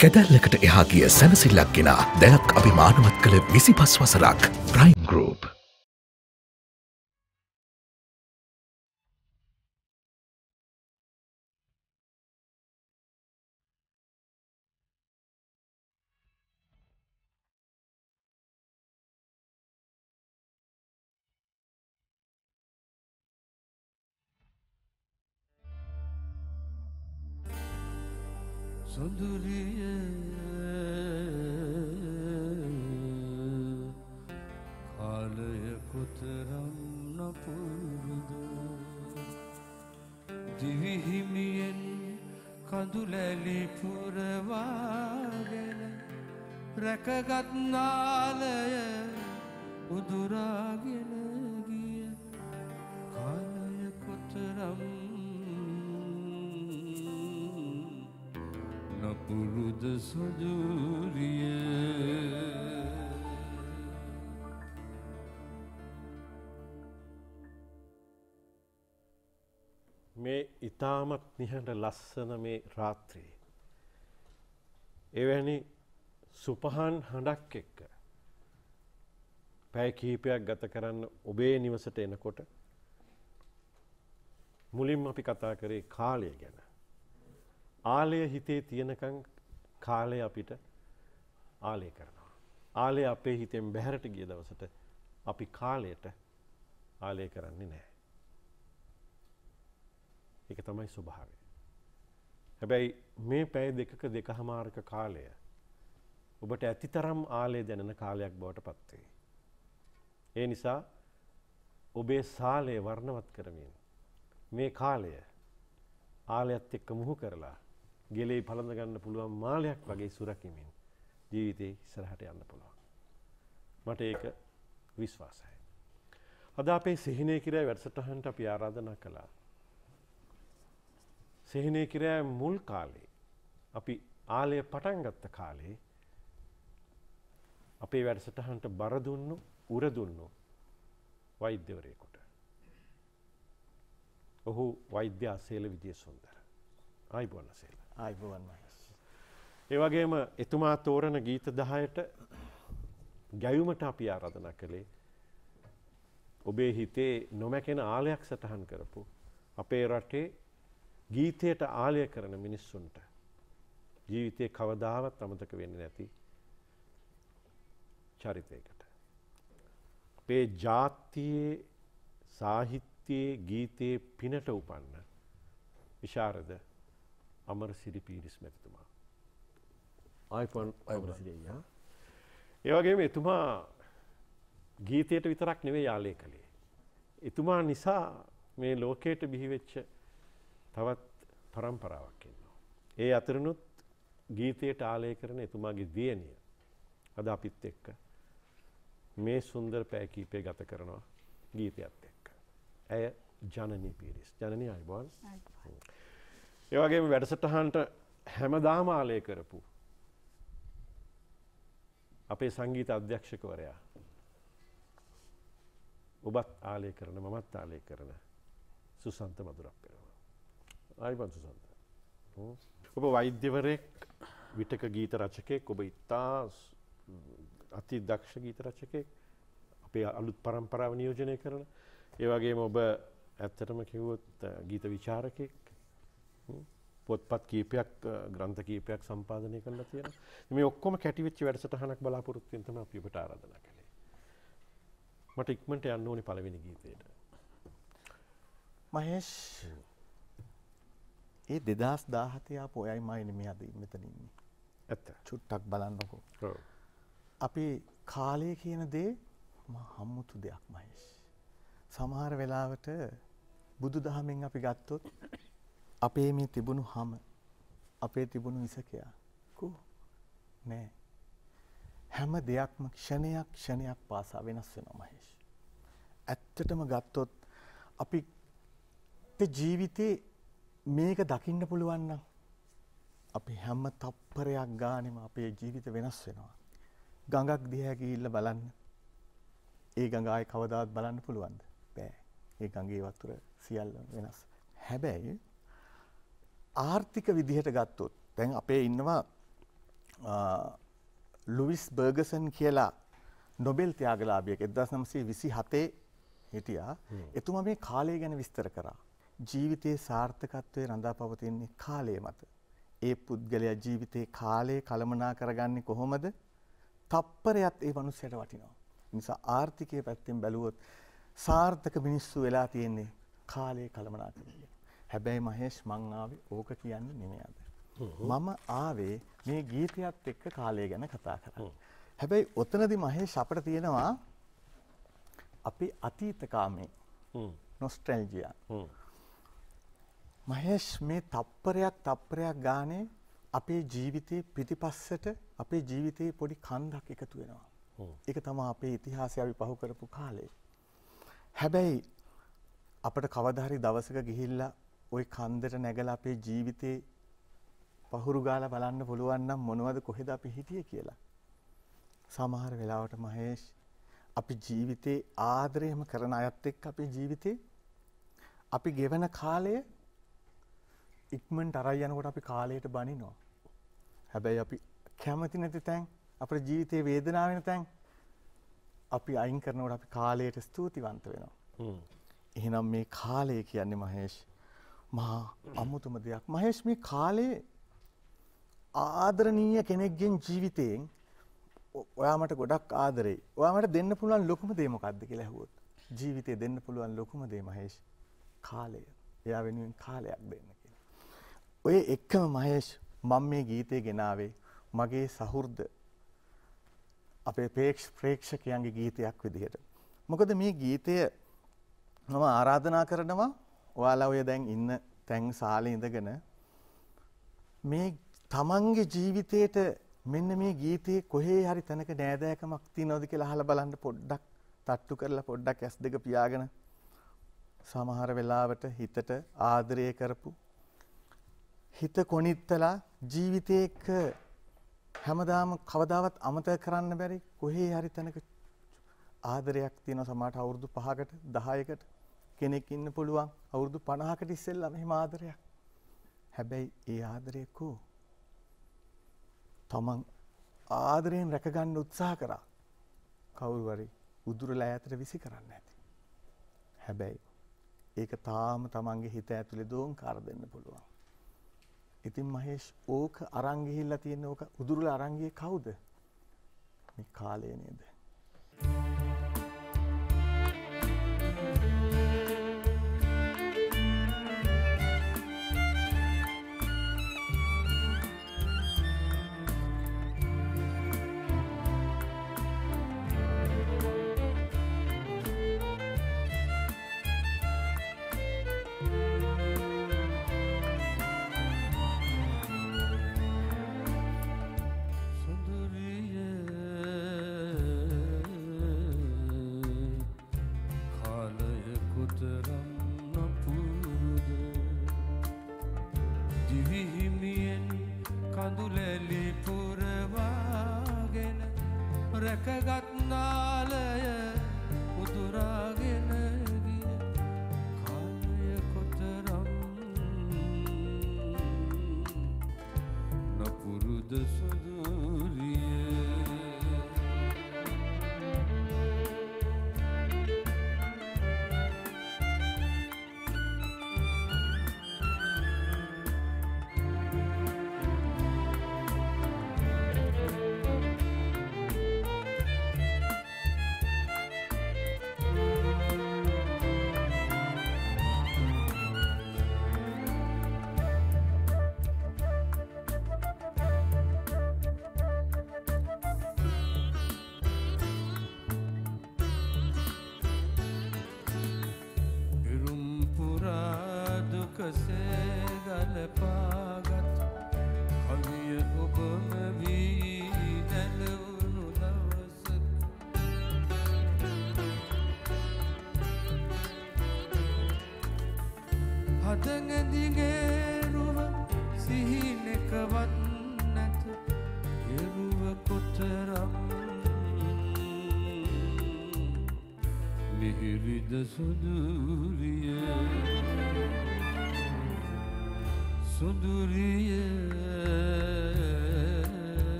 කැදැල්ලකට එහා ගිය සැනසෙල්ලක් ගෙන දැනක් අභිමානවත් කළ 25 වසරක් ප්‍රයිම් ගෲප්. සොඳුරිය කාලය කොතරම් නපුරුද දිවිහිමියෙන් කඳුලැලි පුරවාගෙන රැකගත් නාලය උදුරාගෙන ගිය කාලය කොතරම් නපුරුද සොඳුරිය මේ ඊටමත් නිහඬ ලස්සන මේ රාත්‍රියේ එවැනි සුපහන් හඬක් එක්ක පැය කිහිපයක් ගත කරන්න ඔබේ නිවසට එනකොට මුලින්ම අපි කතා කරේ කාලය ගැන. ආලය හිතේ තියෙනකන් කාලය අපිට ආලය කරනවා. ආලය අපේ හිතෙන් බැහැරට ගිය දවසට අපි කාලයට ආලය කරන්නේ නැහැ. ඒක තමයි ස්වභාවය. හැබැයි මේ පැය දෙකක දෙකමාරක කාලය ඔබට ඇතිතරම් ආලය දැනෙන කාලයක් බවට පත් වෙයි. ඒ නිසා ඔබේ සාලය වර්ණවත් කරමින් මේ කාලය ආලයත් එක්ක මුහු කරලා ගෙලේ පළඳ ගන්න පුළුවන් මාලයක් වගේ සුරකිමින් ජීවිතේ ඉස්සරහට යන්න පුළුවන්. මට ඒක විශ්වාසයි. අද අපේ සිහිනේ කිරෑ වැඩසටහනට අපි ආරාධනා කළා. සිහිනේ කිරෑ මුල් කාලේ අපි ආලය පටන් ගත්ත කාලේ අපේ වැඩසටහනට බර දුන්නු උර දුන්නු වෛද්‍යවරයෙකුට. ඔහු වෛද්‍ය අසේල විජේසුන්දර. ආයිබෝන් අසේල. ආයිබෝන් මහේෂ්. ඒ වගේම එතුමා තෝරන ගීත 10ට ගැයුමට අපි ආරාධනා කළේ ඔබේ හිතේ නොමැකෙන ආලයක් සටහන් කරපු අපේ රටේ ගීතයට ආලය කරන මිනිස්සුන්ට ජීවිතේ කවදාවත් අමතක වෙන්නේ නැති චරිතයකට. අපේ ජාතියේ සාහිත්‍යයේ ගීතයේ පිනට උපන්න විශාරද අමරසිරි පීරිස් මැතිතුමා. ආයිපන් අමරසිරි අයියා. ඒ වගේම එතුමා ගීතයට විතරක් නෙවෙයි ආලය කළේ. එතුමා නිසා මේ ලෝකයට බිහි වෙච්ච තවත් පරම්පරාවක් ඉන්නවා. ඒ අතරිනුත් ගීතයට ආලය කරන එතුමාගේ දියණිය අද අපිත් එක්ක මේ සුන්දර පැය කීපය ගත කරනවා ගීතයත් එක්ක. ඇය ජනනී පීරිස්. ජනනී ආයිබෝන්. ඒ වගේම වැඩසටහනට හැමදාම ආලය කරපු අපේ සංගීත අධ්‍යක්ෂකවරයා ඔබත් ආලය කරන මමත් ආලය කරන සුසන්ත මధుරප්පෙරම. ආයිබෝන් සුසන්ත. ඔබ වෛද්‍යවරයෙක්, විටක ගීත රචකයෙක්, ඔබ ඉතා අති දක්ෂ ගීත රචකයෙක්, අපේ අලුත් පරම්පරාව නියෝජනය කරන. ඒ වගේම ඔබ ඇත්තටම කිව්වොත් ගීත විචාරකයෙක්. පොත්පත් කීපයක්, ග්‍රන්ථ කීපයක් සම්පාදනය කරලා තියෙනවා. මේ ඔක්කොම කැටි වෙච්ච වැඩසටහනක් බලාපොරොත්තු වෙන තමයි අපි ඔබට ආරාධනා කළේ. මට ඉක්මනට යන්න ඕනේ පළවෙනි ගීතයට. මහේෂ්, ඒ 2017 ආපු ඔයයි මයිනේ මේ අද මෙතන ඉන්නේ. ඇත්ත. චුට්ටක් බලන්නකෝ. ඔව්. අපි කාලය කියන දේ හම්මුතු දෙයක් මහේෂ්. සමහර වෙලාවට බුදුදහමෙන් අපි ගත්තොත් අපේ මේ තිබුණු හැම අපේ තිබුණු ඉසකයා නෑ. හැම දෙයක්ම ක්ෂණයක් පාසා වෙනස් වෙනවා මහේෂ්. ඇත්තටම ගත්තොත් අපි ජීවිතේ මේක දකින්න පුළුවන් නම් අපි හැම තප්පරයක් ගානෙම අපේ ජීවිත වෙනස් වෙනවා. ගඟක් දිහා ගිහිල්ලා බලන්න. ඒ ගඟ ආයේ කවදාවත් බලන්න පුළුවන්ද? බෑ. ඒ ගඟේ වතුර සියල්ල වෙනස්. හැබැයි ආර්ථික විදිහට ගත්තොත් දැන් අපේ ඉන්නවා ලුවිස් බර්ගසන් කියලා නොබෙල් ත්‍යාගලාභියෙක් 1927 හිටියා. එතුමා මේ කාලය ගැන විස්තර කරා. ජීවිතයේ සාර්ථකත්වයේ රඳා පවතින්නේ කාලය මත. ඒ පුද්ගලයා ජීවිතේ කාලය කළමනා කරගන්නේ කොහොමද? තප්පරයක් ඒ මිනිස්සයාට වටිනවා. නිසා ආර්ථිකයේ පැත්තෙන් බැලුවොත් සාර්ථක මිනිස්සු වෙලා තියෙන්නේ කාලය කළමනා කරගෙන. හැබැයි මහේෂ් මං ආවේ ඕක කියන්නේ නෙමෙයි අද. මම ආවේ මේ ගීතයත් එක්ක කාලය ගැන කතා කරන්න. හැබැයි ඔතනදී මහේෂ් අපිට තියෙනවා අපේ අතීතකාමී නොස්ටැල්ජියා. මහේෂ් මේ තප්පරයක් ගානේ අපේ ජීවිතේ පිටිපස්සට අපේ ජීවිතේ පොඩි කන්දක් එකතු වෙනවා. ඒක තමයි අපේ ඉතිහාසය අපි පහු කරපු කාලේ. හැබැයි අපිට කවදා හරි දවසක ගිහිල්ලා ওই කන්දට නැගලා අපේ ජීවිතේ පහුරු ගාලා බලන්න පුළුවන් නම් මොනවද කොහෙද අපි හිටියේ කියලා. සමහර වෙලාවට මහේෂ් අපි ජීවිතේ ආදරයම කරන අයත් එක්ක අපේ ජීවිතේ අපි ගෙවන කාලය ඉක්මනට අරයි යනකොට අපි කාලයට බනිනවා. හැබැයි අපි කැමති නැති තැන් අපේ ජීවිතේ වේදනාව වෙන තැන් අපි අයින් කරනකොට අපි කාලයට ස්තුතිවන්ත වෙනවා. එහෙනම් මේ කාලය කියන්නේ මහේෂ් මහා අමුතුම දෙයක්. මහේෂ් මේ කාලේ ආදරණීය කෙනෙක්ගෙන් ජීවිතයෙන් ඔයා මට ගොඩක් ආදරෙයි. ඔයා මට දෙන්න පුළුවන් ලොකුම දේ මොකක්ද කියලා ඇහුවොත් ජීවිතේ දෙන්න පුළුවන් ලොකුම දේ මහේෂ් කාලය. එයා වෙනුවෙන් කාලයක් දෙන්න කියලා. ඔය එක්කම මහේෂ් මම මේ ගීතේ ගෙනාවේ මගේ සහෘද අපේ ප්‍රේක්ෂකයන්ගේ ගීතයක් විදිහට. මොකද මේ ගීතය මම ආරාධනා කරනවා ඔයාලා ඔය දැන් ඉන්න තැන් සාලේ ඉඳගෙන මේ තමන්ගේ ජීවිතේට මෙන්න මේ ගීතේ කොහේ හරි තැනක නෑදෑකමක් තියනවද කියලා අහලා බලන්න පොඩ්ඩක් තට්ටු කරලා පොඩ්ඩක් S2 පියාගෙන සමහර වෙලාවට හිතට ආදරය කරපු හිත කොනිත්තලා ජීවිතේක හැමදාම කවදාවත් අමතක කරන්න බැරි කොහේ හරි තැනක ආදරයක් තියෙන සමහරට අවුරුදු 5කට 10කට කෙනෙක් ඉන්න පුළුවන් අවුරුදු 50කට ඉස්සෙල්ලා මෙහෙම ආදරයක්. හැබැයි ඒ ආදරය කෝ තමන් ආදරයෙන් රැකගන්න උත්සාහ කරා. කවුරු හරි උදුරලා ඈතට විසි කරන්න ඇති. හැබැයි ඒක තාම තමන්ගේ හිත ඇතුලේ දෝංකාර දෙන්න පුළුවන්. ඉතින් මහේෂ් ඕක අරන් ගිහිල්ලා තියෙන ඕක උදුරලා අරන් ගියේ කවුද? මේ කාලය නේද?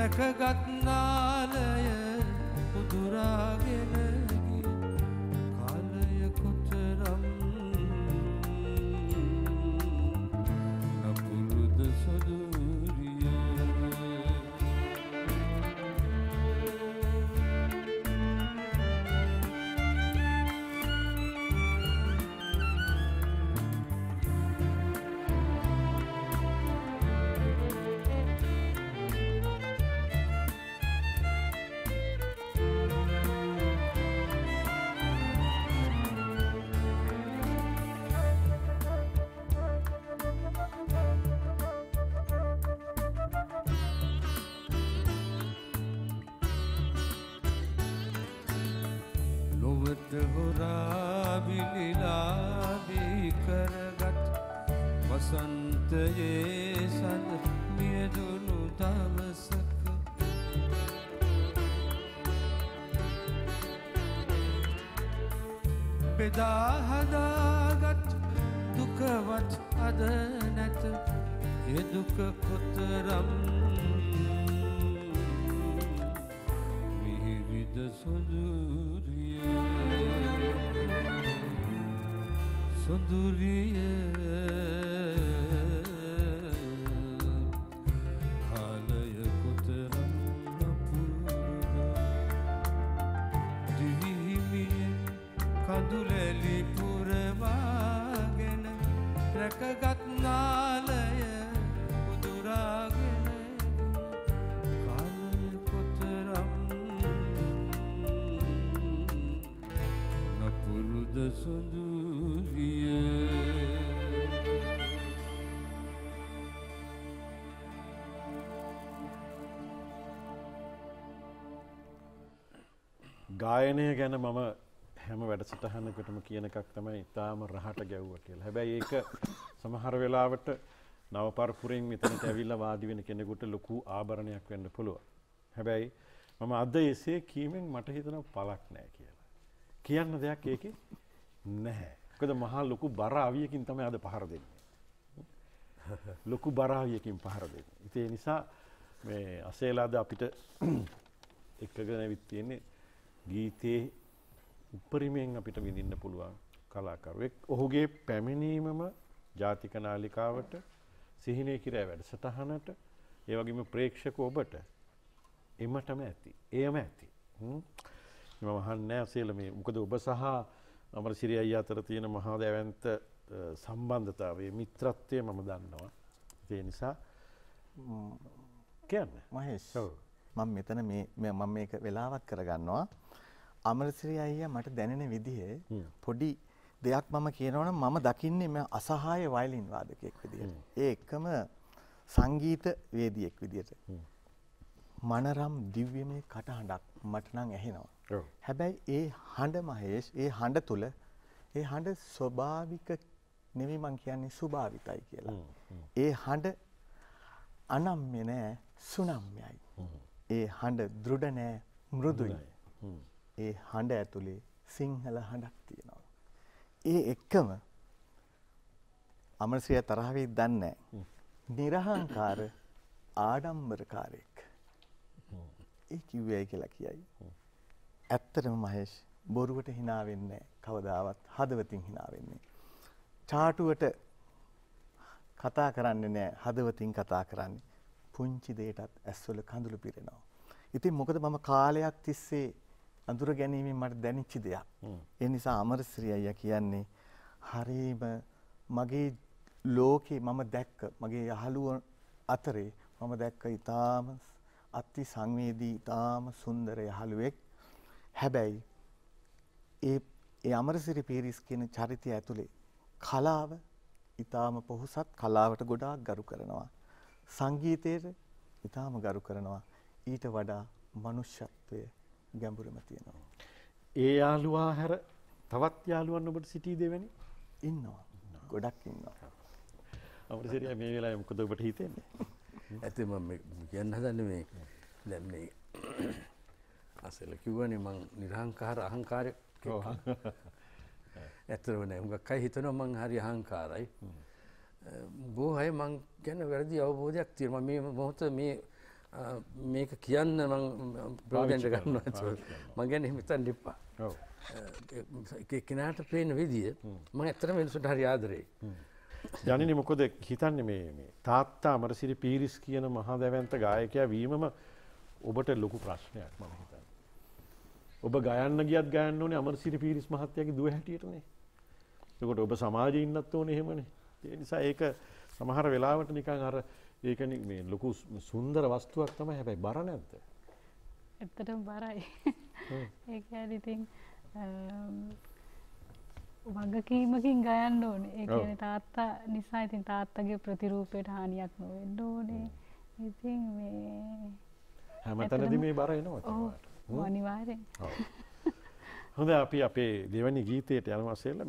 රැකගත් නාලය උදුරාගෙන ගිය කාලය කොතරම් නපුරුද සොදුරිය ලොවට හොරා බිලිලාදී කරගත් වසන්තයේ සඳ මියදුණු දවසක බෙදා හදාගත් දුකවත් අද නැත ඒ දුක කොතරම් මිහිරිද සොඳුරිය සොඳුරිය කාලය කොතරම් නපුරුද දිවිහිමියෙන් කඳුලැලි පුරවාගෙන රැකගත් නාලය උදුරාගෙන කාලය කොතරම් නපුරුද සොඳුරිය ගායනය ගැන මම හැම වැඩසටහනකටම කියන එකක් තමයි ඉතාම රහට ගැව්වා කියලා. හැබැයි ඒක සමහර වෙලාවට නව පරපුරෙන් මෙතනට ඇවිල්ලා වාඩි වෙන කෙනෙකුට ලොකු ආභරණයක් වෙන්න පුළුවන්. හැබැයි මම අද එසේ කීමෙන් මට හිතෙනවා පළක් නැහැ කියලා. කියන්න දෙයක් ඒකේ නැහැ. මොකද මහා ලොකු බර අවියකින් තමයි අද පහර දෙන්නේ. ලොකු බර අවියකින් පහර දෙන්නේ. ඒ නිසා මේ අසේලාද අපිට එක්කගෙන ඇවිත් තියෙන්නේ ගීතේ උපරිමයෙන් අපිට විඳින්න පුළුවන් කලාකරුවෙක්. ඔහුගේ පැමිණීමම ජාතික නාලිකාවට සිහිනේ කිරෑ වැඩසටහනට ඒ වගේම ප්‍රේක්ෂක ඔබට එමටම ඇති. එයම ඇති. මම අහන්නේ අසේල මේ මොකද ඔබ සහ අමරසිරි අයියා අතර තියෙන මහා දැවැන්ත සම්බන්ධතාවයේ මිත්‍රත්වය මම දන්නවා. ඒ නිසා කියන්න. මහේෂ් මම මෙතන මම මේක වෙලාවක් කරගන්නවා. අමරසිරි අයියා මට දැනෙන විදිහේ පොඩි දෙයක් මම කියනවනම් මම දකින්නේ මම අසහාය වයලින් වාදකයෙක් විදිහට. ඒ එකම සංගීත වේදියෙක් විදිහට. මනරම් දිව්‍යමය කටහඬක් මට නම් ඇහෙනවා. හැබැයි ඒ හඬ මහේෂ් ඒ හඬ තුල ඒ හඬ ස්වභාවික නෙවෙයි මං කියන්නේ ස්වභාවිකයි කියලා. ඒ හඬ අනම්‍ය නෑ සුනම්‍යයි. ඒ හඬ දෘಢ නෑ මෘදුයි. ඒ හඬ ඇතුලේ සිංහල හඬක් තියෙනවා. ඒ එක්කම අමරසිරිය තරහ වෙයි දන්නේ නැහැ. නිර්හංකාර ආඩම්බරකාරයෙක්. ඒ කිව්වයි කියලා කියයි. ඇත්තටම මහේෂ් බොරුවට hina වෙන්නේ නැහැ. කවදාවත් හදවතින් hina වෙන්නේ. චාටුවට කතා කරන්නේ නැහැ. හදවතින් කතා කරන්නේ. පුංචි දෙයටත් ඇස්වල කඳුළු පිරෙනවා. ඉතින් මොකද මම කාලයක් තිස්සේ අඳුර ගැනීමෙන් මට දැනෙච්ච දෙයක්. ඒ නිසා අමරසිරි අයියා කියන්නේ හරීම මගේ ලෝකේ මම දැක්ක මගේ යහළුවෝ අතරේ මම දැක්ක ඊටාම අති සංවේදී ඊටාම සුන්දර යහළුවෙක්. හැබැයි ඒ අමරසිරි පීරිස් කියන චරිතය ඇතුලේ කලාව ඊටාම පොහොසත් කලාවට ගොඩාක් ගරු කරනවා. සංගීතයට ඊටාම ගරු කරනවා. ඊට වඩා මනුෂ්‍යත්වය ගැඹුරම තියෙනවා. ඒ යාළුවා හැර තවත් යාළුවන් ඔබට සිටී දෙවෙනි ඉන්නවා. ගොඩක් ඉන්නවා. අමරසිරි මේ වෙලාවේ මොකද ඔබට හිතෙන්නේ? ඇත්තම මම කියන්න හදන්නේ මේ දැන් මේ අසල කිව්වනේ මං නිර්හංකාර අහංකාරයක්. ඇත්තම නෑ මොකක් අය හිතනවා මං හරි අහංකාරයි. බොහෝ අය මං ගැන වැරදි අවබෝධයක් තියෙනවා. මේ මොහොත මේ මේක කියන්න මං ප්‍රයෝජනට ගන්නවා. මං ගැන එහෙම හිතන්න එපා. ඔව්. කෙනාට පේන විදිය මම ඇත්තටම මිනිස්සුන්ට හරි ආදරෙයි. ජනිනි මොකද හිතන්නේ මේ තාත්තා අමරසිරි පීරිස් කියන මහා දැවැන්ත ගායකයා වීමම ඔබට ලොකු ප්‍රශ්නයක් මම හිතන්නේ. ඔබ ගයන්න ගියත් ගයන්න ඕනේ අමරසිරි පීරිස් මහත්තයාගේ දුව හැටියටනේ. ඒකට ඔබ සමාජයේ ඉන්නත් ඕනේ එහෙමනේ. ඒ නිසා ඒක සමහර වෙලාවට නිකන් අර ඒක මේ ලොකු සුන්දර වස්තුවක් තමයි. හැබැයි බර නැද්ද? ඇත්තටම බරයි. ඒ කියන්නේ ඉතින් වගකීමකින් ගයන්න ඕනේ. ඒ කියන්නේ තාත්තා නිසා ඉතින් තාත්තගේ ප්‍රතිරූපයට හානියක් නොවෙන්න ඕනේ. ඉතින් මේ හැමතැනදී මේ බර එනවා තමයි. ඔව් අනිවාර්යෙන්. හොඳයි අපි අපේ දෙවැනි ගීතයට යනවා සෙල්ල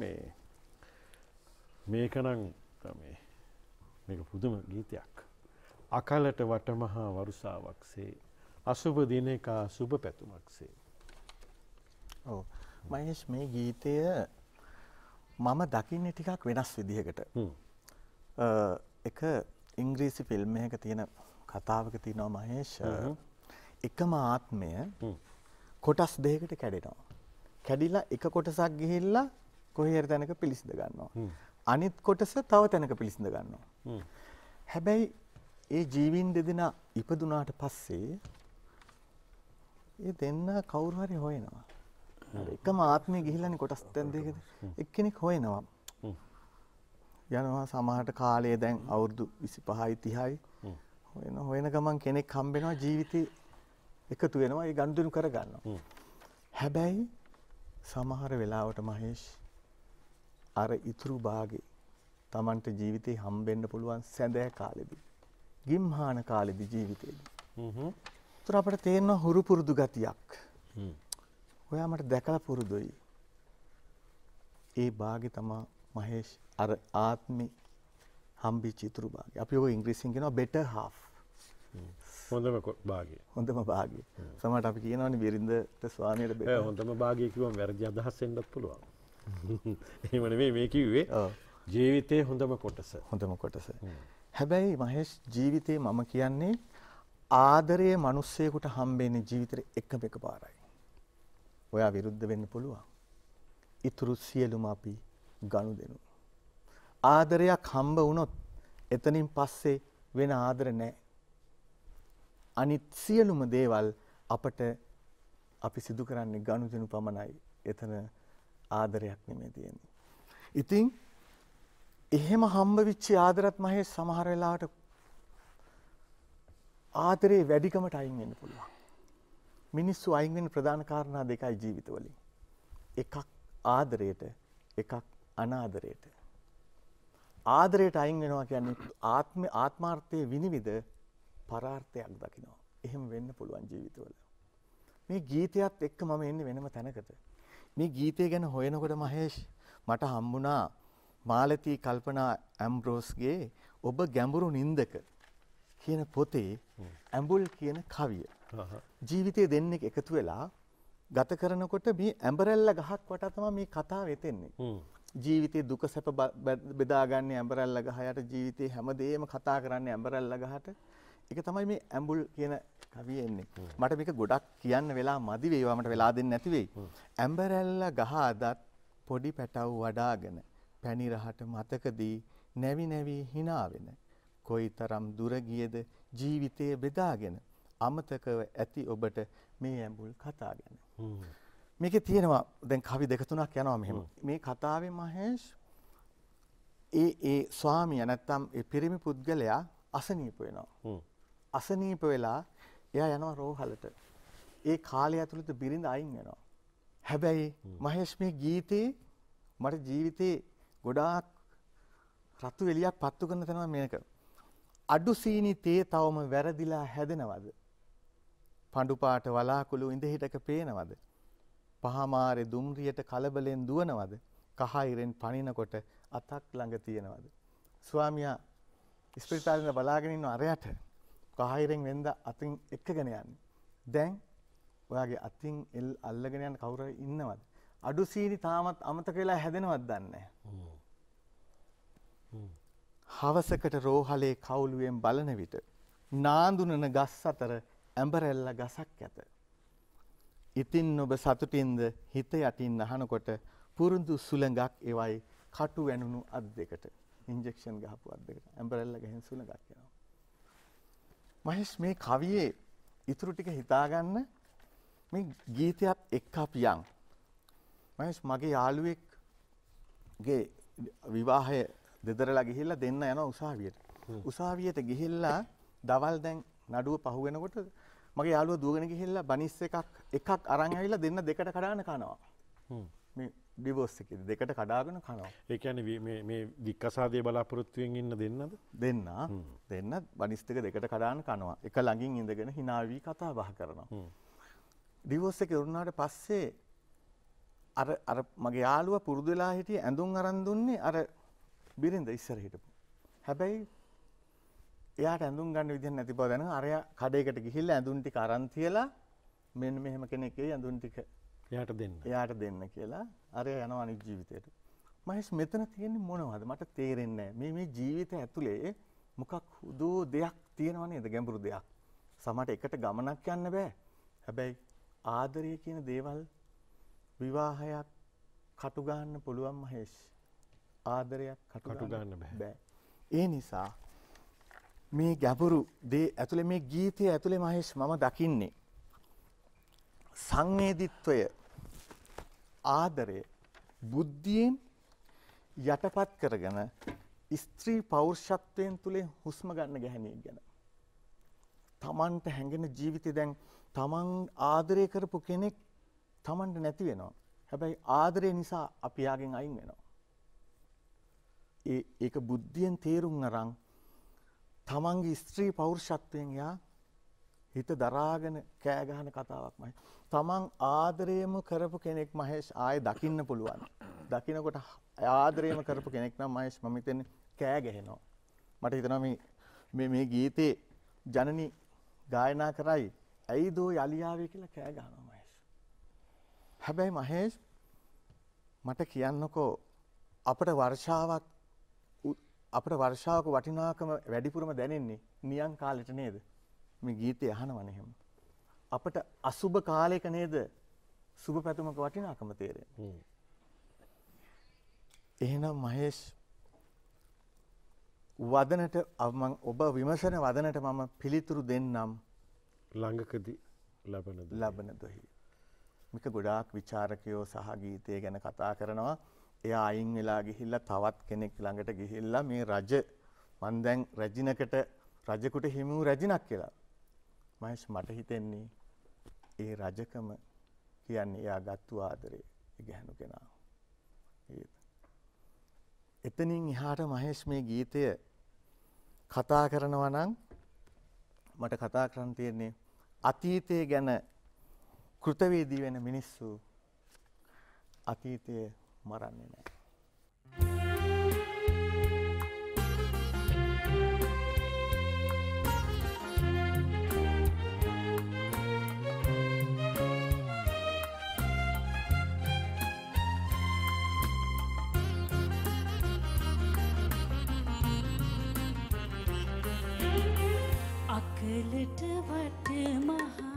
මේකනම් මේ මේක පුදුම ගීතයක්. අකලට වටමහා වරුසාවක්සේ අසුබ දිනක සුබ පැතුමක්සේ. ඔව් මහේෂ් මේ ගීතය මම දකින්නේ ටිකක් වෙනස් විදිහකට. එක ඉංග්‍රීසි ෆිල්ම් එකක තියෙන කතාවක තියෙනවා මහේෂ් එකම ආත්මය කොටස් දෙකකට කැඩෙනවා. කැඩිලා එක කොටසක් ගිහිල්ලා කොහේ හරි තැනක පිළිසිඳ ගන්නවා. අනිත් කොටස තව තැනක පිළිසිඳ ගන්නවා. හැබැයි ඒ ජීවීන් දෙදෙනා ඉපදුනාට පස්සේ ඒ දෙන්න කවුරු හරි හොයනවා. එකම ආත්මය ගිහිල්ලානේ කොටස් දැන් දෙකද එක්කෙනෙක් හොයනවා. යනවා සමහරට කාලය දැන් අවුරුදු 25යි 30යි හොයන ගමන් කෙනෙක් හම්බෙනවා ජීවිතේ එකතු වෙනවා ඒ ගනුදෙනු කර ගන්නවා. හැබැයි සමහර වෙලාවට මහේෂ් අර ඉතුරු භාගේ Tamante ජීවිතේ හම්බෙන්න පුළුවන් සැඳෑ කාලෙදී ගිම්හාන කාලෙදී ජීවිතේදී. ඒතර අපිට තේරෙනවා හුරු පුරුදු ගතියක්. ඔයා මට දැකලා පුරුදුයි. ඒ භාගේ තමයි මහේෂ් අර ආත්මේ හම්බෙච්ච ඉතුරු භාගේ. අපි ඔය ඉංග්‍රීසියෙන් කියනවා better half. හොඳම භාගය. හොඳම භාගය. සමහරට අපි කියනවානේ බිරිඳට ස්වාමියාට better. හොඳම භාගය කිව්වම වැරදි අදහස් වෙන්නත් පුළුවන්. එහෙම නෙමෙයි මේ කිව්වේ. ජීවිතේ හොඳම කොටස. හොඳම කොටස. හැබැයි මහේෂ් ජීවිතේ මම කියන්නේ ආදරයේ මිනිස්සෙකුට හම්බෙන්නේ ජීවිතේ එකම පාරයි. ඔයා විරුද්ධ වෙන්න පුළුවන්. ඊතුරු සියලුම අපි ගනුදෙනු. ආදරයක් හම්බ වුණොත් එතනින් පස්සේ වෙන ආදර නැහැ. අනිත් සියලුම දේවල් අපට අපි සිදු කරන්නේ ගනුදෙනු පමණයි. එතන ආදරයක් නෙමෙයි තියෙන්නේ. ඉතින් එහෙම හම්බ වෙච්ච ආදරත් මහේ සමහර වෙලාවට ආදරේ වැඩිකමට අයින් වෙන්න පුළුවන්. මිනිස්සු අයින් වෙන ප්‍රධාන කාරණා දෙකයි ජීවිතවලින්. එකක් ආදරයට, එකක් අනාදරයට. ආදරයට අයින් වෙනවා කියන්නේ ආත්මාර්ථයේ විනිවිද පරාර්ථයක් දකිනවා. එහෙම වෙන්න පුළුවන් ජීවිතවල. මේ ගීතයත් එක්ක මම එන්නේ වෙනම තැනකට. මේ ගීතය ගැන හොයනකොට මහේෂ් මට හම්බුණා මාලතී කල්පනා ඇම්බ්‍රෝස්ගේ ඔබ ගැඹුරු නින්දක කියන පොතේ ඇඹුල් කියන කවිය. ජීවිතයේ දෙන්නෙක් එකතු වෙලා ගත කරනකොට මේ ඇඹරැල්ල ගහක් වටා තමයි මේ කතාව එතෙන්නේ. ජීවිතේ දුක සැප බෙදාගන්නේ ඇඹරැල්ල ගහ යට ජීවිතේ හැමදේම කතා කරන්නේ ඇඹරැල්ල ගහට. ඒක තමයි මේ ඇඹුල් කියන කවිය එන්නේ. මට මේක ගොඩක් කියන්න වෙලා මදි වේවා මට වෙලා දෙන්න නැති වෙයි. ඇඹරැල්ල ගහ අදත් පොඩි පැටව් වඩාගෙන පැණි රහට මතකදී නැවි නැවි hina වෙන කොයිතරම් දුර ගියද ජීවිතයේ බෙදාගෙන අමතකව ඇති ඔබට මේ ඇඹුල් කතා ගැන. මේකේ තියෙනවා දැන් කවි දෙක තුනක් යනවා මෙහෙම. මේ කතාවේ මහේෂ් ඒ ස්වාමියා නැත්තම් ඒ පිරිමි පුද්ගලයා අසනීප වෙනවා. අසනීප වෙලා එයා යනවා රෝහලට. ඒ කාලය ඇතුළත බිරිඳ අයින් වෙනවා. හැබැයි මහේෂ් මේ ගීතේ මට ජීවිතේ ගොඩාක් රතු එලියක් පත්තු කරන තැන මේක. අඩු සීනි තේ තවම වැරදිලා හැදෙනවද? පඳු පාට වලාකුළු ඉඳ හිටක පේනවද? පහමාරේ දුම්රියට කලබලෙන් දුවනවද? කහයිරෙන් පනිනකොට අතක් ළඟ තියනවද? ස්වාමියා ඉස්පිරිතාලේ බලාගෙන ඉන්න අරයට කහයිරෙන් වෙන්ද අතින් එක්කගෙන යන්නේ. දැන් ඔයාගේ අතින් අල්ලගෙන යන කවුරු ඉන්නවද? අඩු සීනි තාමත් අමතක වෙලා හැදෙනවද දන්නේ නැහැ. හවසකට රෝහලේ කවුළුවෙන් බලන විට නාඳුනන ගස් අතර ඇඹරැල්ල ගසක් ඇත. ඉතින් ඔබ සතුටින්ද හිත යටින් අහනකොට පුරුදු සුළඟක් එවයි කටු වැනුණු අත් දෙකට. ඉන්ජෙක්ෂන් ගහපු අත් දෙකට ඇඹරැල්ල ගහෙන් සුළඟක් එනවා. මහේෂ් මේ කවියේ ඉතුරු ටික හිතාගන්න මේ ගීතයත් එක්ක අපි යන්. මහේෂ් මගේ යාළුවෙක්ගේ විවාහය දෙදරලා ගිහිල්ලා දෙන්න යනවා උසාවියට. උසාවියට ගිහිල්ලා දවල් දැන් නඩුව පහු වෙනකොට මගේ යාළුවා දුවගෙන ගිහිල්ලා බනිස් එකක් අරන් ඇවිල්ලා දෙන්න දෙකට කඩාගෙන කනවා. මේ ඩිවෝස් එකේ දෙකට කඩාගෙන කනවා. ඒ කියන්නේ මේ වික්කසාදයේ බලාපොරොත්තුවෙන් ඉන්න දෙන්නද? දෙන්න බනිස් දෙකට කඩාගෙන කනවා. එක ළඟින් ඉඳගෙන hina වී කතා බහ කරනවා. ඩිවෝස් එක වුණාට පස්සේ අර මගේ යාළුවා පුරුදු වෙලා හිටියේ ඇඳුම් අරන් දුන්නේ අර බිරිඳ ඉස්සර හිටපු. හැබැයි එයාට ඇඳුම් ගන්න විදිහ නැති බව දැනගෙන අරයා කඩේකට ගිහිල්ලා ඇඳුම් ටික අරන් තියලා මෙන්න මෙහෙම කෙනෙක් එයි ඇඳුම් ටික එයාට දෙන්න කියලා අරයා යනවා අනිත් ජීවිතයට. මහේෂ් මෙතන තියෙන්නේ මොනවද මට තේරෙන්නේ නැහැ. මේ ජීවිතය ඇතුලේ මොකක් හුදෝ දෙයක් තියෙනව නේද ගැඹුරු දෙයක්. සමහරට එකට ගමනක් යන්න බෑ. හැබැයි ආදරය කියන දේවල් විවාහයක් කටු ගන්න පුළුවන් මහේෂ්. ආදරයක් කටු ගන්න බෑ. ඒ නිසා මේ ගැඹුරු දේ ඇතුලේ මේ ගීතය ඇතුලේ මහේෂ් මම දකින්නේ සංවේදීත්වය ආදරය බුද්ධියෙන් යටපත් කරගෙන ස්ත්‍රී පෞරුෂත්වයෙන් තුලින් හුස්ම ගන්න ගැහණියක් ගැන. තමන්ට හැඟෙන ජීවිතේ දැන් තමන් ආදරය කරපු කෙනෙක් තමන්ට නැති වෙනවා. හැබැයි ආදරය නිසා අපි යාගෙන් අයින් වෙනවා. ඒක බුද්ධියෙන් තේරුම් අරන් තමන්ගේ ස්ත්‍රී පෞරුෂත්වයෙන් යා හිත දරාගෙන කෑ ගහන කතාවක්මයි. තමන් ආදරයම කරපු කෙනෙක් මහේෂ් ආයේ දකින්න පුළුවන්. දකින්නකොට ආදරයම කරපු කෙනෙක් නම් මහේෂ් මම හිතන්නේ කෑ ගහනවා. මට හිතෙනවා මේ ගීතේ ජනනි ගායනා කරයි ඇයිදෝ යලියාවේ කියලා කෑ ගහනවා මහේෂ්. හැබැයි මහේෂ් මට කියන්නකෝ අපිට වර්ෂාවක වටිනාකම වැඩිපුරම දැනෙන්නේ නියං කාලෙට නේද? මේ ගීතය අහනවනේ එහෙම. අපිට අසුබ කාලයක නේද සුබ පැතුමක වටිනාකම තේරෙන්නේ. එහෙනම් මහේෂ් වදනට ඔබ විමසන වදනට මම පිළිතුරු දෙන්නම් ළඟකදී ලබන දොහි. මේක ගොඩාක් විචාරකයෝ සහ ගීතය ගැන කතා කරනවා. එයා අයින් වෙලා ගිහිල්ලා තවත් කෙනෙක් ළඟට ගිහිල්ලා මේ රජ මන් දැන් රජෙකුට හිමි වූ රජිනක් කියලා. මහේෂ් මට හිතෙන්නේ ඒ රජකම කියන්නේ එයා ගත්තු ආදරේ ඉගහනු කෙනා. එතනින් එහාට මහේෂ් මේ ගීතය කතා කරනවා නම් මට කතා කරන්න තියෙන්නේ අතීතය ගැන කෘතවේදී වෙන මිනිස්සු අතීතය මරන්නේ නැහැ. අකලට වට මහා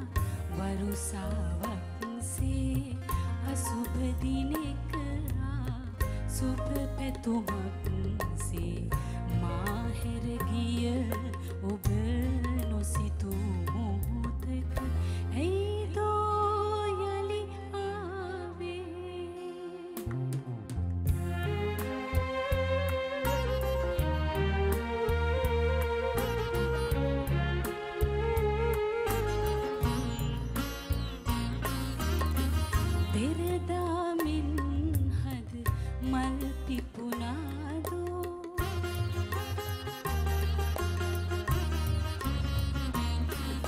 වරුසාවක්සේ අසුබ දිනෙක සුබ පැතුමක්සේ මා හැර ගිය ඔබ නොසිතූ මොහොතක ඇයිදෝ යලි ආවේ. පෙරදාමින් හද මල් පිපුනාදෝ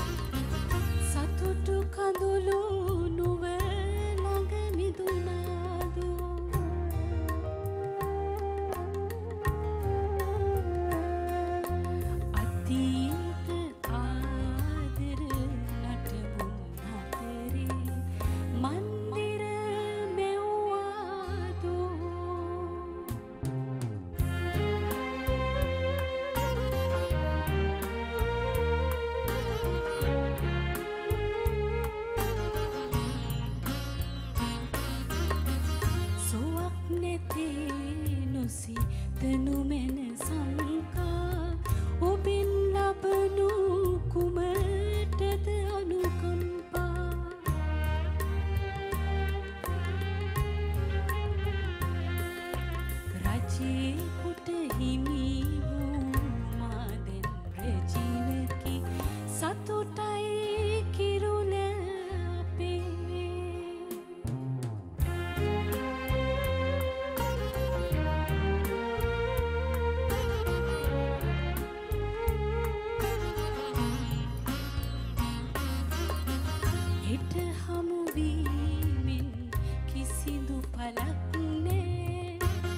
පලක් නෑ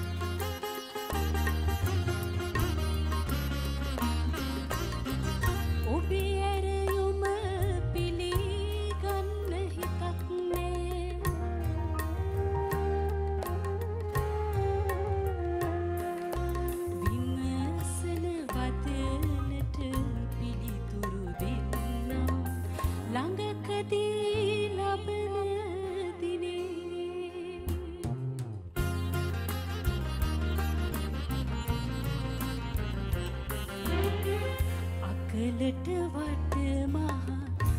ඔබේ ඇරයුම පිළිගන්න හිතක් නෑ විමසන වදනට පිළිතුරු දෙන්නම් ළඟකදී ලබන දිනේ අකලට වට මහා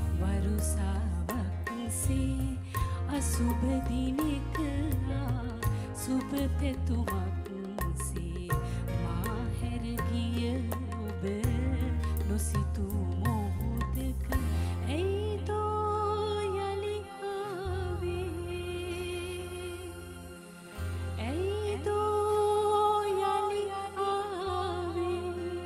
වරුසාවක්සේ අසුබ දිනක සුබ පෙතුමක්සේ මා හැර ගිය ඔබ නොසිතූ මොහොතක ඇයිදෝ යලි ආවේ ඇයිදෝ යලි ආවේ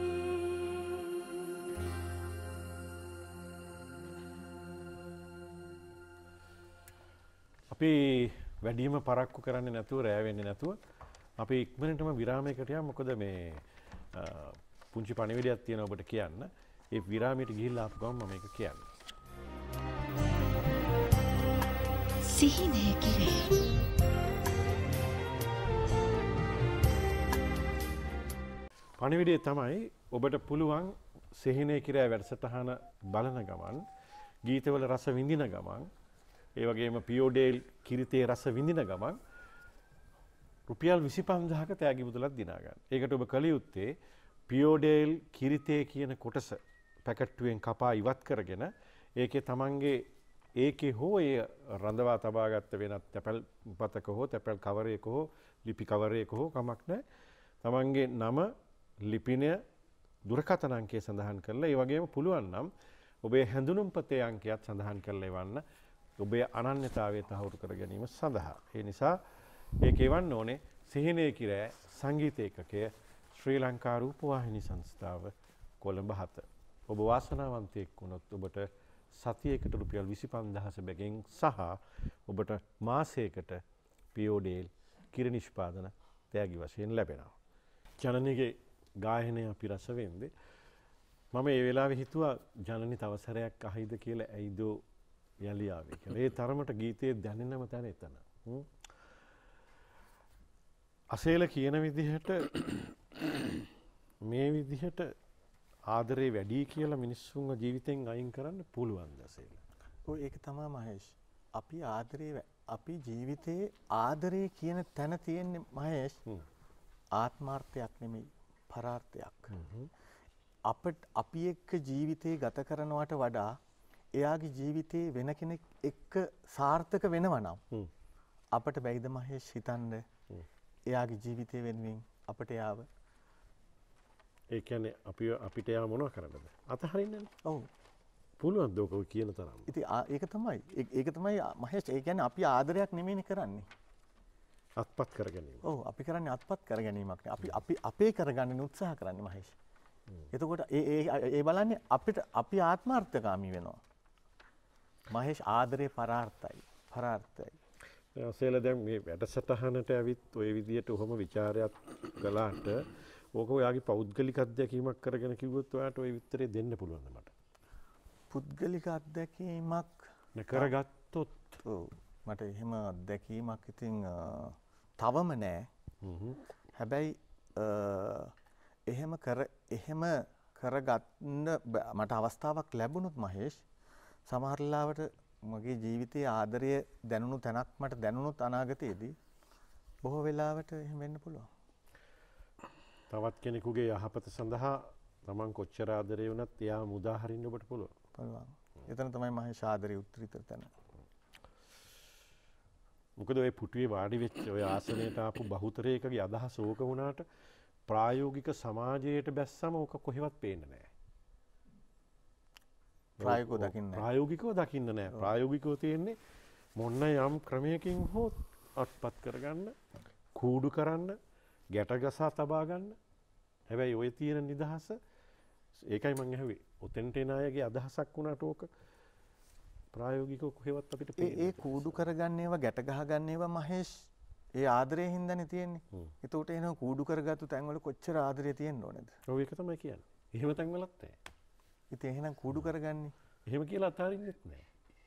අපි වැඩිම පරක්කු කරන්නේ නැතුව රෑ වෙන්නේ නැතුව අපි ඉක්මනටම විරාමයකට යමු. මොකද මේ පුංචි පණිවිඩයක් තියෙනවා ඔබට කියන්න. ඒ විරාමයට ගිහිල්ලා ආපු ගමන් මම මේක කියන්නේ. සිහිනය කිරේ පණිවිඩය තමයි ඔබට පුළුවන් සිහිනය කිරෑ වැඩසටහන බලන ගමන් ගීතවල රස විඳින ගමන් ඒ වගේම පියෝඩේල් කිරිතේ රස විඳින ගමන් රුපියල් 25000ක තෑගි මුදලක් දිනා ගන්න. ඒකට ඔබ කළ යුත්තේ පියෝඩේල් කිරිතේ කියන කොටස පැකට්ටුවෙන් කපා ඉවත් කරගෙන ඒකේ තමන්ගේ ඒකේ හෝ ඒ රඳවා තබාගත්ත වෙනත් තැපැල් පතක හෝ තැපැල් කවරයක හෝ ලිපි කවරයක හෝ කමක් නැහැ. තමන්ගේ නම ලිපිනය දුරකථන අංකය සඳහන් කරලා ඒ වගේම පුළුවන් නම් ඔබේ හැඳුනුම්පතේ අංකයත් සඳහන් කරලා එවන්න. ඔබේ අනන්‍යතාවය තහවුරු කර ගැනීම සඳහා. ඒ නිසා ඒක එවන්න ඕනේ සිහිනය කිරෑ සංගීත ඒකකය ශ්‍රී ලංකා රූපවාහිනී සංස්ථාව කොළඹ 7. ඔබ වාසනාවන්තයෙක් වුණොත් ඔබට සතියකට රුපියල් 25000 බැගින් සහ ඔබට මාසයකට පියෝඩේල් කිරි නිෂ්පාදන තෑගි වශයෙන් ලැබෙනවා. ජනනිගේ ගායනය අපි රස වෙන්දේ. මම ඒ වෙලාවේ හිතුවා ජනනි තව සැරයක් අහයිද කියලා ඇයිදෝ යලි ආවේ කියලා. ඒ තරමට ගීතයේ දැනෙනම තැන එතන. අසේල කියන විදිහට මේ විදිහට ආදරේ වැඩි කියලා මිනිස්සුන්ව ජීවිතෙන් අයින් කරන්න පුළුවන් අසේල. ඔය ඒක තමයි මහේෂ්. අපි ජීවිතයේ ආදරේ කියන තැන තියෙන්නේ මහේෂ් ආත්මාර්ථයක් නෙමෙයි පරාර්ථයක්. අපි එක්ක ජීවිතේ ගත කරනවට වඩා එයාගේ ජීවිතේ වෙන කෙනෙක් එක්ක සාර්ථක වෙනවා නම් අපට බැයිද මහේෂ් හිතන්න එයාගේ ජීවිතේ වෙනුවෙන් අපට යාව ඒ කියන්නේ අපිට යා මොනව කරන්නද? අතහරින්නනේ. ඔව්. පුළුවන් දෝක ඔය කියන තරම්. ඉතින් ඒක තමයි මහේෂ් ඒ කියන්නේ අපි ආදරයක් නෙමෙයිනේ කරන්නේ. අත්පත් කර ගැනීම. ඔව් අපි කරන්නේ අත්පත් කර ගැනීමක් නේ. අපි අපේ කරගන්න උත්සාහ කරන්නේ මහේෂ්. එතකොට ඒ බලන්නේ අපි ආත්මාර්ථකාමී වෙනවා. මහේෂ් ආදරේ පරාර්ථයි. අසේල දැන් මේ වැඩසටහනට ඇවිත් ඔය විදියට ඔහොම ਵਿਚාරයක් කළාට ඕක ඔයාගේ පෞද්ගලික අත්දැකීමක් කරගෙන කිව්වොත් ඔයාට ওই විතරේ දෙන්න පුළුවන්ද මට? පුද්ගලික අත්දැකීමක් කරගත්තොත් මට එහෙම අත්දැකීමක් ඉතින් තවම නෑ. හැබැයි එහෙම කරගන්න මට අවස්ථාවක් ලැබුණොත් මහේෂ් සමහර ලාවට මගේ ජීවිතයේ ආදරය දැනුණු තැනක් මට දැනුණොත් අනාගතයේදී බොහෝ වෙලාවට එහෙම වෙන්න පුළුවන්. තවත් කෙනෙකුගේ යහපත සඳහා තමන් කොච්චර ආදරේ වුණත් එයා මුදා හරින්න ඔබට පුළුවන්. එතන තමයි මහේෂ් ආදරේ උත්තරීතර තැන. මොකද ඔය පුටුවේ වාඩි වෙච්ච ඔය ආසනයට ආපු බහුතරයකගේ අදහස ඕක වුණාට ප්‍රායෝගික සමාජයට බැස්සම ඕක කොහෙවත් පේන්නේ නැහැ. ප්‍රායෝගිකව දකින්න නෑ. ප්‍රායෝගිකව තියෙන්නේ මොන්න යම් ක්‍රමයකින් හෝ අත්පත් කරගන්න, කූඩු කරන්න, ගැට ගසා තබා ගන්න. හැබැයි ඔය තියෙන නිදහස ඒකයි මං ඇහුවේ. ඔතෙන්ට එන අයගේ අදහසක් වුණාට ඕක ප්‍රායෝගිකව කොහෙවත් අපිට පේන්නේ. ඒ කූඩු කරගන්න ඒවා ගැට ගහ ගන්න ඒවා මහේෂ් ඒ ආදරේ හින්දානේ තියෙන්නේ. ඒතකොට එනවා කූඩු කරගත්තු තැන්වල කොච්චර ආදරේ තියෙන්න ඕනේද? ඔව් ඒක තමයි කියන්නේ. එහෙම තැන්වලත් නැහැ. ඉතින් එහෙනම් කූඩු කරගන්නේ. එහෙම කියලා අතාරින්නෙත් නැහැ.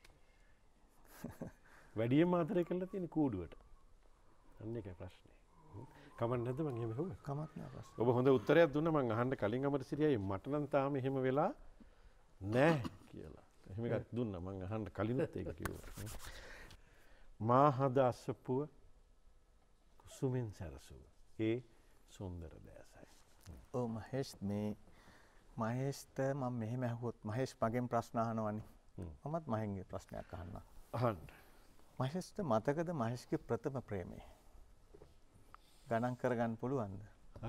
වැඩියෙන්ම ආදරය කරලා තියෙන කූඩුවට. අන්න ඒකයි ප්‍රශ්නේ. කමක් නැද්ද මං එහෙම හුවා? කමක් නෑ ප්‍රශ්න. ඔබ හොඳ උත්තරයක් දුන්නා මං අහන්න කලින් අමරසිරියයි මට නම් තාම එහෙම වෙලා නැහැ කියලා. එහෙම එකක් දුන්නා මං අහන්න කලිනුත් ඒක කිව්වා. මා හද අසපුව කුසුමින් සැරසුව ඒ සුන්දර දැසයි. ඔව් මහේෂ් මේ මහේෂ්ට මම මෙහෙම ඇහුවොත් මහේෂ් මගෙන් ප්‍රශ්න අහනවනේ. මමත් මහෙන්ගේ ප්‍රශ්නයක් අහන්නම්. අහන්න. මහේෂ්ට මතකද මහේෂ්ගේ ප්‍රථම ප්‍රේමය? ගණන් කරගන්න පුළුවන්ද?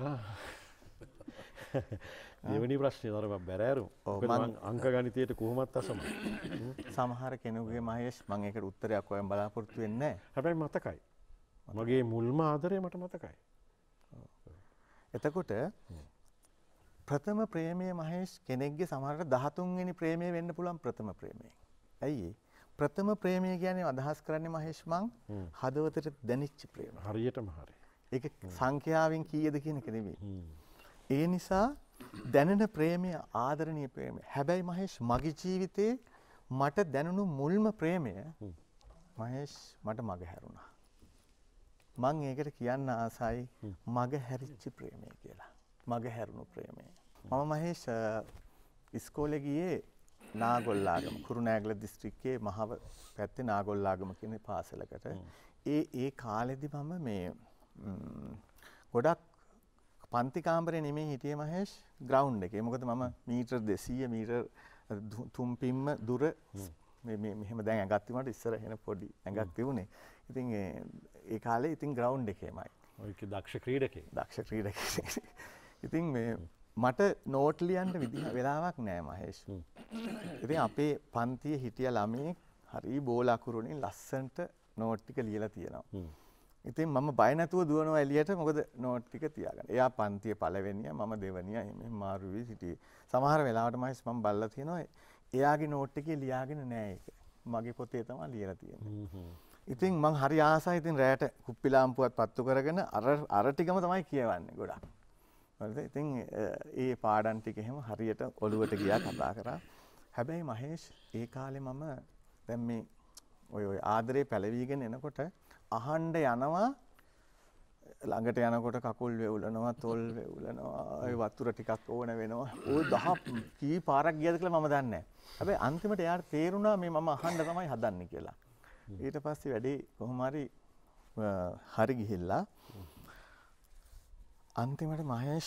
දෙවෙනි ප්‍රශ්නේ තර බැරෑරු. මොකද මං අංක ගණිතයට කොහොමත් අසමයි. සමහර කෙනෙකුගේ මහේෂ් මම ඒකට උත්තරයක් හොයන් බලාපොරොත්තු වෙන්නේ නැහැ. හැබැයි මතකයි. මගේ මුල්ම ආදරය මට මතකයි. එතකොට ප්‍රථම ප්‍රේමය මහේෂ් කෙනෙක්ගේ සමහරට 13 වෙනි ප්‍රේමය වෙන්න පුළුවන් ප්‍රථම ප්‍රේමය. ඇයි ඒ? ප්‍රථම ප්‍රේමය කියන්නේ අදහස් කරන්නේ මහේෂ් මං හදවතට දැනෙච්ච ප්‍රේම. හරියටම හරි. ඒක සංඛ්‍යාවෙන් කීයද කියන එක නෙවෙයි. ඒ නිසා දැනෙන ප්‍රේමය ආදරණීය ප්‍රේමය. හැබැයි මහේෂ් මගේ ජීවිතේ මට දැනුණු මුල්ම ප්‍රේමය මහේෂ් මට මග හැරුණා. මං ඒකට කියන්න ආසයි මග හැරිච්ච ප්‍රේමය කියලා. මග හැරුණු ප්‍රේමය. මම මහේෂ් ඉස්කෝලේ ගියේ නාගොල්ලාගම කුරුණෑගල දිස්ත්‍රික්කයේ මහව පැත්තේ නාගොල්ලාගම කියන පාසලකට. ඒ කාලෙදි මම මේ ගොඩක් පන්ති කාමරේ නෙමෙයි හිටියේ මහේෂ් ග්‍රවුන්ඩ් එකේ. මොකද මම මීටර් 200 මීටර් තුම්පින්ම දුර මේ මෙහෙම දැන් ඇඟක් තිබුණාට ඉස්සර එන පොඩි ඇඟක් තිබුණේ. ඉතින් ඒ කාලේ ඉතින් ග්‍රවුන්ඩ් එකේමයි. ඔයක දක්ෂ ක්‍රීඩකයෙක්. දක්ෂ ක්‍රීඩකයෙක්. ඉතින් මේ මට නෝට් ලියන්න වෙලාවක් නෑ මහේෂ්. ඉතින් අපේ පන්තියේ හිටිය ළමයෙක් හරි බෝල අකුරු වලින් ලස්සනට නෝට් ටික ලියලා තියෙනවා. ඉතින් මම බය නැතුව දුවනවා එළියට මොකද නෝට් ටික තියාගන්න. එයා පන්තියේ පළවෙනියා මම දෙවෙනියා එහෙම මාරු වෙවි සිටියේ. සමහර වෙලාවට මහේෂ් මම බල්ලා තියෙනවා එයාගේ නෝට් එකේ ලියාගෙන නෑ ඒක. මගේ පොතේ තමයි ලියලා තියෙන්නේ. ඉතින් මං හරි ආසයි ඉතින් රැයට කුප්පි ලාම්පුවක් පත්තු කරගෙන අර ටිකම තමයි කියවන්නේ ගොඩක්. හරිද? ඉතින් ඒ පාඩම් ටික එහෙම හරියට ඔළුවට ගියා කතා කරා. හැබැයි මහේෂ් ඒ කාලේ මම දැන් මේ ඔය ආදරේ පැලවිගෙන එනකොට අහන්න යනවා ළඟට යනකොට කකුල් වෙවුලනවා තොල් වෙවුලනවා ඒ වතුර ටිකක් ඕන වෙනවා. ওই 10 කී පාරක් ගියද කියලා මම දන්නේ නැහැ. හැබැයි අන්තිමට එයාට තේරුණා මේ මම අහන්න තමයි හදන්නේ කියලා. ඊට පස්සේ වැඩේ කොහොම හරි ගිහිල්ලා අන්තිමට මහේෂ්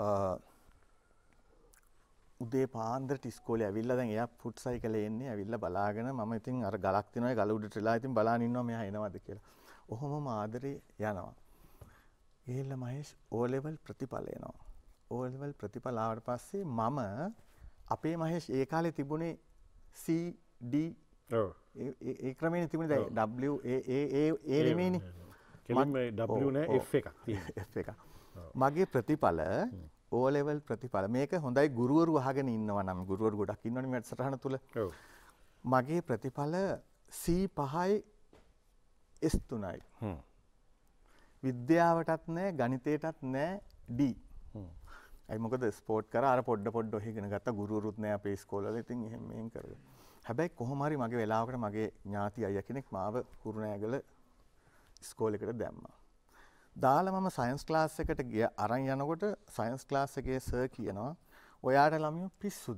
උදේ පාන්දරට ඉස්කෝලේ ඇවිල්ලා දැන් එයා ෆුට් සයිකලේ එන්නේ ඇවිල්ලා බලාගෙන මම ඉතින් අර ගලක් තියෙනවා ගල උඩට වෙලා ඉතින් බලාගෙන ඉන්නවා මෙයා එනවද කියලා. ඔහොමම ආදරේ යනවා. ගිහිල්ලා මහේෂ් O level ප්‍රතිඵල එනවා. O level ප්‍රතිඵල ආවට පස්සේ මම අපේ මහේෂ් ඒ කාලේ තිබුණේ C D ඒ ක්‍රමයේ තිබුණේ දැන් W A නෙමෙයිනේ. කෙලින්ම W නෑ F එකක් තියෙනවා. F එකක්. මගේ ප්‍රතිඵල O level ප්‍රතිඵල මේක හොඳයි ගුරුවරු අහගෙන ඉන්නවා නම් ගුරුවරු ගොඩක් ඉන්නවනේ මේ වැඩසටහන තුල. මගේ ප්‍රතිඵල C5යි S3යි. විද්‍යාවටත් නෑ ගණිතයටත් නෑ D. අයි මොකද ස්පෝර්ට් කරා අර පොඩ්ඩ ඉගෙන ගත්තා ගුරුවරුත් නෑ අපේ ඉස්කෝලවල ඉතින් එහෙම මෙහෙම කරගෙන. හැබැයි කොහොම හරි මගේ වෙලාවකට මගේ ඥාති අයියා කෙනෙක් මාව කුරුණෑගල ඉස්කෝලේකට දැම්මා. දාලා මම සයන්ස් ක්ලාස් එකට ගිය අරන් යනකොට සයන්ස් ක්ලාස් එකේ සර් කියනවා ඔයාට ළමයෝ පිස්සුද?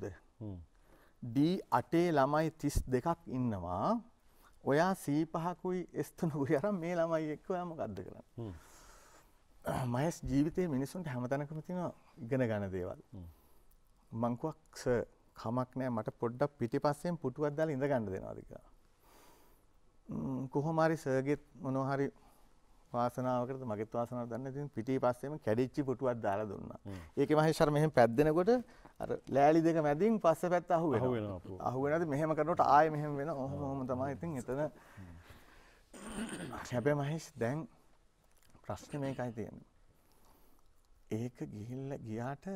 D8 ළමයි 32ක් ඉන්නවා. ඔයා C5කුයි S3කුයි අරන් මේ ළමයි එක්ක ඔයා මොකද්ද කරන්නේ? මහේෂ් ජීවිතේ මිනිස්සුන්ට හැමතැනකම තියෙන ඉගෙන ගන්න දේවල්. මං කිව්වා සර් කමක් නෑ මට පොඩ්ඩක් පිටිපස්සෙන් පුටුවක් දාලා ඉඳ ගන්න දෙනවද කියලා. කොහොම හරි සර්ගෙත් මොනවා හරි වාසනාවකට මගෙත් වාසනාවක් දන්නේ ඉතින් පිටිපස්සෙම කැඩිච්ච පුටුවක් දාලා දුන්නා. ඒකේ මහේෂ් අර මෙහෙම පැද්දෙනකොට අර ලෑලි දෙක මැදින් පස්ස පැත්ත අහු වෙනවා. අහු වෙනවාද මෙහෙම කරනකොට ආයෙ මෙහෙම වෙනවා. ඔහොම තමයි ඉතින් එතන. හැබැයි මහේෂ් දැන් ප්‍රශ්නේ මේකයි තියෙන්නේ. ඒක ගිහිල්ලා ගියාට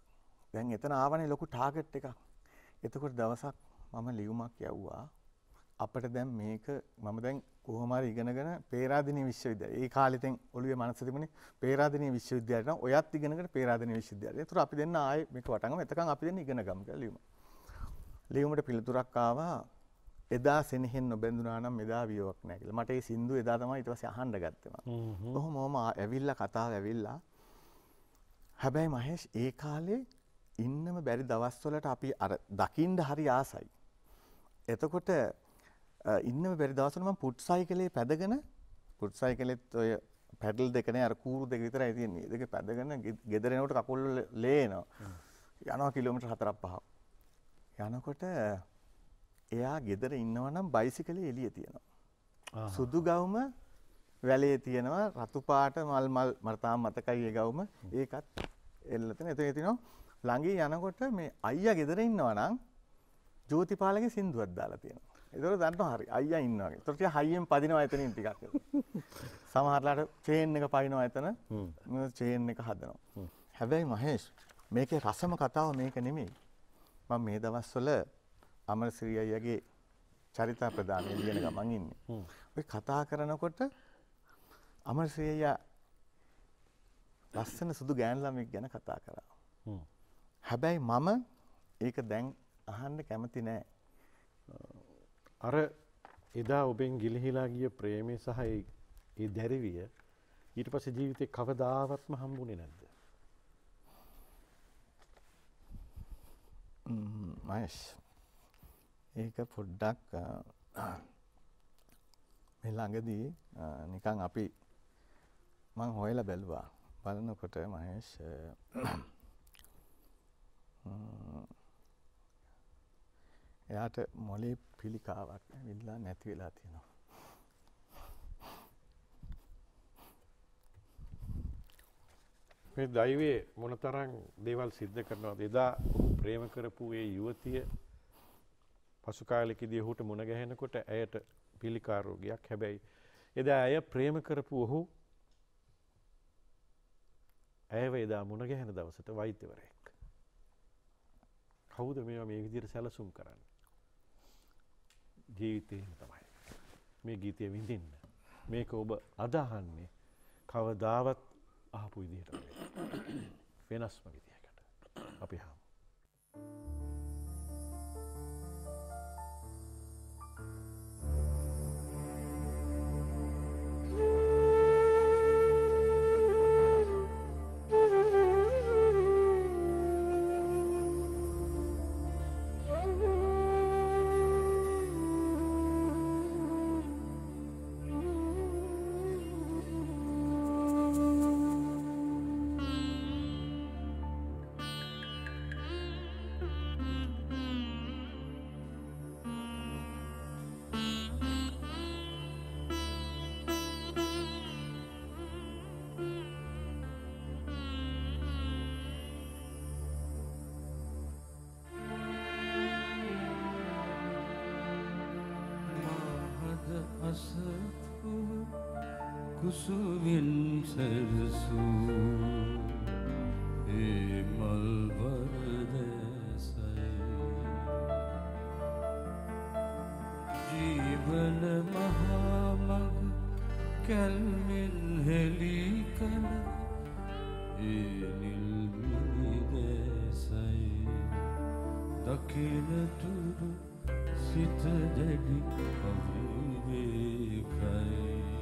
දැන් එතන ආවනේ ලොකු ටාගට් එකක්. එතකොට දවසක් මම ලියුමක් යවුවා අපිට දැන් මේක මම දැන් කොහොම හරි ඉගෙනගෙන පේරාදෙණිය විශ්වවිද්‍යාලය. ඒ කාලේ දැන් ඔළුවේ මනස තිබුණේ පේරාදෙණිය විශ්වවිද්‍යාලයට නම් ඔයත් ඉගෙනගෙන පේරාදෙණිය විශ්වවිද්‍යාලය. ඒතර අපි දෙන්න ආයේ මේක වටංගම එතකන් අපි දෙන්න ඉගෙන ගමු කියලා ලියුම. ලියුමට පිළිතුරක් ආවා එදා සෙනෙහෙන් නොබැඳුනා නම් එදා වියෝවක් නැහැ කියලා. මට ඒ සින්දුව එදා තමයි ඊට පස්සේ අහන්න ගත්තේ මම. කොහොමම ඇවිල්ලා කතාව ඇවිල්ලා. හැබැයි මහේෂ් ඒ කාලේ ඉන්නම බැරි දවස්වලට අපි අර දකින්න හරි ආසයි. එතකොට ඉන්නම බැරි දවස්වල මම පුට් සයිකලේ පැදගෙන පුට් සයිකලෙත් ඔය පැඩල් දෙකනේ අර කූරු දෙක විතරයි තියෙන්නේ. දෙක පැදගෙන ගෙදර එනකොට කකුල් වල ලේ එනවා. යනවා කිලෝමීටර් 4-5. යනකොට එයා ගෙදර ඉන්නවා නම් බයිසිකලේ එළිය තියෙනවා. සුදු ගවුම වැලේ තියෙනවා රතු පාට මල් මට තාම මතකයි ඒ ගවුම. ඒකත් එල්ල තියෙන. එතන තියෙනවා ළඟින් යනකොට මේ අයියා ගෙදර ඉන්නවා නම් ජෝතිපාලගේ සින්දුවක් දාලා තියෙනවා. ඒතකොට දන්නවා හරි අයියා ඉන්නවා කියලා. ඒතකොට ටික හයියෙන් පදිනවා එතනින් ටිකක්. සමහරලාට චේන් එක පයින්නවා එතන. චේන් එක හදනවා. හැබැයි මහේෂ් මේකේ රසම කතාව මේක නෙමෙයි. මම මේ දවස්වල අමරසිරි අයියාගේ චරිත ප්‍රදානය ලියන ගමන් ඉන්නේ. ඔය කතා කරනකොට අමරසිරි අයියා ලස්සන සුදු ගෑනු ළමෙක් ගැන කතා කරා. හැබැයි මම ඒක දැන් අහන්න කැමති නෑ. අර එදා ඔබෙන් ගිලිහිලා ගිය ප්‍රේමය සහ ඒ දැරිවිය ඊට පස්සේ ජීවිතේ කවදාවත්ම හම්බුනේ නැද්ද? මහේෂ් ඒක පොඩ්ඩක් මේ ළඟදී නිකන් අපි මං හොයලා බැලුවා. බලනකොට මහේෂ් එයාට මොලේ පිළිකාවක් ඇවිල්ලා නැති වෙලා තියෙනවා. මේ දෛවයේ මොනතරම් දේවල් සිද්ධ කරනවද? එදා ප්‍රේම කරපු ඒ යුවතිය පසු කාලෙකදී ඔහුට මුණ ගැහෙනකොට ඇයට පිළිකා රෝගයක්. හැබැයි එදා ඇය ප්‍රේම කරපු ඔහු ඇයව එදා මුණ ගැහෙන දවසට වෛද්‍යවරයෙක්. කවුද මේවා මේ විදිහට සැලසුම් කරන්නේ? ජීවිතේම තමයි. මේ ගීතය විඳින්න. මේක ඔබ අදහන්නේ කවදාවත් අහපු විදිහට වෙනස්ම විදිහකට. අපි හමු. කුසුමින් සරසූ ඒ මල්වරදසයි ජීවන මහාමග කැල්මෙන් හෙලී කළ ඒ නිල්මිනිදසයි දකිනතුරු සිත දැඩි අවිවේකයි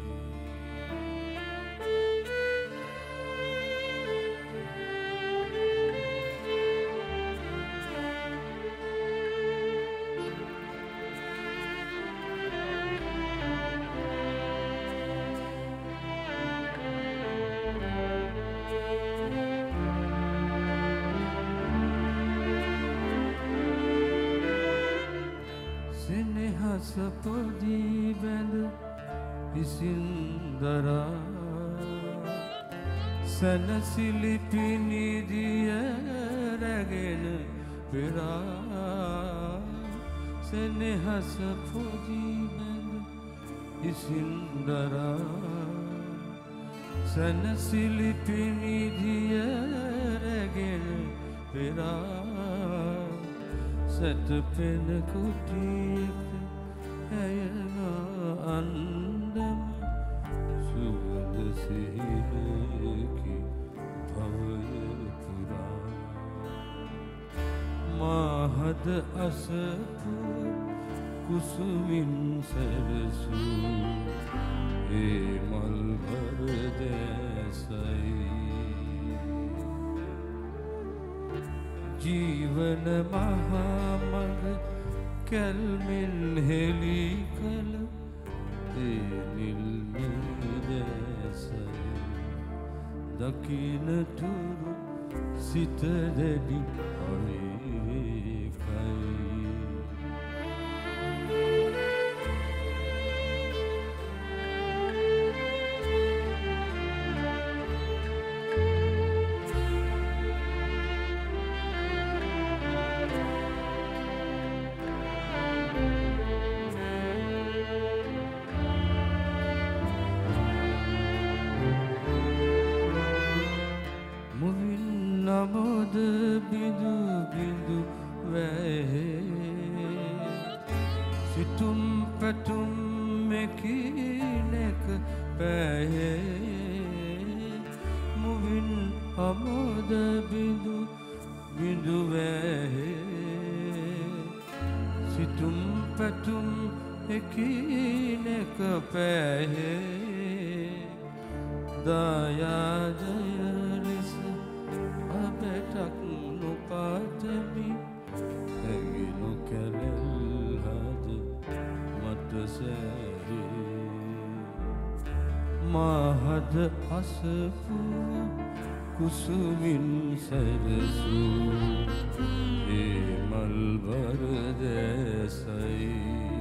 සපොදී බැඳ පිසින්දරා සැනසිලි පිනිදිය රැගෙන පෙරා සෙනෙහස පොදී බැඳ පිසින්දරා සැනසිලි පිනිදිය රැගෙන පෙරා සැතපෙන කුටියක ඇයන අන්දම සුවඳ සිහිනකි භවය පුරා මාහද අසපු කුසුමින් සැරසූ ඒ මල්වර දැසයි ජීවන මහමග කැල්මෙන් හෙලි කළ ඒ නිල්මිදැසයි දකිනතුරු සිත දැඩි අවිකයි නමොද බිඳු බිඳු වැහේ සිතුම් පැතුම් මෙකිනෙක පැහේ මුවින් අමොද බිඳු බිඳු වැහේ සිතුම් පැතුම් එකිනෙක පැහේ දායාදය ලෙස අපටක් නොපාතමි හැගිනු කැලෙල් හද මට සැරේ මාහද අසපුව කුසුමින් සැරසූ ඒ මල්වර දැසයි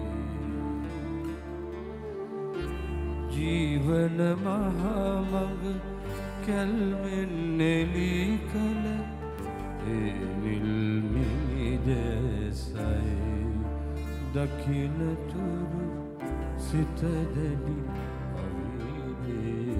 ජීවන මහමඟ කැල්මෙන් නෙලි කළ ඒ නිල්මිනිදැසයි දකිනතුරු සිත දැඩි අවිවේකයි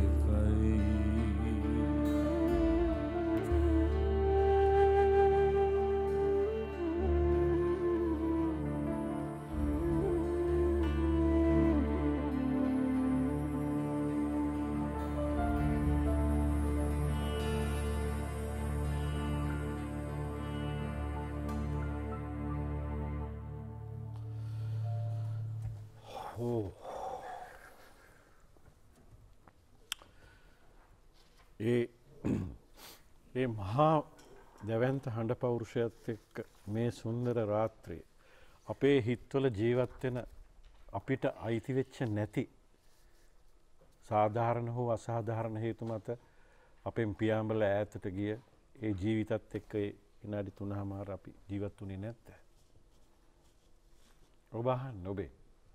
ඒ මහා දැවන්ත හඬ පෞරුෂයත් එක්ක මේ සුන්දර රාත්‍රියේ අපේ හිත්වල ජීවත් වෙන අපිට අයිති වෙච්ච නැති සාධාරණ හෝ අසාධාරණ හේතු මත අපෙන් පියාඹල ඈතට ගිය ඒ ජීවිතත් එක්ක විනාඩි 3මාර අපි ජීවත් වුණේ නැත්ද? ඔබ අහන්න ඔබේ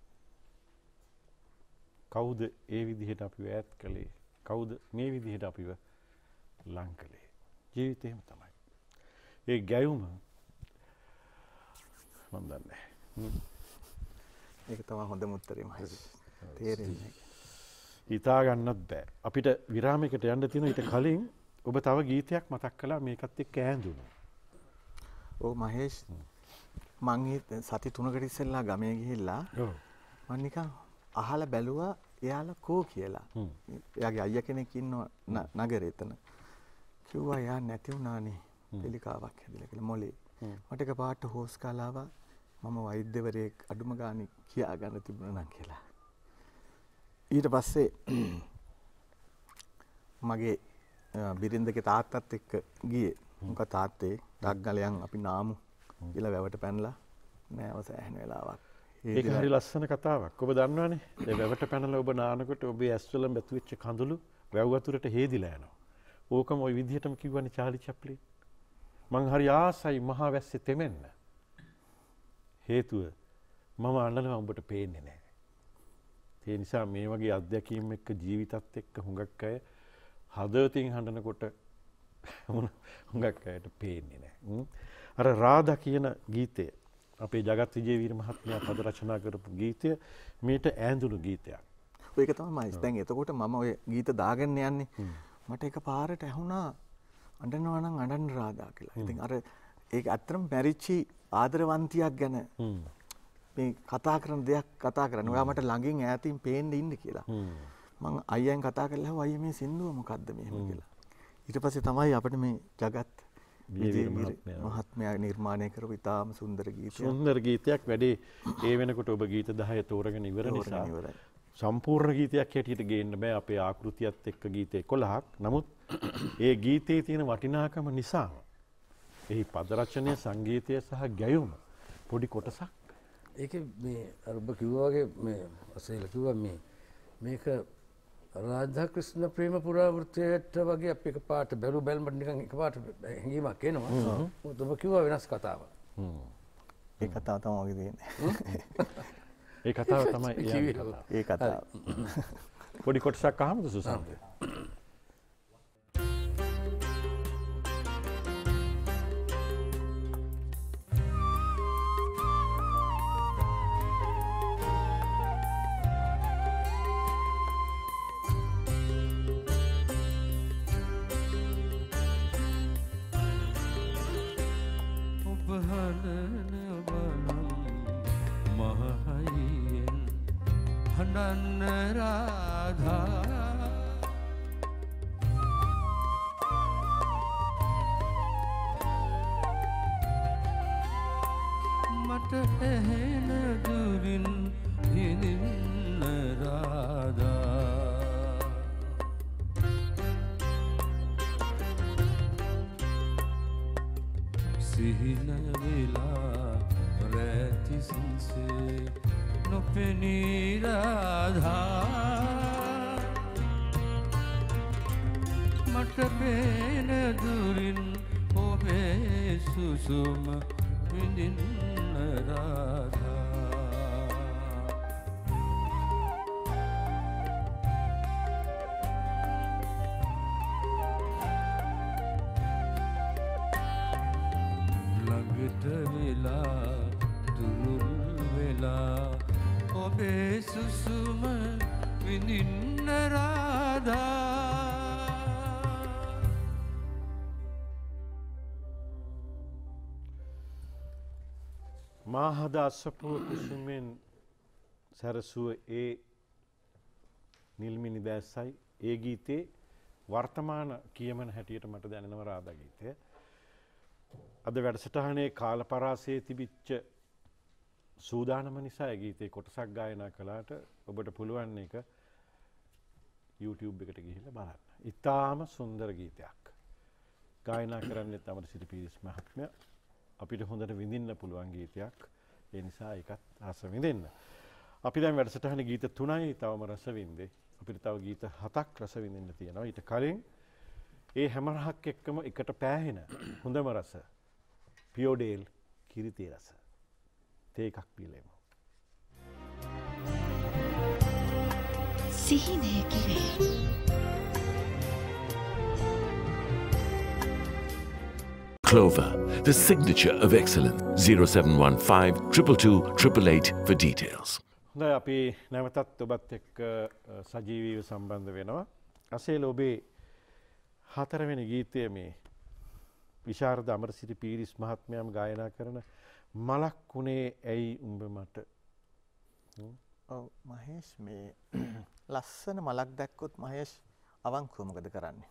කවුද ඒ විදිහට අපිව ඈත් කළේ? කවුද මේ විදිහට අපිව ලං කළේ? ජීවිතේම තමයි. ඒ ගැයුම මම දන්නේ. ඒක තමයි හොඳම උත්තරේ මහේෂ්. තේරෙන්නේ. හිතා ගන්නත් බෑ. අපිට විරාමයකට යන්න තියෙන ඊට කලින් ඔබ තව ගීතයක් මතක් කළා මේකත් එක්ක ඈඳුණා. ඔව් මහේෂ්. මං සති 3කට ඉස්සෙල්ලා ගමේ ගිහිල්ලා මම නිකන් අහලා බැලුවා එයාලා කෝ කියලා. එයාගේ අයියා කෙනෙක් ඉන්නවා නගරේ එතන. කිව්වා යා නැති වුණානේ පිළිකාවක් හැදිලා කියලා මොලේ. මට එකපාරට හොස් කාලාවා මම වෛද්‍යවරයෙක් අඩුම ගානේ කියා ගන්න තිබුණා නම් කියලා. ඊට පස්සේ මගේ බිරින්දගේ තාත්තත් එක්ක ගියේ. මොකද තාත්තේ ඩග්ගලයන් අපි නාමු කියලා වැවට පැනලා නෑව සෑහෙන වෙලාවක්. ඒක හරි ලස්සන කතාවක්. ඔබ දන්නවනේ ඒ වැවට පැනලා ඔබ නානකොට ඔබේ ඇස්වල බැතු වෙච්ච කඳුළු වැව් වතුරට හේදිලා යනවා. ඕකම ওই විදිහටම කිව්වනේ චාලි චැප්ලින්. මං හරි ආසයි මහා වැස්සේ තෙමෙන්න. හේතුව මම අඬනවා උඹට පේන්නේ නැහැ. ඒ නිසා මේ වගේ අත්දැකීම් එක්ක ජීවිතත් එක්ක හුඟක් අය හදවතින් හඬනකොට හුඟක් අයට පේන්නේ නැහැ. අර රාධා කියන ගීතය අපේ ජගත් විජේවීර මහත්මයා පද රචනා කරපු ගීතය මේට ඈඳුණු ගීතයක්. ඒක තමයි මම දැන් එතකොට මම ඔය ගීත දාගෙන යන්නේ. මට එකපාරට ඇහුණා අඬනවා නම් අඬන්න රාධා කියලා. ඉතින් අර ඒක ඇත්තටම මැරිච්චි ආදරවන්තියක් ගැන මේ කතා කරන දෙයක් කතා කරන්න. ඔයා මට ළඟින් ඈතින් පේන්න ඉන්න කියලා. මං අයියන් කතා කරලා ඇහුවා අයියේ මේ සින්දුව මොකද්ද මෙහෙම කියලා. ඊට පස්සේ තමයි අපිට මේ ජගත් විජේවීර මහත්මයා නිර්මාණය කරපු ඉතාම සුන්දර ගීතයක්. සුන්දර ගීතයක් වැඩි ඒ වෙනකොට ඔබ ගීත 10 තෝරගෙන ඉවර නිසා සම්පූර්ණ ගීතයක් හැටියට ගේන්න බෑ අපේ ආකෘතියත් එක්ක ගීත 11ක්. නමුත් ඒ ගීතයේ තියෙන වටිනාකම නිසා එහි පද රචනය, සංගීතය සහ ගැයුම පොඩි කොටසක්. ඒකේ මේ අර ඔබ කිව්වා වගේ මේ අසේල කිව්වා මේක රාධා කෘෂ්ණ ප්‍රේම පුරාවෘත්තයට වගේ අපි එක පාට බැලු බැලමට නිකන් එක පාට හැංගීමක් එනවා. මොකද ඔබ කිව්වා වෙනස් කතාවක්. ඒ කතාව තමයි වගේ තියෙන්නේ. ඒ කතාව තමයි ඒ කතාව. පොඩි කොටසක් අහමුද සුසන්ත? මාහද අස්සපුව කුසුමෙන් සැරසුව ඒ නිල්මිනි දැස්සයි ඒ ගීතේ වර්තමාන කියමන හැටියට මට දැනෙනවා රාධා ගීතය. අද වැඩසටහනේ කාලපරාසයේ තිබිච්ච සූදානම නිසා ඒ ගීතේ කොටසක් ගායනා කළාට ඔබට පුළුවන් එක YouTube එකට ගිහිල්ලා බලන්න. ඉතාම සුන්දර ගීතයක්. ගායනා කරන්නේ අමරසිරි පීරිස් මහත්මයා. අපිට හොඳට විඳින්න පුළුවන් ගීතයක්. ඒ නිසා ඒකත් රස විඳින්න. අපි දැන් වැඩසටහනේ ගීත 3යි තවම රස විඳේ. අපිට තව ගීත 7ක් රස විඳින්න තියෙනවා. ඊට කලින් ඒ හැම රහක් එක්කම එකට පෑහෙන හොඳම රස පියෝඩේල් කිරිතේ රස. තේ එකක් පීලෙමු. සිහිනය කිරේ Clover, the signature of excellence. 0715 222 888 for details. හොඳයි අපි නැවතත් ඔබත් එක්ක සජීවීව සම්බන්ධ වෙනවා. අසේල ඔබේ 4 වෙනි ගීතය මේ විශාරද අමරසිරි පීරිස් මහත්මයාම ගායනා කරන මලක් උනේ ඇයි උඹ මට. ඔව් මහේෂ් මේ ලස්සන මලක් දැක්කොත් මහේෂ් අවංකව මොකද කරන්නේ?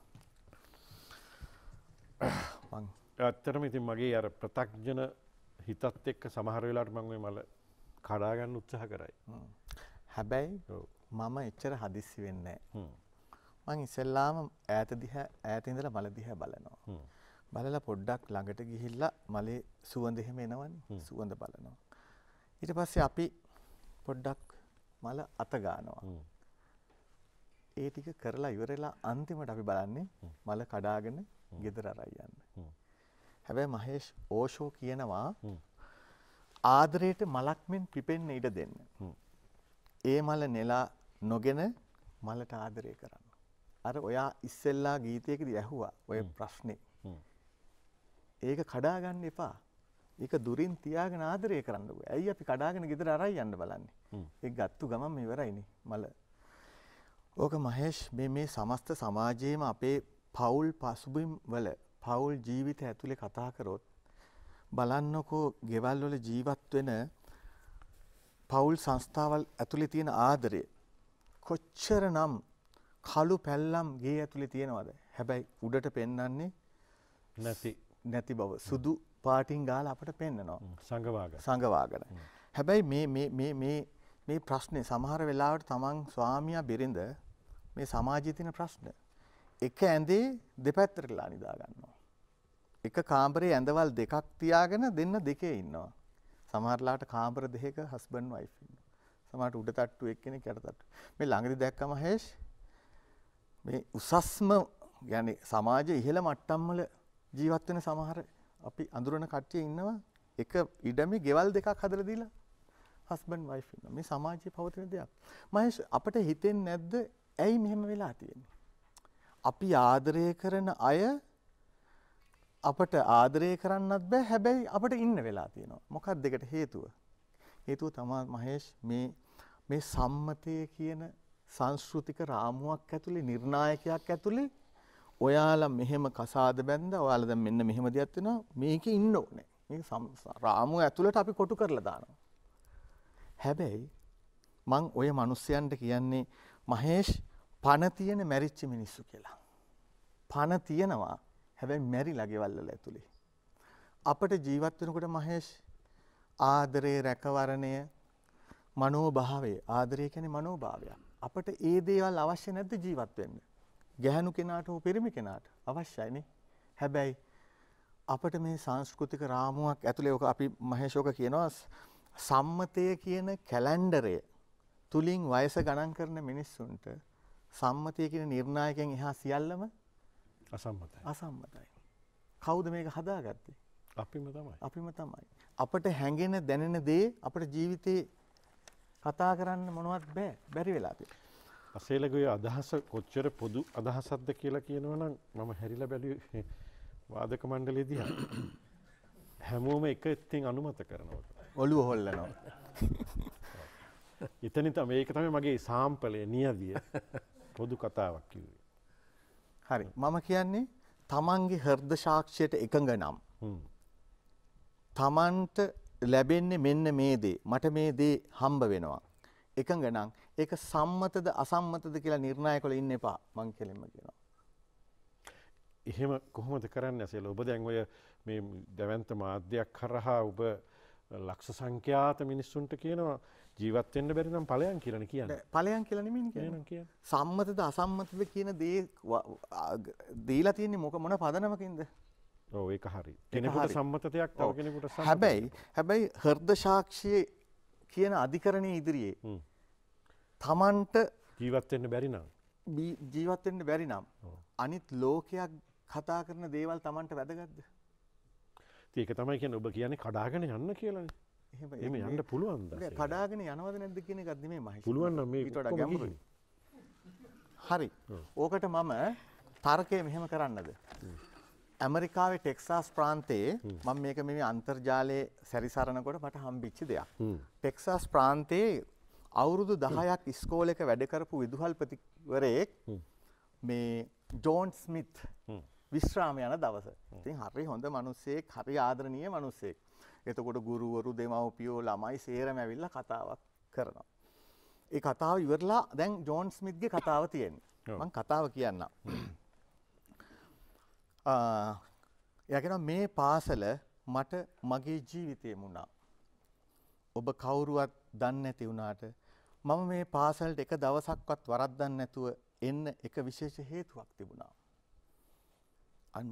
මං ඇත්තටම ඉතින් මගේ අර ප්‍රත්‍යක්ෂන හිතත් එක්ක සමහර වෙලාවට මම ওই මල කඩා ගන්න උත්සාහ කරයි. හැබැයි මම එච්චර හදිස්සි වෙන්නේ නැහැ. මං ඉස්සෙල්ලාම ඈත ඉඳලා මල දිහා බලනවා. බලලා පොඩ්ඩක් ළඟට ගිහිල්ලා මලේ සුවඳ එහෙම එනවනේ. සුවඳ බලනවා. ඊට පස්සේ අපි පොඩ්ඩක් මල අත ගන්නවා. ඒ ටික කරලා ඉවරලා අන්තිමට අපි බලන්නේ මල කඩාගෙන ගෙදර අරයි යන්න. හැබැයි මහේෂ් ඕෂෝ කියනවා ආදරයට මලක් මෙන් පිපෙන්න ඉඩ දෙන්න. ඒ මල නෙලා නොගෙන මලට ආදරය කරන්න. අර ඔයා ඉස්සෙල්ලා ගීතයකදී ඇහුවා ඔය ප්‍රශ්නේ. ඒක කඩා ගන්න එපා. ඒක දුරින් තියාගෙන ආදරය කරන්නකෝ. ඇයි අපි කඩාගෙන ගෙදර අරයි යන්න බලන්නේ? ඒක ගත්තු ගමන් ඉවරයිනේ මල. ඕක මහේෂ් මේ සමස්ත සමාජයේම අපේ පෞල් පසුබිම් වල පෞල් ජීවිත ඇතුලේ කතා කරොත් බලන්නකෝ ගෙවල් වල ජීවත් වෙන පවුල් සංස්ථාවල් ඇතුලේ තියෙන ආදරය කොච්චර නම් කළු පැල්ලම් ගේ ඇතුලේ තියෙනවද? හැබැයි උඩට පෙන්වන්නේ නැති බව. සුදු පාටින් ගාලා අපට පෙන්නනවා. සංගවාගෙන. හැබැයි මේ ප්‍රශ්නේ සමහර වෙලාවට තමන් ස්වාමියා බිරිඳ මේ සමාජයේ තියෙන ප්‍රශ්න එක ඇඳේ දෙපැත්තටලා නිදා ගන්නවා. එක කාමරේ ඇඳවල් දෙකක් තියාගෙන දෙන්න දෙකේ ඉන්නවා. සමහරලාට කාමර දෙකක හස්බන්ඩ් වයිෆ් ඉන්නවා. සමහරට උඩ තට්ටු එක්කෙනෙක් යට තට්ටු. මේ ළඟදී දැක්කම හේෂ් මේ උසස්ම يعني සමාජයේ ඉහළ මට්ටම් වල ජීවත් වෙන සමහර අපි අඳුරන කට්ටිය ඉන්නවා. එක ඉඩමේ ගෙවල් දෙකක් හදලා දීලා හස්බන්ඩ් වයිෆ් ඉන්නවා. මේ සමාජයේ පවතින දෙයක්. මහේෂ් අපිට හිතෙන්නේ නැද්ද ඇයි මෙහෙම වෙලා තියෙන්නේ? අපි ආදරය කරන අය අපට ආදරය කරන්නත් බෑ. හැබැයි අපට ඉන්න වෙලා තියෙනවා. මොකක්ද දෙකට හේතුව? හේතුව තමයි මහේෂ් මේ සම්මතය කියන සංස්කෘතික රාමුවක් ඇතුලේ නිර්ණායකයක් ඇතුලේ ඔයාලා මෙහෙම කසාද බැඳලා ඔයාලා දැන් මෙන්න මෙහෙම දෙයක් වෙනවා මේකේ ඉන්න ඕනේ. මේක රාමුව ඇතුලට අපි කොටු කරලා දානවා. හැබැයි මං ඔය මිනිස්යන්ට කියන්නේ මහේෂ් පණ තියෙන මැරිච්ච මිනිස්සු කියලා. පණ තියෙනවා හැබැයි මැරිලා ගෙවල් වල ඇතුලේ. අපිට ජීවත් වෙනකොට මහේෂ් ආදරේ රැකවරණය මනෝභාවය ආදරය කියන්නේ මනෝභාවයක්. අපිට ඒ දේවල් අවශ්‍ය නැද්ද ජීවත් වෙන්න? ගැහණු කෙනාට හෝ පිරිමි කෙනාට අවශ්‍යයිනේ. හැබැයි අපිට මේ සංස්කෘතික රාමුවක් ඇතුලේ ඔක අපි මහේෂෝක කියනවා සම්මතය කියන කැලෙන්ඩරය තුලින් වයස ගණන් කරන මිනිස්සුන්ට සම්මතය කියන නිර්ණායකයන් එහා සියල්ලම අසම්මතයි. කවුද මේක හදාගත්තේ? අපිම තමයි. අපිට හැඟෙන දැනෙන දේ අපේ ජීවිතේ කතා කරන්න මොනවත් බැරි වෙලා තියෙනවා. අසේලගේ අදහස කොච්චර පොදු අදහසක්ද කියලා කියනවනම් මම හැරිලා බැලුවේ වාදක මණ්ඩලයේ දිහා. හැමෝම එක ඉතින් අනුමත කරනවා. ඔළුව හොල්ලනවා. එතනින් තමයි මේක තමයි මගේ සාම්පලයේ නියදිය පොදු කතාවක් කිව්වේ. හරි. මම කියන්නේ තමන්ගේ හෘද සාක්ෂියට එකඟ නම් තමන්ට ලැබෙන්නේ මෙන්න මේ දේ. මට මේ දේ හම්බ වෙනවා. එකඟ නම් ඒක සම්මතද අසම්මතද කියලා නිර්ණායක වල ඉන්න එපා මං කෙලින්ම කියනවා. එහෙම කොහොමද කරන්නේ ඇසෙල? ඔබ දැන් ඔය මේ දැවැන්ත මාධ්‍යයක් කරහා ඔබ ලක්ෂ සංඛ්‍යාත මිනිස්සුන්ට කියනවා ජීවත් වෙන්න බැරි නම් ඵලයන් කියලානේ කියන්නේ. ඵලයන් කියලා නෙමෙයි කියන්නේ. සම්මතද අසම්මතද කියන දේ දීලා තියෙන්නේ මොන පදනමකින්ද? ඔව් ඒක හරි. කෙනෙකුට සම්මත දෙයක් තව කෙනෙකුට සම්මත. හැබැයි හෘද සාක්ෂියේ කියන අධිකරණයේ ඉදිරියේ තමන්ට ජීවත් වෙන්න බැරි නම් අනිත් ලෝකයක් කතා කරන දේවල් තමන්ට වැදගත්ද? ඒක තමයි කියන්නේ ඔබ කියන්නේ කඩාගෙන යන්න කියලානේ. එහෙම යන්න පුළුවන්ද? කඩාගෙන යනවද නැද්ද කියන එකක් නෙමෙයි මහේෂ්. පුළුවන් නම් මේක ගැඹුරුයි. හරි. ඕකට මම තර්කය මෙහෙම කරන්නද? ඇමරිකාවේ ටෙක්සාස් ප්‍රාන්තයේ මම මේක මේ අන්තර්ජාලයේ සැරිසරනකොට මට හම්බෙච්ච දෙයක්. ටෙක්සාස් ප්‍රාන්තයේ අවුරුදු 10ක් ඉස්කෝලේක වැඩ කරපු විදුහල්පතිවරයෙක් මේ ජෝන් ස්මිත් විශ්‍රාම යන දවස. ඉතින් හරි හොඳ මිනිස්සෙක්, හරි ආදරණීය මිනිස්සෙක්. එතකොට ගුරුවරු, දෙමව්පියෝ, ළමයි සේරම ඇවිල්ලා කතාවක් කරනවා. ඒ කතාව ඉවරලා දැන් ජෝන් ස්මිත්ගේ කතාව තියෙන්නේ. මම කතාව කියන්නම්. එයා කියනවා මේ පාසල මට මගේ ජීවිතේ මුණා. ඔබ කවුරුවත් දන්නේ නැති වුණාට මම මේ පාසලට එක දවසක්වත් වරද්දන්නේ නැතුව එන්න එක විශේෂ හේතුවක් තිබුණා. අන්න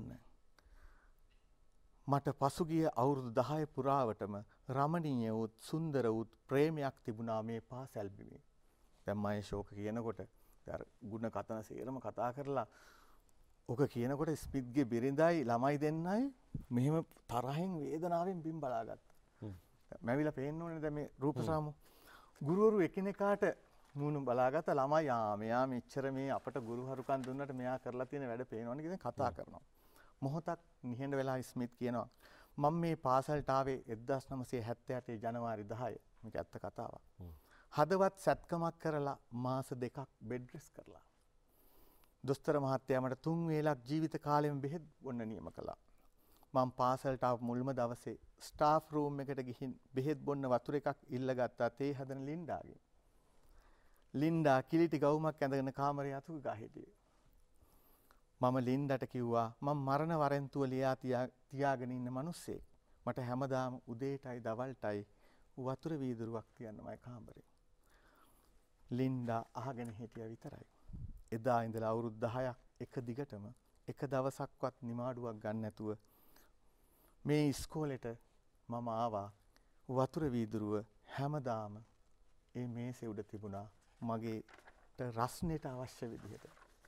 මට පසුගිය අවුරුදු 10 පුරාවටම රමණීය වූ සුන්දර වූ ප්‍රේමයක් තිබුණා මේ පාසල් බිමේ. දැන් මම ශෝක කියනකොට අර ගුණ කතන සේරම කතා කරලා ඔක කියනකොට ස්මිත්ගේ බිරිඳයි ළමයි දෙන්නයි මෙහෙම තරහෙන් වේදනාවෙන් බිම් බලාගත්තා. මැවිලා පේන්න ඕනේ දැන් මේ රූපසාමු. ගුරුවරු එකිනෙකාට මූණ බලාගත්තා. ළමයි මෙයා මෙච්චර මේ අපට ගුරුහරුකම් දුන්නට මෙයා කරලා තියෙන වැඩ පේනවනේ කියලා කතා කරනවා. මොහොතක් නිහඬ වෙලා ස්මිත් කියනවා මම මේ පාසලට ආවේ 1978 ජනවාරි 10. මේක ඇත්ත කතාවක්. හදවත් සැත්කමක් කරලා මාස 2ක් බෙඩ් රෙස්ට් කරලා. දොස්තර මහත්තයා මට 3 වේලක් ජීවිත කාලෙම බෙහෙත් බොන්න නියම කළා. මම පාසලට ආව මුල්ම දවසේ ස්ටාෆ් රූම් එකට ගිහින් බෙහෙත් බොන්න වතුර එකක් ඉල්ලගත්තා තේ හදන ලින්ඩාගෙන්. ලින්ඩා කිලිටි ගවුමක් ඇඳගෙන කාමරේ අතුක ගා හිටියේ. මම ලින්ඩට කිව්වා මම මරණ වරෙන්තුව ලියා තියාගෙන ඉන්න මිනිස්සෙක්. මට හැමදාම උදේටයි දවල්ටයි වතුර වීදුරුවක් තියන්නමයි කාමරේ. ලින්ඩා අහගෙන හිටියා විතරයි. එදා ඉඳලා අවුරුදු 10ක් එක දිගටම එක දවසක්වත් නිමාඩුවක් ගන්න නැතුව මේ ඉස්කෝලේට මම ආවා. වතුර වීදුරුව හැමදාම ඒ මේසේ උඩ තිබුණා මගේට රස්නෙට අවශ්‍ය විදිහට.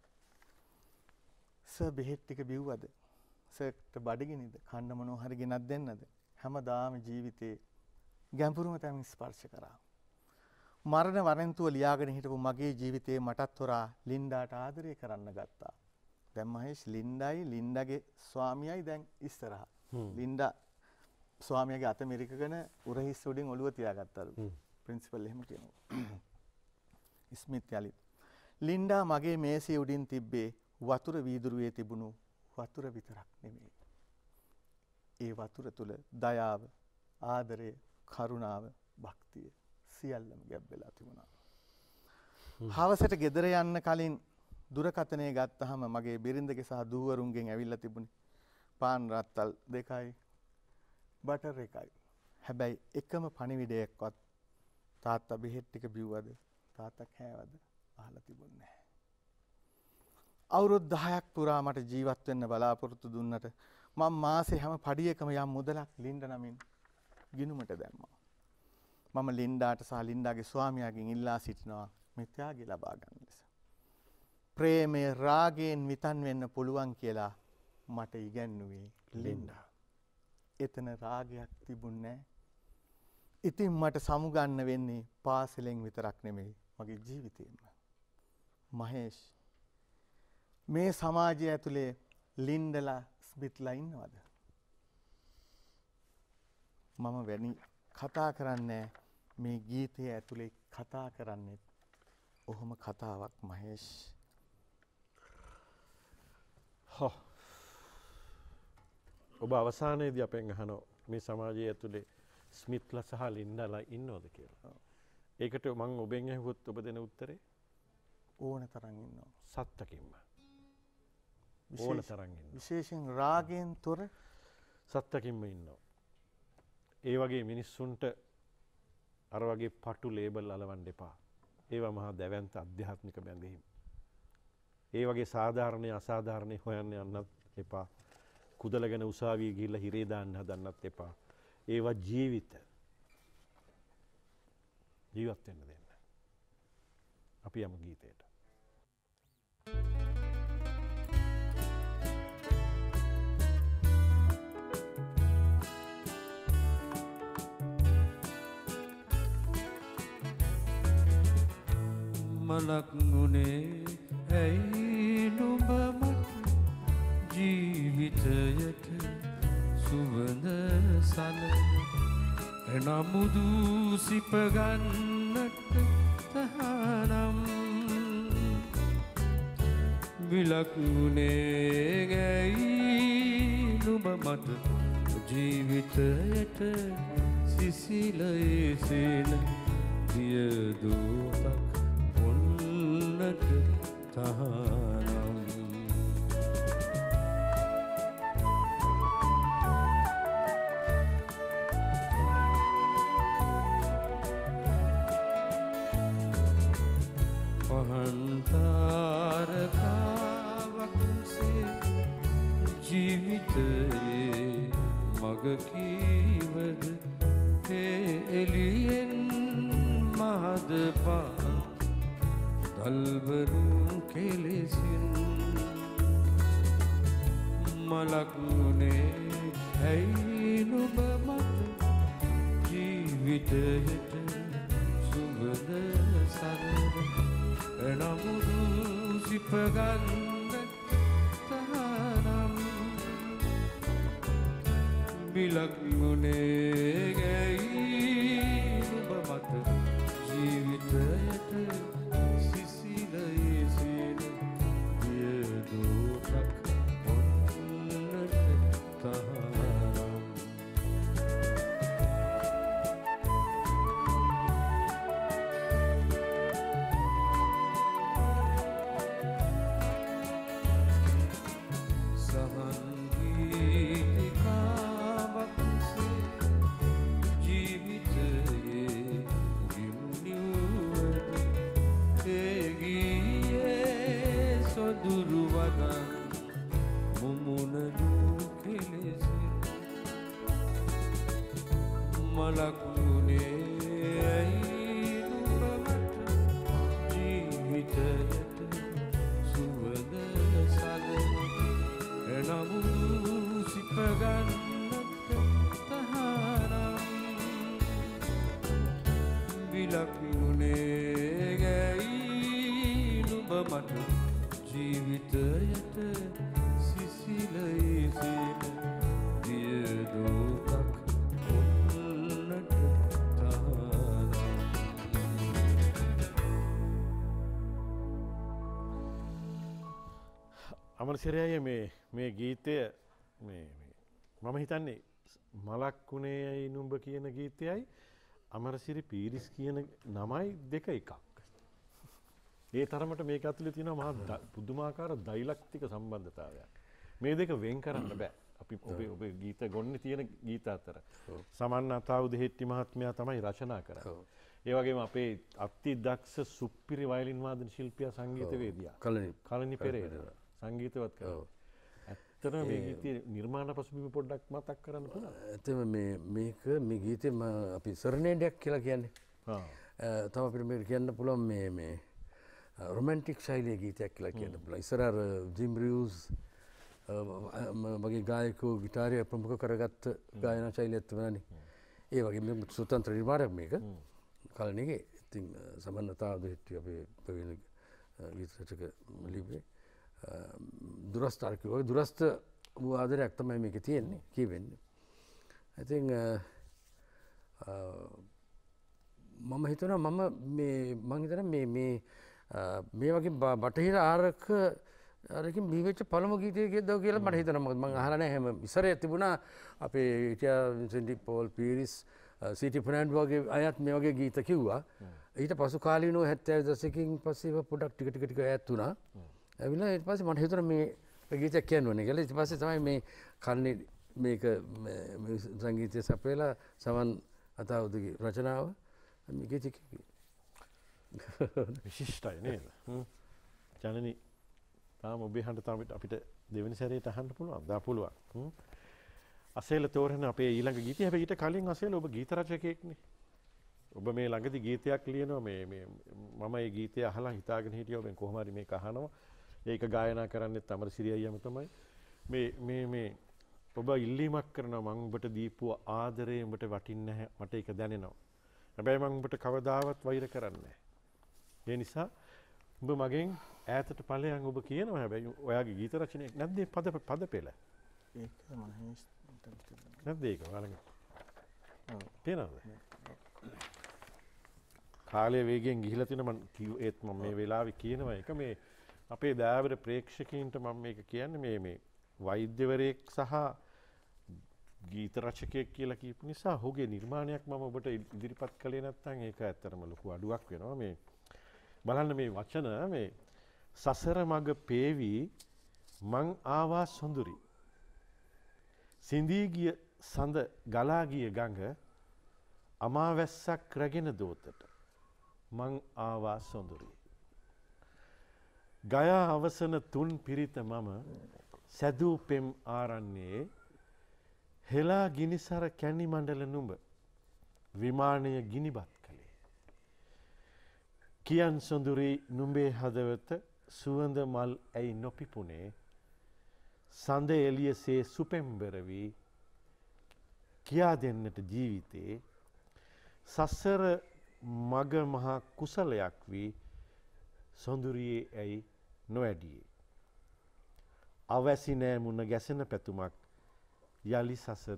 සර් බෙහෙත් ටික බිව්වද? සර්ට බඩගිනිද? කන්න මොනවා හරි ගෙනත් දෙන්නද? හැමදාම ජීවිතේ ගැඹුරුම තැන් ස්පර්ශ කරා. මරණ වරෙන්තුව ලියාගෙන හිටපු මගේ ජීවිතේ මටත් හොරා ලින්ඩාට ආදරය කරන්න ගත්තා. දැන් මහේෂ් ලින්ඩායි ලින්ඩාගේ ස්වාමියායි දැන් ඉස්සරහා. ලින්ඩා ස්වාමියාගේ අත මෙරිකගෙන උරහිස් උඩින් ඔළුව තියාගත්තලු. ප්‍රින්සිපල් එහෙම කියනවා. ස්මිත් යලිත්. ලින්ඩා මගේ මේසේ උඩින් තිබ්බේ වතුර වීදුරුවේ තිබුණු වතුර විතරක් නෙමෙයි. ඒ වතුර තුල දයාව, ආදරය, කරුණාව, භක්තිය සියල්ලම ගැබ් වෙලා තිබුණා. හවසට ගෙදර යන්න කලින් දුරකථනය ගත්තාම මගේ බිරිඳගේ සහ දූවරුන්ගෙන් ඇවිල්ලා තිබුණේ පාන් රත්තල් 2යි බටර් 1යි. හැබැයි එකම පණිවිඩයක්වත් තාත්තා බෙහෙත් ටික බිව්වද තාත්තා කෑවද අහලා තිබුණේ නැහැ. අවුරුදු 10ක් පුරා මට ජීවත් වෙන්න බලාපොරොත්තු දුන්නට මම මාසේ හැම පඩියකම යම් මුදලක් ලින්ඩ නමින් ගිණුමට දැම්මා. මම ලින්ඩාට සහ ලින්ඩාගේ ස්වාමියාගෙන් ඉල්ලා සිටිනවා මේ ත්‍යාගය ලබා ගන්න ලෙස. ප්‍රේමය රාගයෙන් විතන් වෙන්න පුළුවන් කියලා මට ඉගැන්නුවේ ලින්ඩා. එතන රාගයක් තිබුණේ නැහැ. ඉතින් මට සමුගන්න වෙන්නේ පාසලෙන් විතරක් නෙමෙයි මගේ ජීවිතේම. මහේෂ් මේ සමාජය ඇතුලේ ලින්ඩලා ස්මිත්ලා ඉන්නවද? මම වැනි කතා කරන්නේ මේ ගීතය ඇතුලේ කතා කරන්නේ ඔහොම කතාවක් මහේෂ්. ඔබ අවසානයේදී අපෙන් අහනවා මේ සමාජය ඇතුලේ ස්මිත්ලා සහ ලින්ඩලා ඉන්නවද කියලා. ඒකට මම ඔබෙන් අහුවොත් ඔබ දෙන උත්තරේ ඕන තරම් ඉන්නවා. සත්තකින්ම. ඕන තරම් ඉන්නවා. විශේෂයෙන් රාගයෙන් තොර සත්තකින්ම ඉන්නවා. ඒ වගේ මිනිස්සුන්ට අර වගේ පටු ලේබල් අලවන්න එපා. ඒවා මහා දැවැන්ත අධ්‍යාත්මික බැඳීම්. ඒ වගේ සාධාරණේ අසාධාරණේ හොයන්න යන්නත් එපා. කුදලගෙන උසාවියේ ගිහිල්ලා හිරේ දාන්න හදන්නත් එපා. ඒවා ජීවිත. ජීවත් වෙන්න දෙන්න. අපි යමු ගීතයට. මලක් ගුණේ ඇයි නුඹ මට ජීවිතයට සුවඳ සල එනමුදු සිපගන්නට තහනම් විලක් ගුණේ ඇයි නුඹ මට ජීවිතයට සිසිලයේ සෙන දියදුතක් තහනම් පහන්තාරකාවක්සේ ජීවිතයේ මග කීවද එළියෙන් මහද පා දල්වරුන් කෙලෙසින් මලක් නුනේ ඇයි නුඹ මට ජීවිතයට සුවඳ සරව එනමුදු සිපගන්න තහනම් බිලක් නුනේ ඇයි නුඹ මට ජීවිතයට සිසිලයේ සින දියදුතක් ඔන්නට තහනම් ඒගීයේ සොදුරු වදන් මුමුණනු කෙලෙසි මලක්ුණේ ඇයි නුඹමට ජීවිතයට සුවඳ සලන එනමුදු සිපගන්නට තහනම් විලක්ුණේ ඇයි නුඹමට ජීවිතයට සිසිලයිසින දියදුකක් ඔන්නට තහනම් අමරසිරයයි මේ ගීතය මම හිතන්නේ මලක්කුණේයි නුඹ කියන ගීතයයි අමරසිරි පීරිස් කියන නමයි දෙක එකක්. ඒ තරමට මේක ඇතුලේ තියෙන මහා පුදුමාකාර දෛලක්තික සම්බන්ධතාවයක්. මේ දෙක වෙන් කරන්න බෑ. අපි ඔබේ ගීත ගොන්නේ තියෙන ගීත අතර. සමන්නාතාවු දෙහෙට්ටි මහත්මයා තමයි රචනා කරන්නේ. ඒ වගේම අපේ අති දක්ෂ සුප්පිරි වයලින් වාදන ශිල්පියා සංගීතවේදියා කලනි පෙරේරා සංගීතවත් කරනවා. ඇත්තටම මේ ගීතයේ නිර්මාණ පසුබිම පොඩ්ඩක් මතක් කරන්න පුළුවන්. ඇත්තම මේක මේ ගීතේ අපි සරණේඩයක් කියලා කියන්නේ. තව අපිට මේක කියන්න පුළුවන් මේ රොමැන්ටික් ශෛලියේ ගීතයක් කියලා කියන්න පුළුවන්. ඉස්සර අර ජිම් රියුස් වගේ ගායකයෝ ගිටාරය ප්‍රමුඛ කරගත්ත ගායනා ශෛලියක් තිබුණානේ. ඒ වගේ මේ ස්වතන්ත්‍ර නිර්මාණයක් මේක. කලණිගේ ඉතින් සමන්නතාව දෙහිටි අපේ ප්‍රවීණ ගීත රචක ලිව්වේ. දුරස්ත අරකි වගේ දුරස්ත වූ ආදරයක් තමයි මේකේ තියෙන්නේ කියවෙන්නේ. ඉතින් මම හිතනවා මම හිතනවා මේ වගේ බටහිර ආරක අරකින් බිහිවෙච්ච පළමු ගීතය කියද්දෝ කියලා මට හිතෙනවා. මොකද මම අහලා නැහැ හැම ඉස්සරේ තිබුණා අපේ හිටියා වින්සෙන්ටි පෝල් පීරිස් සිටි ෆර්නෑන්ඩ් වගේ අයත් මේ වගේ ගීත කිව්වා. ඊට පසු කාලීනව 70 දශකකින් පස්සේ පොඩක් ටික ඈත් වුණා. ඇවිල්ලා ඊට පස්සේ මට හිතුණා මේ ගීතයක් කියන්න ඕනේ කියලා. ඊට පස්සේ තමයි මේ කන්නේ මේක සංගීතය සපයලා සමන් අතාවුදුගේ රචනාව මේ ගීතය විශිෂ්ටයි නේද? ජනනි තාම ඔබේ හඬ තාම අපිට දෙවෙනි සැරේට අහන්න පුළුවන්. දා පුළුවන්. අසේල තෝරන අපේ ඊළඟ ගීතය. හැබැයි ඊට කලින් අසේල ඔබ ගීත රචකයෙක්නේ. ඔබ මේ ළඟදී ගීතයක් ලියනවා මම මේ ගීතය අහලා හිතාගෙන හිටියා ඔබෙන් කොහොම හරි මේක අහනවා. ඒක ගායනා කරන්නේත් අමරසිරි අයියාම තමයි. මේ ඔබ ඉල්ලීමක් කරනවා මම ඔබට දීපු ආදරේ ඔබට වටින්නේ නැහැ. මට ඒක දැනෙනවා. හැබැයි මම ඔබට කවදාවත් වෛර කරන්නේ නැහැ. ඒ නිසා ඔබ මගෙන් ඈතට ඵලයන් ඔබ කියනවා. හැබැයි ඔයාගේ ගීත රචනයක් නැද්ද පද පෙළ? ඒක මහේෂ් නැද්ද ඒක වලඟ? තියෙනවද? කාලය වේගයෙන් ගිහිලා තියෙන මම මේ වෙලාවේ කියනවා එක මේ අපේ දයාවර ප්‍රේක්ෂකීන්ට මම මේක කියන්නේ මේ වෛද්‍යවරයෙක් සහ ගීත රචකයෙක් කියලා කියපු නිසා ඔහුගේ නිර්මාණයක් මම ඔබට ඉදිරිපත් කළේ නැත්නම් ඒක ඇත්තටම ලොකු අඩුවක් වෙනවා. මේ බලන්න මේ වචන මේ සසර මග පේවි මං ආවා සොඳුරි සිඳී ගිය සඳ ගලා ගිය ගඟ අමාවැස්සක් රැගෙන දෝතට මං ආවා සොඳුරි ගයා අවසන තුන් පිරිත මම සැදූ පෙම් ආරන්නේ හෙලා ගිනිසර කැණි මණ්ඩල නුඹ විමානය ගිනිබත් කළේ කියන් සොඳුරි නුඹේ හදවත සුවඳ මල් ඇයි නොපිපුනේ සඳ එළියසේ සුපෙම්බර වී කියා දෙන්නට ජීවිතේ සසර මග මහා කුසලයක් වී සොඳුරියේ ඇයි නොඇඩියේ අවැසි නෑ මුණ ගැසෙන පැතුමක් යලි සසර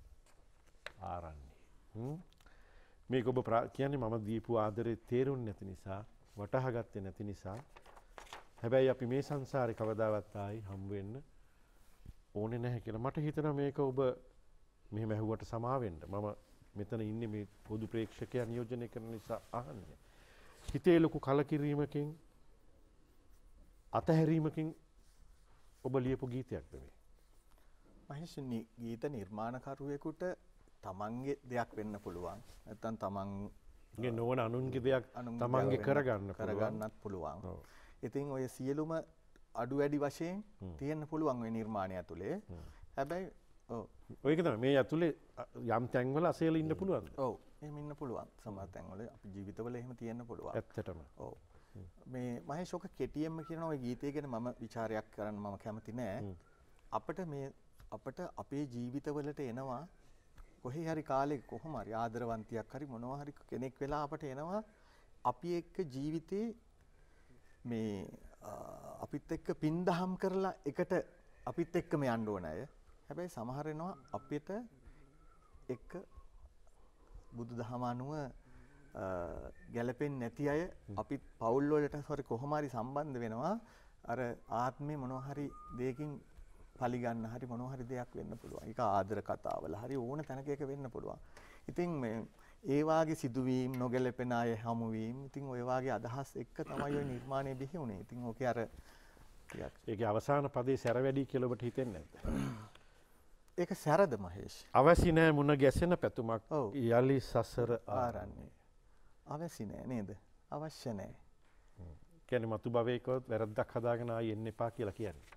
ආරන්නේ මේක ඔබ කියන්නේ මම දීපු ආදරේ තේරුම් නැති නිසා වටහා ගත්තේ නැති නිසා හැබැයි අපි මේ සංසාරේ කවදාවත් ආයි හම්බ වෙන්න ඕනේ නැහැ කියලා මට හිතෙනවා මේක ඔබ මෙහෙම ඇහුවට සමා වෙන්න මම මෙතන ඉන්නේ මේ පොදු ප්‍රේක්ෂකයා නියෝජනය කරන නිසා අහන්නේ හිතේ ලොකු කලකිරීමකින් අතහැරීමකින් ඔබ ලියපු ගීතයක්ද මේ මහේෂ් ගීත නිර්මාණකරුවෙකුට තමන්ගේ දෙයක් වෙන්න පුළුවන් නැත්නම් තමන් ගේ නොවන අනුන්ගේ දෙයක් අනුන්ගේ තමන්ගේ දෙයක් කරගන්න කරගන්නත් පුළුවන්. ඉතින් ඔය සියලුම අඩු වැඩි වශයෙන් තියෙන්න පුළුවන් ඔය නිර්මාණය ඇතුලේ. හැබැයි ඔයක තමයි මේ ඇතුලේ යම් තැන්වල අසේල ඉන්න පුළුවන්. ඔව් එහෙම ඉන්න පුළුවන්. සමහර තැන්වල අපි ජීවිතවල එහෙම තියෙන්න පුළුවන්. ඇත්තටම. ඔව්. මේ මහේෂ් ඔක කෙටියෙන්ම කියන ඔය ගීතය ගැන මම ਵਿਚාරයක් කරන්න මම කැමති නෑ. අපට අපේ ජීවිතවලට එනවා කොහේ හරි කාලෙක කොහොම හරි ආදරවන්තියක් හරි මොනවා හරි කෙනෙක් වෙලා අපට එනවා අපි එක්ක ජීවිතේ මේ අපිත් එක්ක පින්දහම් කරලා එකට අපිත් එක්කම යන්න ඕන අය. හැබැයි සමහර වෙනවා අපිට එක්ක බුදුදහම අනුව ගැලපෙන්නේ නැති අය අපිත් පවුල් වලට හරි කොහොම හරි සම්බන්ධ වෙනවා. අර ආත්මේ මොනවා හරි දෙයකින් පලිගන්න හරි මොනවා හරි දෙයක් වෙන්න පුළුවන්. ඒක ආදර කතාවල හරි ඕන තැනක ඒක වෙන්න පුළුවන්. ඉතින් මේ ඒ වාගේ සිදුවීම් නොගැලපෙන අය හමු වීම ඉතින් ඔය වාගේ අදහස් එක්ක තමයි ඔය නිර්මාණය බිහි වුනේ. ඉතින් ඕකේ අර ඒකේ අවසාන පදේ සැර වැඩි කියලා ඔබට හිතෙන්නේ නැද්ද? ඒක සැරද මහේෂ්? අවසි නෑ මුණ ගැසෙන පැතුමක් යලි සසර ආරන්නේ. අවසි නෑ නේද? අවශ්‍ය නෑ. කියන්නේ මතු භවයකවත් වැරද්දක් හදාගෙන ආයෙ එන්න එපා කියලා කියන්නේ.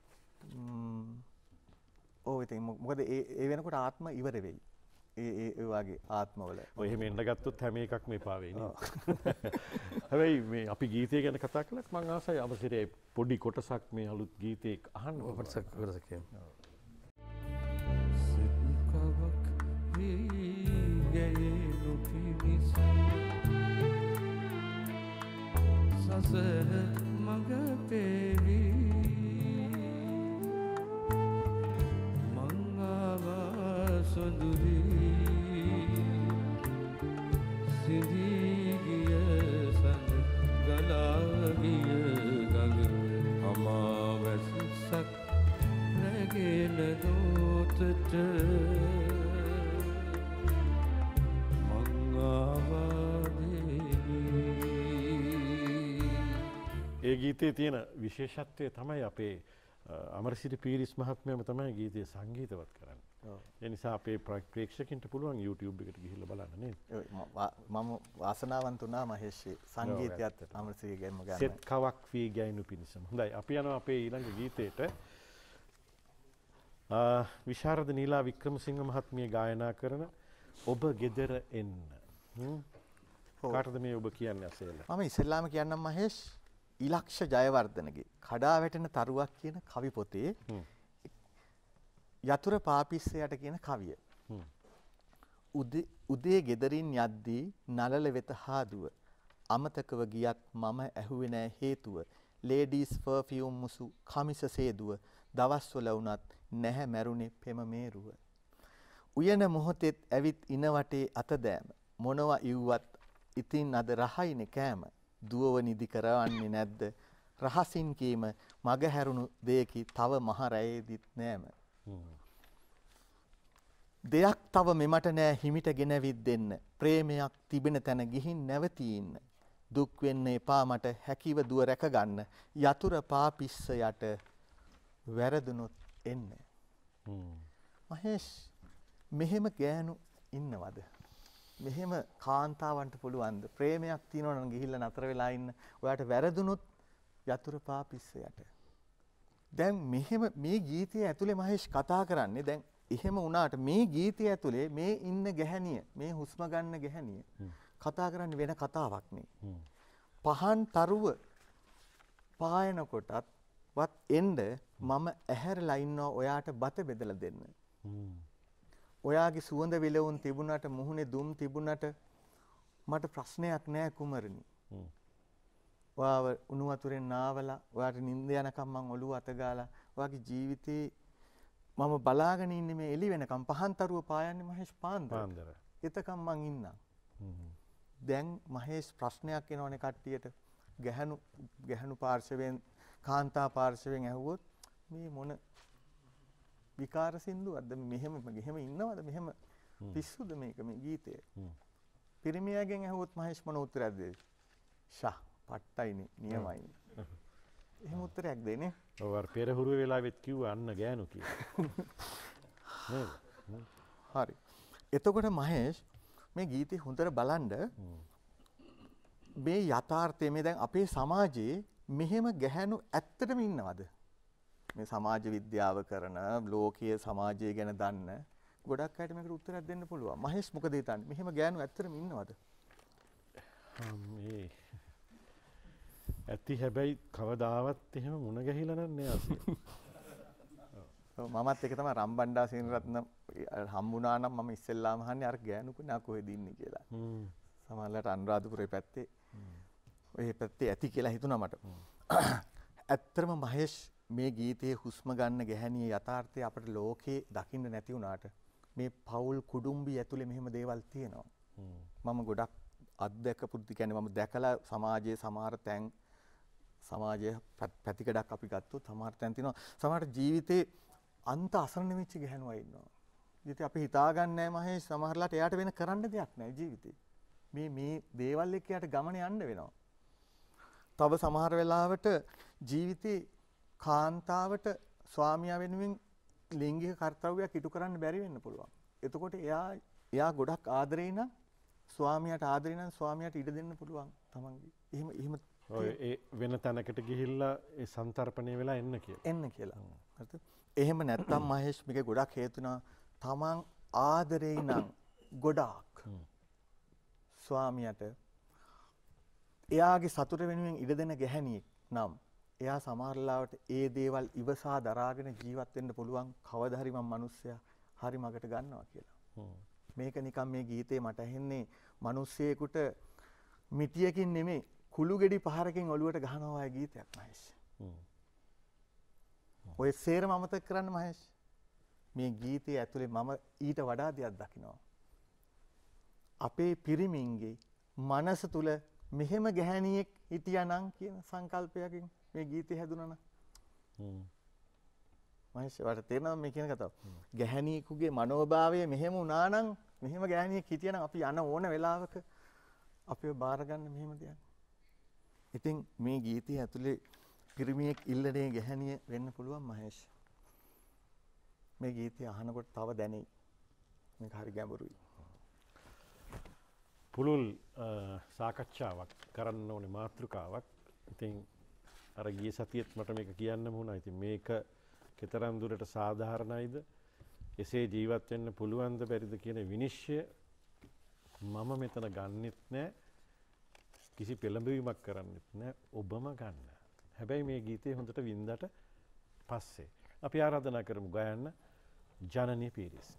ඔව් ඉතින් මොකද ඒ වෙනකොට ආත්ම ඉවර වෙයි. ඒ වගේ ආත්මවල. ඔය එහෙම එන්න ගත්තොත් හැම එකක්ම එපා වෙයි නේද? හැබැයි මේ අපි ගීතය ගැන කතා කළත් මම ආසයි අවසරේ පොඩි කොටසක් මේ අලුත් ගීතේ අහන්න කොටසක් කියමු. සිත්කවක් වීගයනු පිණිස සසර මඟ පෙවී සොඳුරී සිඳීගිය සඳ ගලාගිය ගඟ අමාවැසක් රැගෙන දෝතට ඒ ගීතයේ තියෙන විශේෂත්වය තමයි අපේ අමරසිරි පීරිස් මහත්මයාම තමයි ගීතය සංගීතවත් කරන්නේ. ඒ නිසා අපේ ප්‍රේක්ෂකින්ට පුළුවන් YouTube එකට ගිහිල්ලා බලන්න නේද? මම වාසනාවන්ත වුණා මහේෂ් සංගීතයත් අමරසිරිගෙන්ම ගන්න. සෙත් කවක් වී ගෑනු පිණිසම. හොඳයි අපි යනවා අපේ ඊළඟ ගීතයට. විශාරද නීලා වික්‍රමසිංහ මහත්මිය ගායනා කරන ඔබ ගෙදර එන්න. කාටද මේ ඔබ කියන්නේ අසේල? මම ඉස්සෙල්ලාම කියන්නම් මහේෂ් ඉලක්ෂ ජයවර්ධනගේ කඩා වැටෙන තරුවක් කියන කවි පොතේ යතුර පාපිස්සයට කියන කවිය. උදේ ගෙදරින් යද්දී නලල වෙත හාදුව අමතකව ගියත් මම ඇහුවේ නෑ හේතුව ලේඩීස් පර්ෆියුම් මුසු කමිස සේදුව දවස්වල වුණත් නැහැ මැරුණේ පෙම මේරුව. උයන මොහොතෙත් ඇවිත් ඉන වටේ අත දෑම මොනවා ඉව්වත් ඉතින් අද රහයිනේ කෑම දුවව නිදි කරවන්නේ නැද්ද රහසින් කීම මග හැරුණු දෙයකි තව මහ රැයේදිත් නෑම. දෙයක් තව මෙමට නෑ හිමිට ගෙනවිත් දෙන්න ප්‍රේමයක් තිබෙන තැන ගිහින් නැවතී ඉන්න දුක් වෙන්න එපා මට හැකිව දුව රැක ගන්න යතුර පාපිස්ස යට වැරදුනොත් එන්න. මහේෂ් මෙහෙම ගෑනු ඉන්නවද? මෙහෙම කාන්තාවන්ට පුළුවන්ද ප්‍රේමයක් තියෙනවා නම් ගිහිල්ලා නතර වෙලා ඉන්න ඔයාට වැරදුනොත් යතුර පාපිස්ස යට. දැන් මෙහෙම මේ ගීතය ඇතුලේ මහේෂ් කතා කරන්නේ දැන් එහෙම වුණාට මේ ගීතය ඇතුලේ මේ ඉන්න ගැහණිය මේ හුස්ම ගන්න ගැහණිය කතා කරන්නේ වෙන කතාවක් නේ. පහන් තරුව පායන කොටත් වත් එන්න මම ඇහැරලා ඉන්නවා ඔයාට බත බෙදලා දෙන්න. ඔයාගේ සුවඳ විලවුන් තිබුණාට මුහුණේ දුම් තිබුණාට මට ප්‍රශ්නයක් නෑ කුමරනි. ඔයාව උණු වතුරෙන් නාවලා ඔයාට නිින්ද යනකම් මං ඔළුව අත ගාලා ඔයාගේ ජීවිතේ මම බලාගෙන ඉන්නේ මේ එළි වෙනකම් පහන් තරුව පායන්නේ මහේෂ් පාන්දර. එතකම් මං ඉන්නම්. දැන් මහේෂ් ප්‍රශ්නයක් එනවනේ කට්ටියට ගැහණු පාර්ශවයෙන් කාන්තා පාර්ශවයෙන් ඇහුවොත් මේ මොන විකාර සින්දුවක්ද මෙහෙම ඉන්නවද මෙහෙම පිස්සුද මේක මේ ගීතය. පිරිමියාගෙන් ඇහුවොත් මහේෂ් මොන උත්තරයක් දෙයිද? ෂා පට්ටයිනේ නියමයිනේ. එහෙම උත්තරයක් දෙන්නේ. ඔව් අර පෙරහුරු වෙලාවෙත් කිව්වා අන්න ගෑනු කියලා. නේද? හරි. එතකොට මහේෂ් මේ ගීතේ හොඳට බලන්න මේ යථාර්ථය මේ දැන් අපේ සමාජයේ මෙහෙම ගැහැණු ඇත්තටම ඉන්නවද? මේ සමාජ විද්‍යාව කරන ලෝකීය සමාජය ගැන දන්න ගොඩක් අයට මේකට උත්තරයක් දෙන්න පුළුවන්. මහේෂ් මොකද හිතන්නේ? මෙහෙම ගැහැණු ඇත්තටම ඉන්නවද? මේ ඇති හැබැයි කවදාවත් එහෙම මුණ ගැහිලා නෑ අසිය. මමත් ඒක තමයි රම්බණ්ඩා සේනරත්න හම්බුණා නම් මම ඉස්සෙල්ලාම අහන්නේ අර ගෑනු කෙනා කොහෙද ඉන්නේ කියලා. සමහරවිට අනුරාධපුරේ පැත්තේ ඔය පැත්තේ ඇති කියලා හිතුණා මට. ඇත්තටම මහේෂ් මේ ගීතයේ හුස්ම ගන්න ගැහණිය යථාර්ථය අපේ ලෝකේ දකින්න නැති වුණාට මේ පෞල් කුඩුම්බි ඇතුලේ මෙහෙම දේවල් තියෙනවා. මම ගොඩක් අත්දැකපු කියන්නේ මම දැකලා සමාජයේ සමහර තැන් සමාජයේ පැතිකඩක් අපි ගත්තොත් සමහර තැන් තියෙනවා. සමහර ජීවිතේ අන්ත අසරණ වෙච්ච ගැහණුවා ඉන්නවා. ජීවිතේ අපි හිතාගන්නේ නැහැ මහේෂ් සමහරලාට එයාට වෙන කරන්න දෙයක් නැහැ ජීවිතේ. මේ දේවල් එක්ක යට ගමන යන්න වෙනවා. තව සමහර වෙලාවට ජීවිතේ කාන්තාවට ස්වාමියා වෙනුවෙන් ලිංගික කර්තව්‍යයක් ඉටු කරන්න බැරි වෙන්න පුළුවන්. එතකොට එයා ගොඩක් ආදරේ නම් ස්වාමියාට ආදරේ නම් ස්වාමියාට ඉඩ දෙන්න පුළුවන් තමන්ගේ. එහෙම ඔය ඒ වෙන තැනකට ගිහිල්ලා ඒ සන්තරපණය වෙලා එන්න කියලා. හරිද? එහෙම නැත්තම් මහේෂ් මේක ගොඩක් හේතුණා තමන් ආදරේ නම් ගොඩාක් ස්වාමියාට එයාගේ සතුට වෙනුවෙන් ඉඩ දෙන ගැහණියෙක් නම් එයා සමහරලාවට ඒ දේවල් ඉවසා දරාගෙන ජීවත් වෙන්න පුළුවන් කවදා හරි මම මිනිස්සයා හරි මගට ගන්නවා කියලා. මේක නිකන් මේ ගීතේ මට ඇහෙන්නේ මිනිස්සෙකුට මිටියකින් නෙමෙයි කුළු ගෙඩි පහරකින් ඔලුවට ගහනවා වගේ ගීතයක් මහේෂ්. ඔය සේරම අමතක කරන්න මහේෂ්. මේ ගීතයේ ඇතුලේ මම ඊට වඩා දෙයක් දකිනවා. අපේ පිරිමින්ගේ මනස තුල මෙහෙම ගැහණියෙක් හිටියානම් කියන සංකල්පයකින් මේ ගීතය හැදුනා නම් මහේෂ් වට තේරෙනවද මේ කියන කතාව? ගැහණියෙකුගේ මනෝභාවය මෙහෙම වුණා නම් මෙහෙම ගැහණියෙක් හිටියානම් අපි යන ඕන වෙලාවක අපිව බාර ගන්න මෙහෙම දෙයක්. ඉතින් මේ ගීතය ඇතුලේ පිරිමියෙක් ඉල්ලනේ ගැහණිය වෙන්න පුළුවන් මහේෂ්. මේ ගීතය අහනකොට තව දැනෙයි. මේක හරි ගැඹුරුයි. පුළුල් සාකච්ඡාවක් කරන්න ඕනේ මාතෘකාවක්. ඉතින් අර ගිය සතියේත් මට මේක කියන්න වුණා. ඉතින් මේක කතරම් දුරට සාධාරණයිද? එසේ ජීවත් වෙන්න පුළුවන්ද බැරිද කියන විනිශ්චය මම මෙතන ගන්නෙත් නෑ. කිසි පෙළඹවීමක් කරන්නෙත් නෑ. ඔබම ගන්න. හැබැයි මේ ගීතේ හොඳට වින්දට පස්සේ අපි ආරාධනා කරමු ගයන්න ජනනී පීරිස්ට.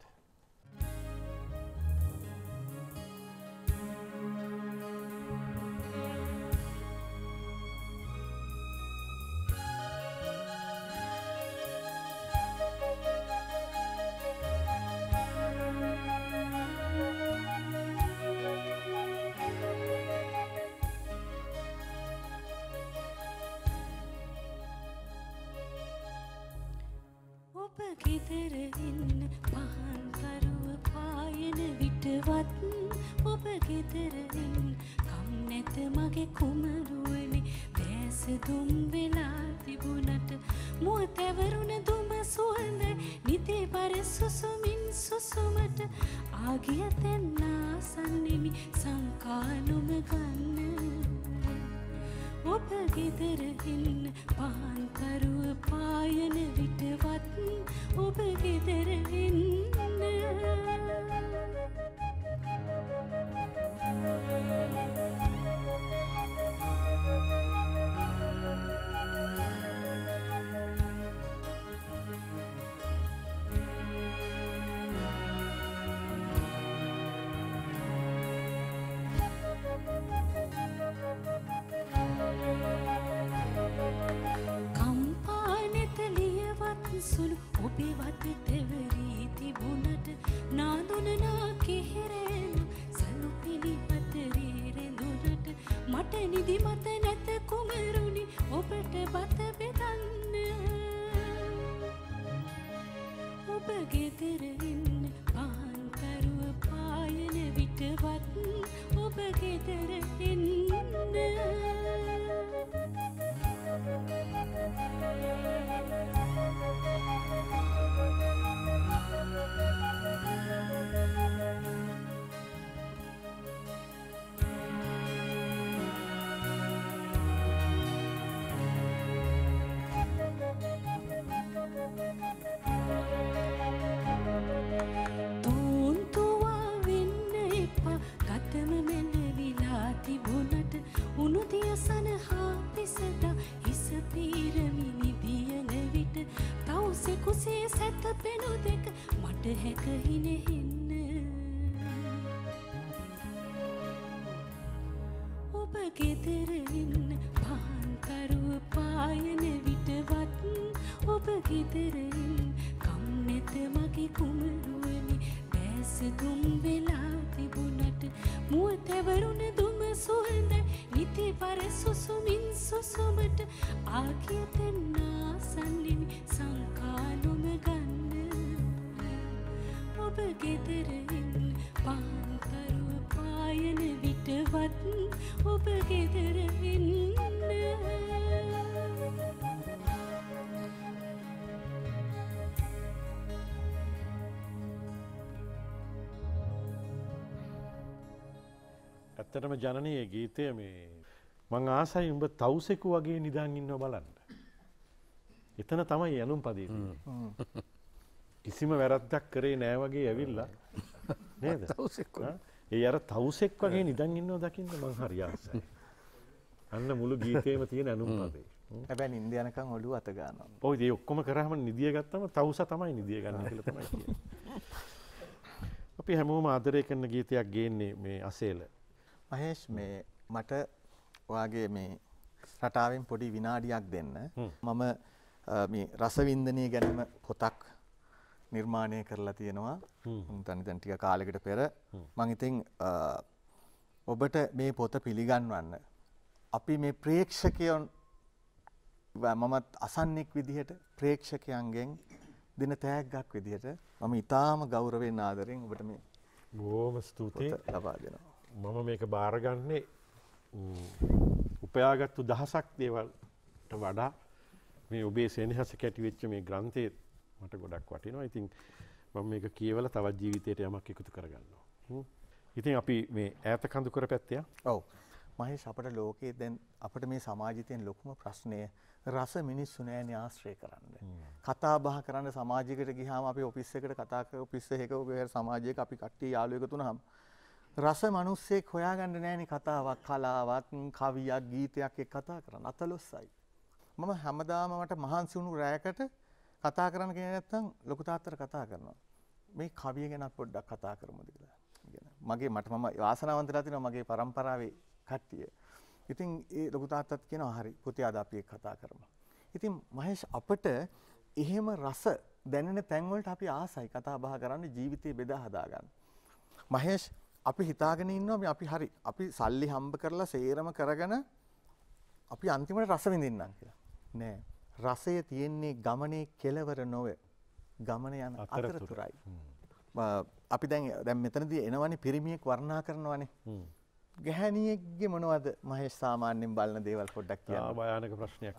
කුසේ සැතපෙනු දෙක මට හැකහිනෙහින්න ඔබ ගෙදරින් පාන්කරුව පායන විටවත් ඔබ ගෙදරින් කම් නැත මගේ කුමරුවනි දැස දුම් වෙලා තිබුණට මුව තැවරුණ දුම සුවඳ නිති පර සුසුමින් සුසුමට ආකියතෙන්නා සන්නිවි සංකා නොම ගන්න ඔබ ගෙදරින් පාන්කරුව පායන විටවත් ඔබ ගෙදරින් ඇත්තටම ජනනී ගීතය මේ මං ආසයි උඹ තවුසෙකු වගේ නිදාන් ඉන්නව බලන්න. එතන තමයි යනුම් පදේ තියෙන්නේ. කිසිම වැරද්දක් කරේ නෑ වගේ ඇවිල්ලා නේද? තවුසෙක්. ඒ අර තවුසෙක් වගේ නිදාන් ඉන්නව දකින්න මං හරි ආසයි. අන්න මුළු ගීතේම තියෙන අනුම් පදේ. හැබැයි නිින්ද යනකම් ඔළුව අත ගන්නවා. ඔය ඒ ඔක්කොම කරාම නිදිය ගත්තම තවුස තමයි නිදිය ගන්න කියලා තමයි කියන්නේ. අපි හැමෝම ආදරය කරන ගීතයක් ගේන්නේ මේ අසේල. මහේෂ් මේ මට ඔයාගේ මේ රටාවෙන් පොඩි විනාඩියක් දෙන්න. මම මේ රසවින්දනය ගැනීම පොතක් නිර්මාණය කරලා තියෙනවා. දැන් ටික කාලයකට පෙර මම ඉතින් ඔබට මේ පොත පිළිගන්වන්න අපි මේ ප්‍රේක්ෂකයන් මමත් අසන්නෙක් විදිහට ප්‍රේක්ෂකයන්ගෙන් දින තෑග්ගක් විදිහට මම ඊටාම ගෞරවයෙන් ආදරෙන් ඔබට මේ බොහොම ස්තුතියි ලබා දෙනවා. මම මේක බාරගන්නේ උපයාගත්තු දහසක් දේවල්ට වඩා මේ ඔබේ සෙනෙහස කැටි වෙච්ච මේ ග්‍රන්ථය මට ගොඩක් වටිනවා. ඉතින් මම මේක කියවලා තවත් ජීවිතයට යමක් එකතු කරගන්නවා. ඉතින් අපි මේ ඈත කඳුකර පැත්තේ ඔව් මහේෂ් අපේ ලෝකයේ දැන් අපිට මේ සමාජයේ තියෙන ලොකුම ප්‍රශ්නය රස මිනිස්සු නෑනේ ආශ්‍රය කරන්න. කතා බහ කරන්න සමාජයකට ගියාම අපි ඔෆිස් එකට කතා කර ඔෆිස් එකක ඔබේ සමාජයක අපි කට්ටිය යාළුවෙක් තුනහම රස මිනිස්සෙක් හොයාගන්න නෑනේ කතාවක් කලාවක් කවියක් ගීතයක් එක්ක කතා කරන්න අතලොස්සයි. මම හැමදාම මට මහන්සි වුණු රැයකට කතා කරන්න කියන නැත්තම් ලොකු තාත්තට කතා කරනවා. මේ කවිය ගැන පොඩ්ඩක් කතා කරමුද කියලා. මගේ මම වාසනාවන්තලා තිනවා මගේ පරම්පරාවේ කට්ටිය. ඉතින් ඒ ලොකු තාත්තත් කියනවා හරි පුතේ අද අපි ඒක කතා කරමු. ඉතින් මහේෂ් අපිට එහෙම රස දැනෙන තැන් වලට අපි ආසයි කතා බහ කරන්න ජීවිතේ බෙදා හදා ගන්න. මහේෂ් අපි හිතාගෙන ඉන්නවා අපි හරි අපි සල්ලි හම්බ කරලා සේරම කරගෙන අපි අන්තිමට රස විඳින්නම් කියලා. නෑ. රසය තියෙන්නේ ගමනේ කෙලවර නොවේ. ගමන යන අතරතුරයි. අපි දැන් මෙතනදී එනවනේ පිරිමියෙක් වර්ණනා කරනවනේ. ගැහණියෙක්ගේ මොනවද මහේෂ් සාමාන්‍යයෙන් බලන දේවල් පොඩ්ඩක් කියන්න. භයානක ප්‍රශ්නයක්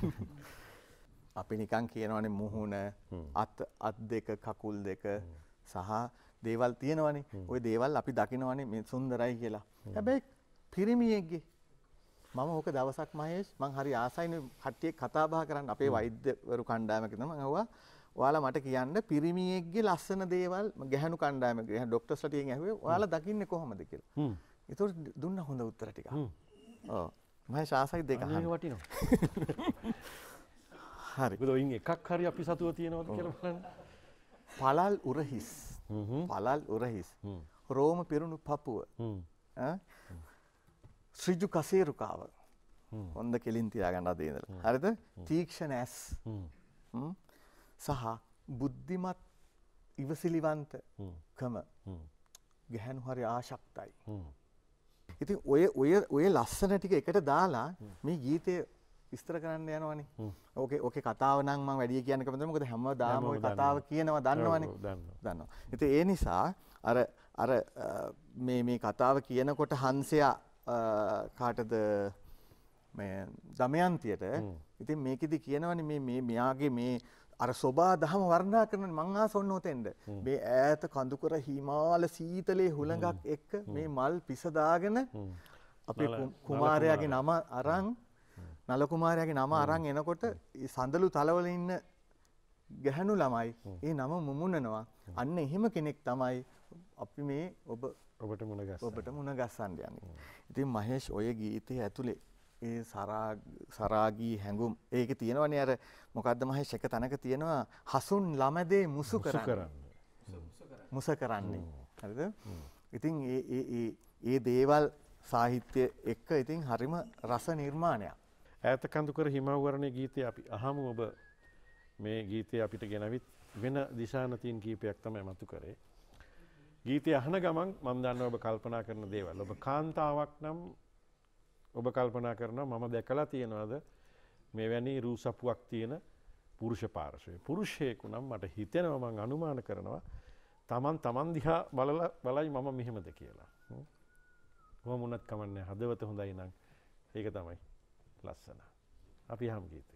අපි නිකන් කියනවනේ මුහුණ අත් දෙක කකුල් දෙක සහ දේවල් තියෙනවනේ. ওই දේවල් අපි දකිනවනේ මේ සුන්දරයි කියලා. හැබැයි පිරිමියෙක්ගේ මම ඕක දවසක් මහේෂ් මං හරි ආසයිනේ කට්ටියක් කතා බහ කරන්න අපේ වෛද්‍යවරු කණ්ඩායමක තමයි මම අහුවා ඔයාලා මට කියන්න පිරිමියෙක්ගේ ලස්සන දේවල් ගැහණු කණ්ඩායමක ડોක්ටර්ස්ලා ටිකෙන් ඇහුවේ ඔයාලා දකින්නේ කොහොමද කියලා. ඒතකොට දුන්න හොඳ උත්තර ටික. ඔව් මහේෂ් ආසයි දෙක අහන්න. මේක වටිනවා. හරි. මොකද ඔයින් එකක් හරි අපි සතුව තියනවද කියලා බලන්න. පළල් උරහිස්. පළල් උරහිස්. රෝම පිරුණු පපුව. ශ්‍රීජු කසේරුකාව. හොඳ කෙලින් තියාගන්න අද ඉඳලා. හරිද? තීක්ෂණ ඇස්. සහ බුද්ධිමත් ඉවසිලිවන්ත කම. ගැහණු හරි ආශක්තයි. ඉතින් ඔය ලස්සන ටික එකට දාලා මේ ගීතය විස්තර කරන්න යනවනේ. ඕකේ කතාව නම් මම වැඩි කියන්න කැමති නැහැ. මොකද හැමදාම ওই කතාව කියනවා දන්නවනේ. දන්නවා. ඉතින් ඒ නිසා අර මේ කතාව කියනකොට හංසයා කාටද මේ දමයන්තියට ඉතින් මේකෙදි කියනවනේ මේ මෙයාගේ මේ අර සෝබා දහම වර්ණනා කරන මං ආස ඔන්න උතෙන්ද මේ ඈත කඳුකර හිමාල සීතලේ හුළඟක් එක්ක මේ මල් පිස දාගෙන අපේ කුමාරයාගේ නම අරන් නල කුමාරයාගේ නම අරන් එනකොට සඳලු තලවල ඉන්න ගැහණු ළමයි ඒ නම මුමුණනවා අන්න එහෙම කෙනෙක් තමයි අපි මේ ඔබට මුණ ගස්සන්න යන්නේ. ඉතින් මහේෂ් ඔය ගීතයේ ඇතුලේ ඒ සරාගී හැඟුම් ඒකේ තියෙනවනේ අර මොකද්ද මහේෂ් එක තැනක තියෙනවා හසුන් ළමදේ මුසු කරන්නේ. මුස කරන්නේ. හරිද? ඉතින් ඒ දේවල් සාහිත්‍ය එක්ක ඉතින් හරිම රස නිර්මාණයක්. ඈත කඳුකර හිමවර්ණයේ ගීතය අපි අහමු. ඔබ මේ ගීතය අපිට ගෙනවිත් වෙන දිශානතීන් කීපයක් තමයි මතු කරේ. ගීතය අහන ගමන් මම දන්නවා ඔබ කල්පනා කරන දේවල්. ඔබ කාන්තාවක් නම් ඔබ කල්පනා කරනවා මම දැකලා තියෙනවද මෙවැනි රූසපුවක් තියෙන පුරුෂ පාර්ශවය. පුරුෂයෙකු නම් මට හිතෙනවා මම අනුමාන කරනවා තමන් දිහා බලයි මම මෙහෙමද කියලා. කොහොම වුණත් කමන්නේ හදවත හොඳයි නම් ඒක තමයි ලස්සන. අපි අහමු ගීතය.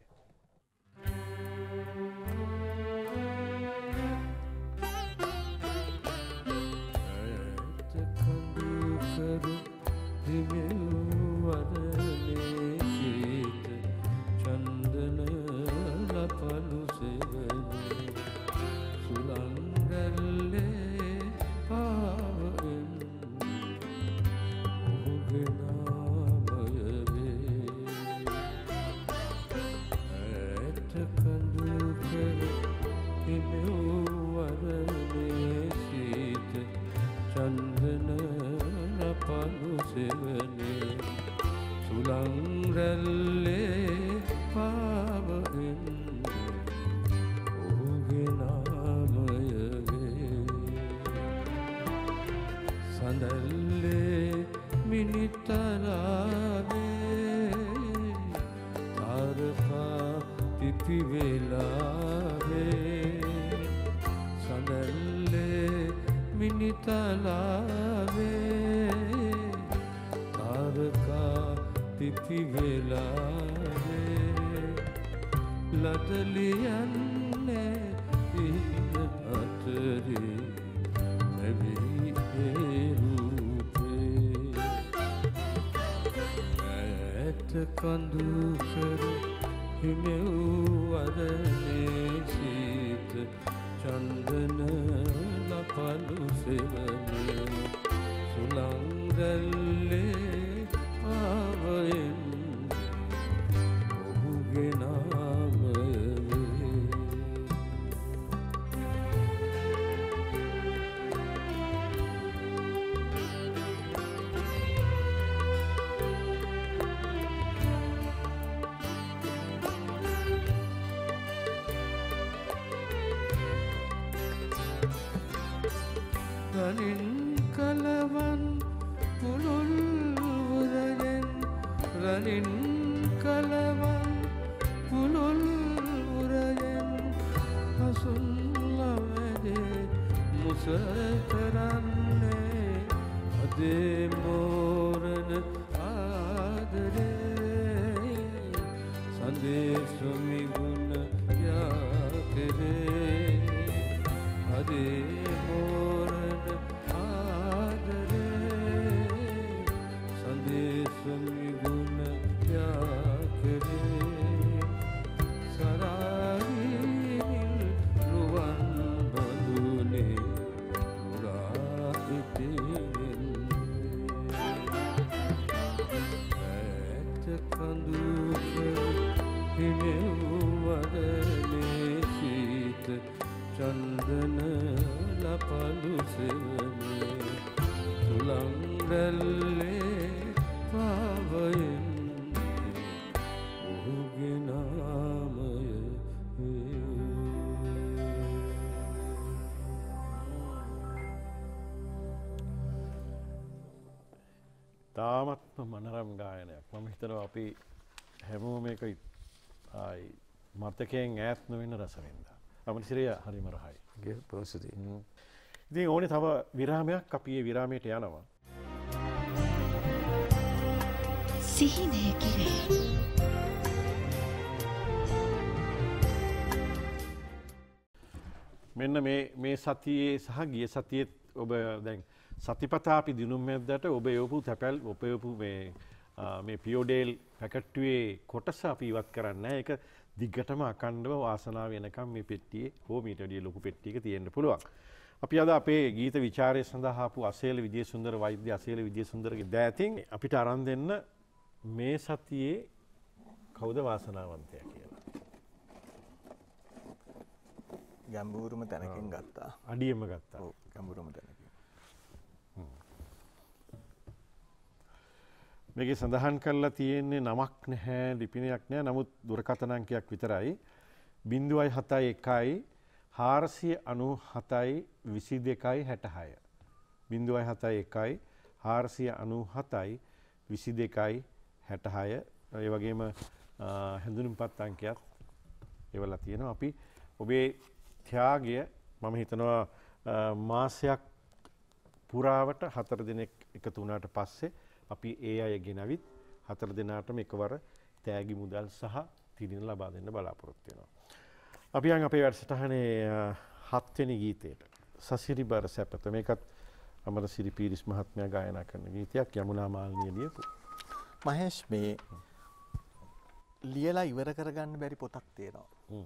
තාමත්ම මනරම් ගායනයක්. මම හිතනවා අපි හැමෝම මේක මතකයෙන් ඈත් නොවෙන රස වින්දා. අමරසිරිය හරිම රහයි. ඉතින් ඕනේ තව විරාමයක්. අපි ඒ විරාමයට යනවා. සිහිනය කිරේ. මෙන්න මේ සතියේ සහ ගිය සතියේ ඔබ දැන් සතිපතා අපි දිනුම් මැද්දට ඔබ යොපු තැපැල් ඔපයපු මේ පියෝඩේල් පැකට්ටුවේ කොටස අපි ඉවත් කරන්න. ඒක දිග්ගටම අකණ්ඩව වාසනාව වෙනකම් මේ පෙට්ටියේ හෝ මීට වැඩිය ලොකු පෙට්ටියක තියෙන්න පුළුවන්. අපි අද අපේ ගීත විචාරය සඳහා ආපු අසේල විජේසුන්දර වෛද්‍ය අසේල විජේසුන්දරගේ දෑතින් අපිට අරන් දෙන්න මේ සතියේ කවුද වාසනාවන්තයා කියලා. ගැඹුරුම තැනකින් ගත්තා. අඩියම ගත්තා. ඔව් ගැඹුරුම තැනකින්. මේකේ සඳහන් කරලා තියෙන්නේ නමක් නැහැ, ලිපිනයක් නැහැ. නමුත් දුරකථන අංකයක් විතරයි. 071 497 2266. 071 497 2266. ඒ වගේම හැඳුනුම්පත් අංකයක් එවලා තියෙනවා. අපි ඔබේ ත්‍යාගය මම හිතනවා මාසයක් පුරාවට 4 දිනක් එකතු වුණාට පස්සේ අපි ඒ අය ගෙනවිත් 4 දිනාටම එකවර තෑගි මුදල් සහ තිරින ලබා දෙන්න බලාපොරොත්තු වෙනවා. අපි යන් අපේ වැඩසටහනේ 7 වෙනි ගීතයට සසිරිබර සැපත. මේකත් අමරසිරි පීරිස් මහත්මයා ගායනා කරන ගීතයක්. යමුනා මාල්නිය ලියපු. මහේෂ් මේ ලියලා ඉවර කරගන්න බැරි පොතක් තියෙනවා.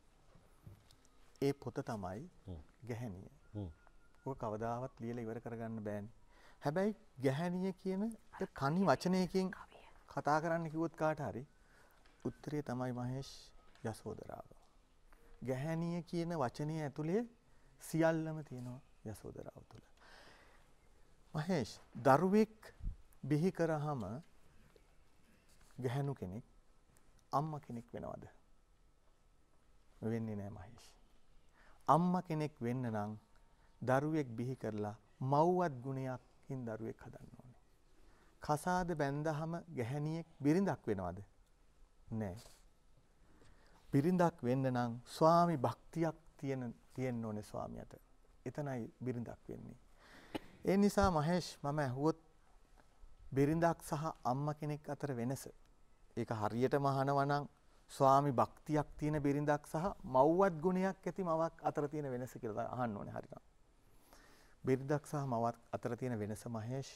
ඒ පොත තමයි ගැහැණිය. ඔක කවදාවත් ලියලා ඉවර කරගන්න බෑනේ. හැබැයි ගැහැණිය කියන කණි වචනයකින් කතා කරන්න කිව්වොත් කාට හරි උත්තරේ තමයි මහේෂ් යසෝදරාව. ගැහැණිය කියන වචනය ඇතුලේ සියල්ලම තියෙනවා යසෝදරාව තුළ. මහේෂ් දරුවෙක් බිහි කරාම ගැහැණු කෙනෙක් අම්මා කෙනෙක් වෙනවද? වෙන්නේ නැහැ මහේෂ්. අම්මා කෙනෙක් වෙන්න නම් දරුවෙක් බිහි කරලා මව්වත් ගුණයකින් දරුවෙක් හදන්න ඕනේ. කසාද බැඳහම ගැහැණියෙක් බිරිඳක් වෙනවද? නෑ. බිරිඳක් වෙන්න නම් ස්වාමි භක්තියක් තියෙන්න ඕනේ ස්වාමියාට. එතනයි බිරිඳක් වෙන්නේ. ඒ නිසා මහේෂ් මම ඇහුවොත් බිරිඳක් සහ අම්මා කෙනෙක් අතර වෙනස. ඒක හරියටම අහනවා නම් ස්වාමි භක්තියක් තියෙන බිරිඳක් සහ මව්වත් ගුණයක් ඇති මවක් අතර තියෙන වෙනස කියලා අහන්න ඕනේ හරියට. බිරිඳක් සහ මවක් අතර තියෙන වෙනස මහේෂ්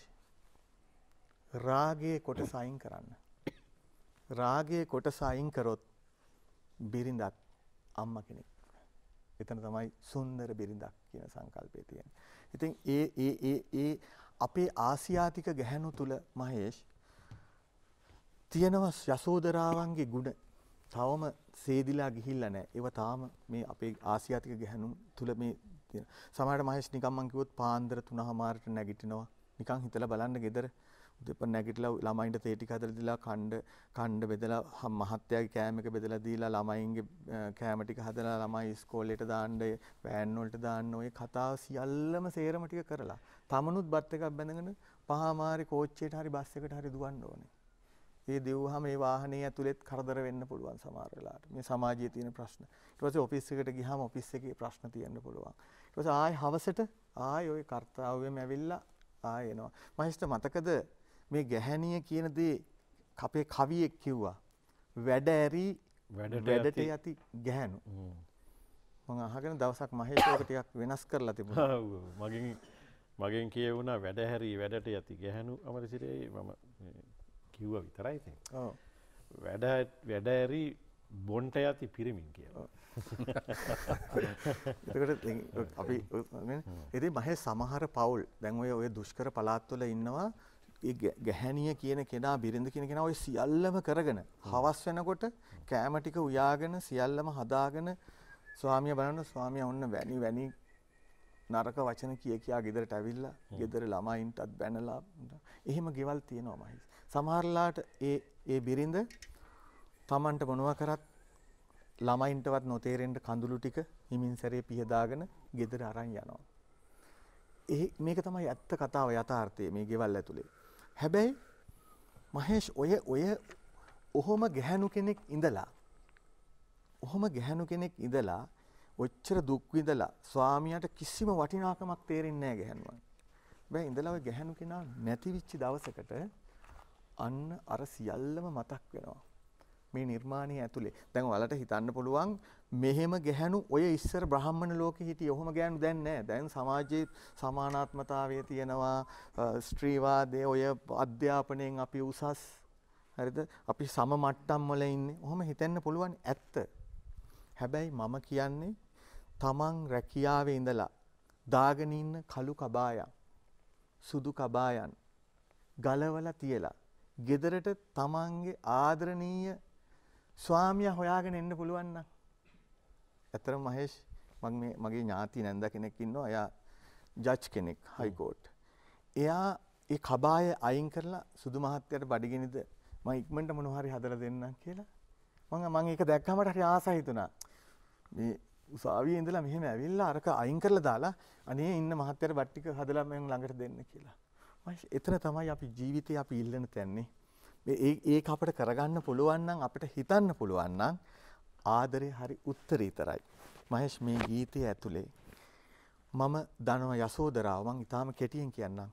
රාගයේ කොටස අයින් කරන්න. රාගයේ කොටස අයින් කරොත් බිරිඳක් අම්මා කෙනෙක්. එතන තමයි සුන්දර බිරිඳක් කියන සංකල්පය තියෙන්නේ. ඉතින් ඒ අපේ ආසියාතික ගැහැණු තුල මහේෂ් තියෙනවා යසෝදරාවන්ගේ ගුණ. තවම සේදිලා ගිහිල්ලා නැහැ. ඒව තාම මේ අපේ ආසියාතික ගැහැණු තුල මේ තියෙන. සමහරට මහේෂ් නිකන් මං කිව්වොත් පාන්දර 3:00ට නැගිටිනවා. නිකන් හිතලා බලන්න ගෙදර උදේප නැගිටලා ළමයින්ට තේ ටික හදලා දීලා කණ්ඩ බෙදලා මහත්තයාගේ කෑම එක බෙදලා දීලා ළමයින්ගේ කෑම ටික හදලා ළමයි ඉස්කෝලේට දාන්න වෑන් වලට දාන්න ඔය කතාව සියල්ලම සේරම ටික කරලා තමනුත් බත් එකක් බැඳගෙන පහමාරි කෝච්චියට හරි බස් එකට හරි දුවන්න ඕනේ. ඒ දෙව්වහම මේ වාහනේ ඇතුළෙත් කරදර වෙන්න පුළුවන් සමහර වෙලාවට. මේ සමාජයේ තියෙන ප්‍රශ්න. ඊට පස්සේ ඔෆිස් එකට ගියාම ඔෆිස් එකේ ප්‍රශ්න තියෙන්න පුළුවන්. ඊට පස්සේ ආයෙ හවසට ආයෙ ওই කර්තාව්‍යෙම ඇවිල්ලා ආයෙ එනවා. මහේෂ්ට මතකද මේ ගැහැණිය කියන දේ අපේ කවියෙක් කිව්වා. වැඩ ඇරි වැඩට යති ගැහැණු. මම අහගෙන දවසක් මහේෂ් ඔක ටිකක් වෙනස් කරලා තිබුණා. මගෙන් කියවුණා වැඩ හැරි වැඩට යති ගැහැණු අමරසිරේ මම කිව්වා විතරයි ඉතින්. ඔව්. වැඩ ඇරි බොන්ට යති පිරිමින් කියලා. එතකොට අපි ඉතින් මහේෂ් සමහර පවුල් දැන් ඔය දුෂ්කර පළාත්වල ඉන්නවා ඒ ගැහැණිය කියන කෙනා බිරිඳ කියන කෙනා ඔය සියල්ලම කරගෙන හවස් වෙනකොට කෑම ටික උයාගෙන සියල්ලම හදාගෙන ස්වාමියා බලන්න ස්වාමියා ඔන්න වැනි නරක වචන කියා ගෙදරට ඇවිල්ලා ගෙදර ළමයින්ටත් බැනලා එහෙම ගෙවල් තියෙනවා මහේෂ්. සමහරලාට ඒ බිරිඳ Tamanට මොනවා කරත් ළමයින්ටවත් නොතේරෙන්න කඳුළු ටික හිමින් සැරේ පිහදාගෙන ගෙදර අරන් යනවා. මේක තමයි ඇත්ත කතාව යථාර්ථය මේ ගෙවල් ඇතුලේ. හැබැයි මහේෂ් ඔය ඔහොම ගැහැණු කෙනෙක් ඉඳලා ඔච්චර දුක් විඳලා ස්වාමියාට කිසිම වටිනාකමක් තේරෙන්නේ නැහැ ගැහැණුවන්. හැබැයි ඉඳලා ඔය ගැහැණු කෙනා නැති වෙච්ච දවසකට අන්න අර සියල්ලම මතක් වෙනවා. මේ නිර්මාණය ඇතුලේ. දැන් ඔයාලට හිතන්න පුළුවන් මෙහෙම ගැහැණු ඔය ඉස්සර බ්‍රාහ්මණ ලෝකෙ හිටිය ඔහොම ගැහැණු දැන් නැහැ. දැන් සමාජයේ සමානාත්මතාවය තියෙනවා. ස්ත්‍රීවාදය ඔය අධ්‍යාපනයෙන් අපි උසස්. හරිද? අපි සම මට්ටම් වල ඉන්නේ. ඔහොම හිතෙන්න පුළුවන් ඇත්ත. හැබැයි මම කියන්නේ තමන් රැකියාවේ ඉඳලා දාගෙන ඉන්න කළු කබායන් සුදු කබායන් ගලවලා තියලා ගෙදරට තමන්ගේ ආදරණීය ස්වාමියා හොයාගෙන එන්න පුළුවන් නම් ඇත්තටම මහේෂ් මගේ ඥාති නැන්දා කෙනෙක් ඉන්නවා. එයා ජජ් කෙනෙක් හයිකෝට්. එයා ඒ කබාය අයින් කරලා සුදු මහත්තයාට බඩගිනිද මම ඉක්මනට මොනවා හරි හදලා දෙන්නම් කියලා. මම ඒක දැක්කම හරි ආසයි හිතුණා. මේ උසාවියේ ඉඳලා මෙහෙම ඇවිල්ලා අරක අයින් කරලා දාලා අනේ ඉන්න මහත්තයාට බත් ටික හදලා මම ළඟට දෙන්න කියලා. මහේෂ් එතන තමයි අපි ජීවිතේ අපි ඉල්ලන තැන්නේ. ඒක අපිට කරගන්න පුළුවන් නම් අපිට හිතන්න පුළුවන් නම් ආදරේ හරි උත්තරීතරයි. මහේෂ් මේ ගීතයේ ඇතුලේ මම දනවා යසෝදරාව මං ඊටාම කෙටියෙන් කියන්නම්.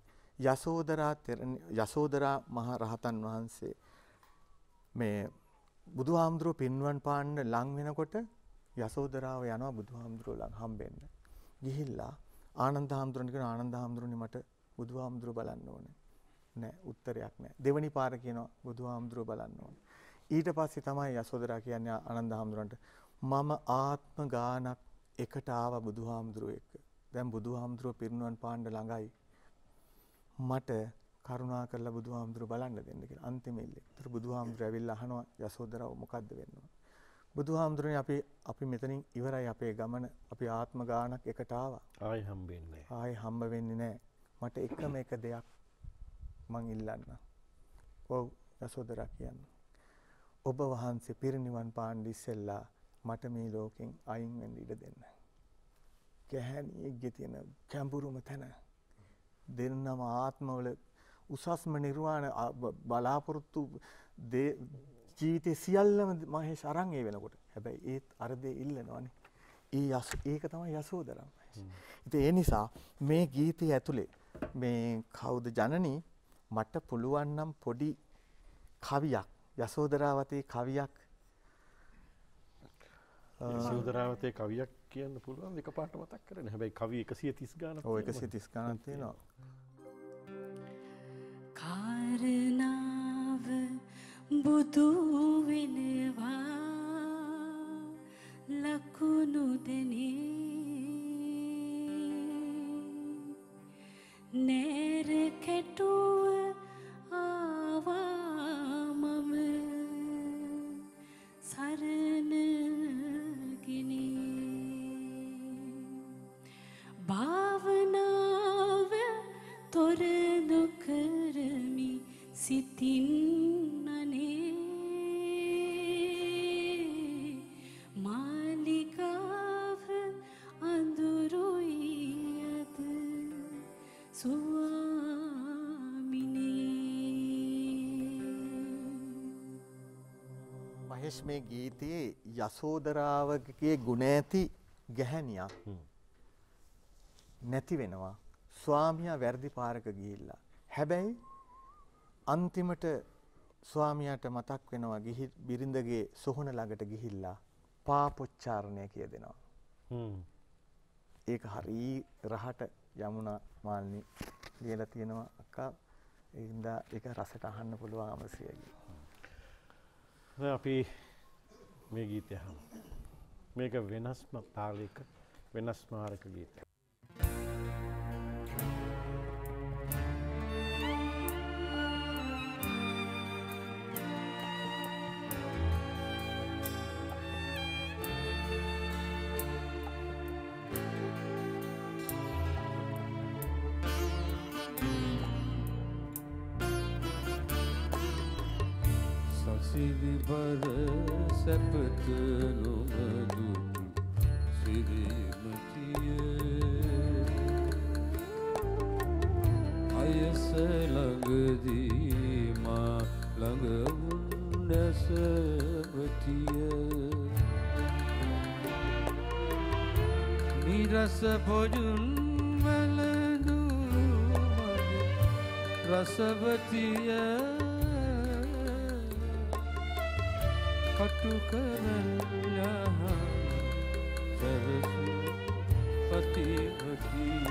යසෝදරා මහ රහතන් වහන්සේ මේ බුදුහාමුදුරුවෝ පින්වන් පාන්න ලං වෙනකොට යසෝදරාව යනවා බුදුහාමුදුරුවෝ ළඟ හම්බෙන්න. ගිහිල්ලා ආනන්ද හාමුදුරන්ට කියන ආනන්ද හාමුදුරනේ මට බුදුහාමුදුරුවෝ බලන්න ඕනේ. නෑ උත්තරයක් නෑ. දෙවනි පාර කියනවා බුදුහාමුදුරුවෝ බලන්න ඕනේ. ඊට පස්සේ තමයි යසෝදරා කියන්නේ ආනන්ද හාමුදුරන්ට මම ආත්ම ගානක් එකට ආවා බුදුහාමුදුරුවෝ එක්ක. දැන් බුදුහාමුදුරුවෝ පිරිනුවන් පාන්න ළඟයි. මට කරුණා කරලා බුදුහාමුදුරුවෝ බලන්න දෙන්න කියලා. අන්තිමෙල්ලේ. ඒතර බුදුහාමුදුරුවෝ ඇවිල්ලා අහනවා යසෝදරාව මොකද්ද වෙන්න ඕන? බුදුහාමුදුරනේ අපි මෙතනින් ඉවරයි අපේ ගමන. අපි ආත්ම ගානක් එකට ආවා. ආයි හම්බෙන්නේ නැහැ. ආයි හම්බ වෙන්නේ නැහැ. මට එකම එක දෙයක් මං ඉල්ලන්න. ඔව් යසෝදරා කියන්නේ. ඔබ වහන්සේ පිරිනිවන් පාන්න ඉස්සෙල්ලා මට මේ ලෝකෙන් අයින් වෙන්න ඉඩ දෙන්න. ගැහැණියෙක්ගේ තියෙන කැඹුරුම තැන දෙන්නම ආත්මවල උසස්ම නිර්වාණ බලාපොරොත්තු ජීවිතේ සියල්ලම මහේෂ් අරන් ඒ වෙනකොට. හැබැයි ඒත් අර දේ ඉල්ලනවනේ. ඒක තමයි යසෝදරා මහේෂ්. ඉතින් ඒ නිසා මේ ගීතයේ ඇතුලේ මේ කවුද ජනනී මට පුළුවන් නම් පොඩි කවියක් යසෝදරාවතේ කවියක් යසෝදරාවතේ කවියක් කියන්න පුළුවන් එකපාරට මතක් කරගෙන. හැබැයි කවි 130 ගානක්. ඔව් 130 ගානක් තියෙනවා. කාරණාව බුදු වෙනවා ලකුණු දෙනේ නෑර කැටුව ආවා මම සරණගෙන භාවනාව තොර නොකරමි සිතින් අනේ මාලිගාව අඳුරුයි අද ස්වාමිනේ. මහේෂ් මේ ගීතයේ යසෝදරාවගේ ගුණ ඇති ගැහැණියක් නැති වෙනවා. ස්වාමියා වැරදි පාරක ගිහිල්ලා. හැබැයි අන්තිමට ස්වාමියාට මතක් වෙනවා ගිහි බිරිඳගේ සොහන ළඟට ගිහිල්ලා පාපොච්චාරණය කියදෙනවා. ඒක හරි රහට යමුනා මාල්නි ලියලා තියෙනවා අක්කා. ඒක රසට අහන්න පුළුවන් අවශ්‍යයි. අපි මේ ගීතය අහමු. මේක වෙනස්ම තාලයක වෙනස් මාරක ගීතයක්. සිරිබර සැපත නොමදු සිරිමතිය අයස ළඟදී මා ළඟ වුන් නැසවතිය නිරස පොජුන් වලඳු මගේ රසවතිය කටු කරලා සරසු පතිවතිය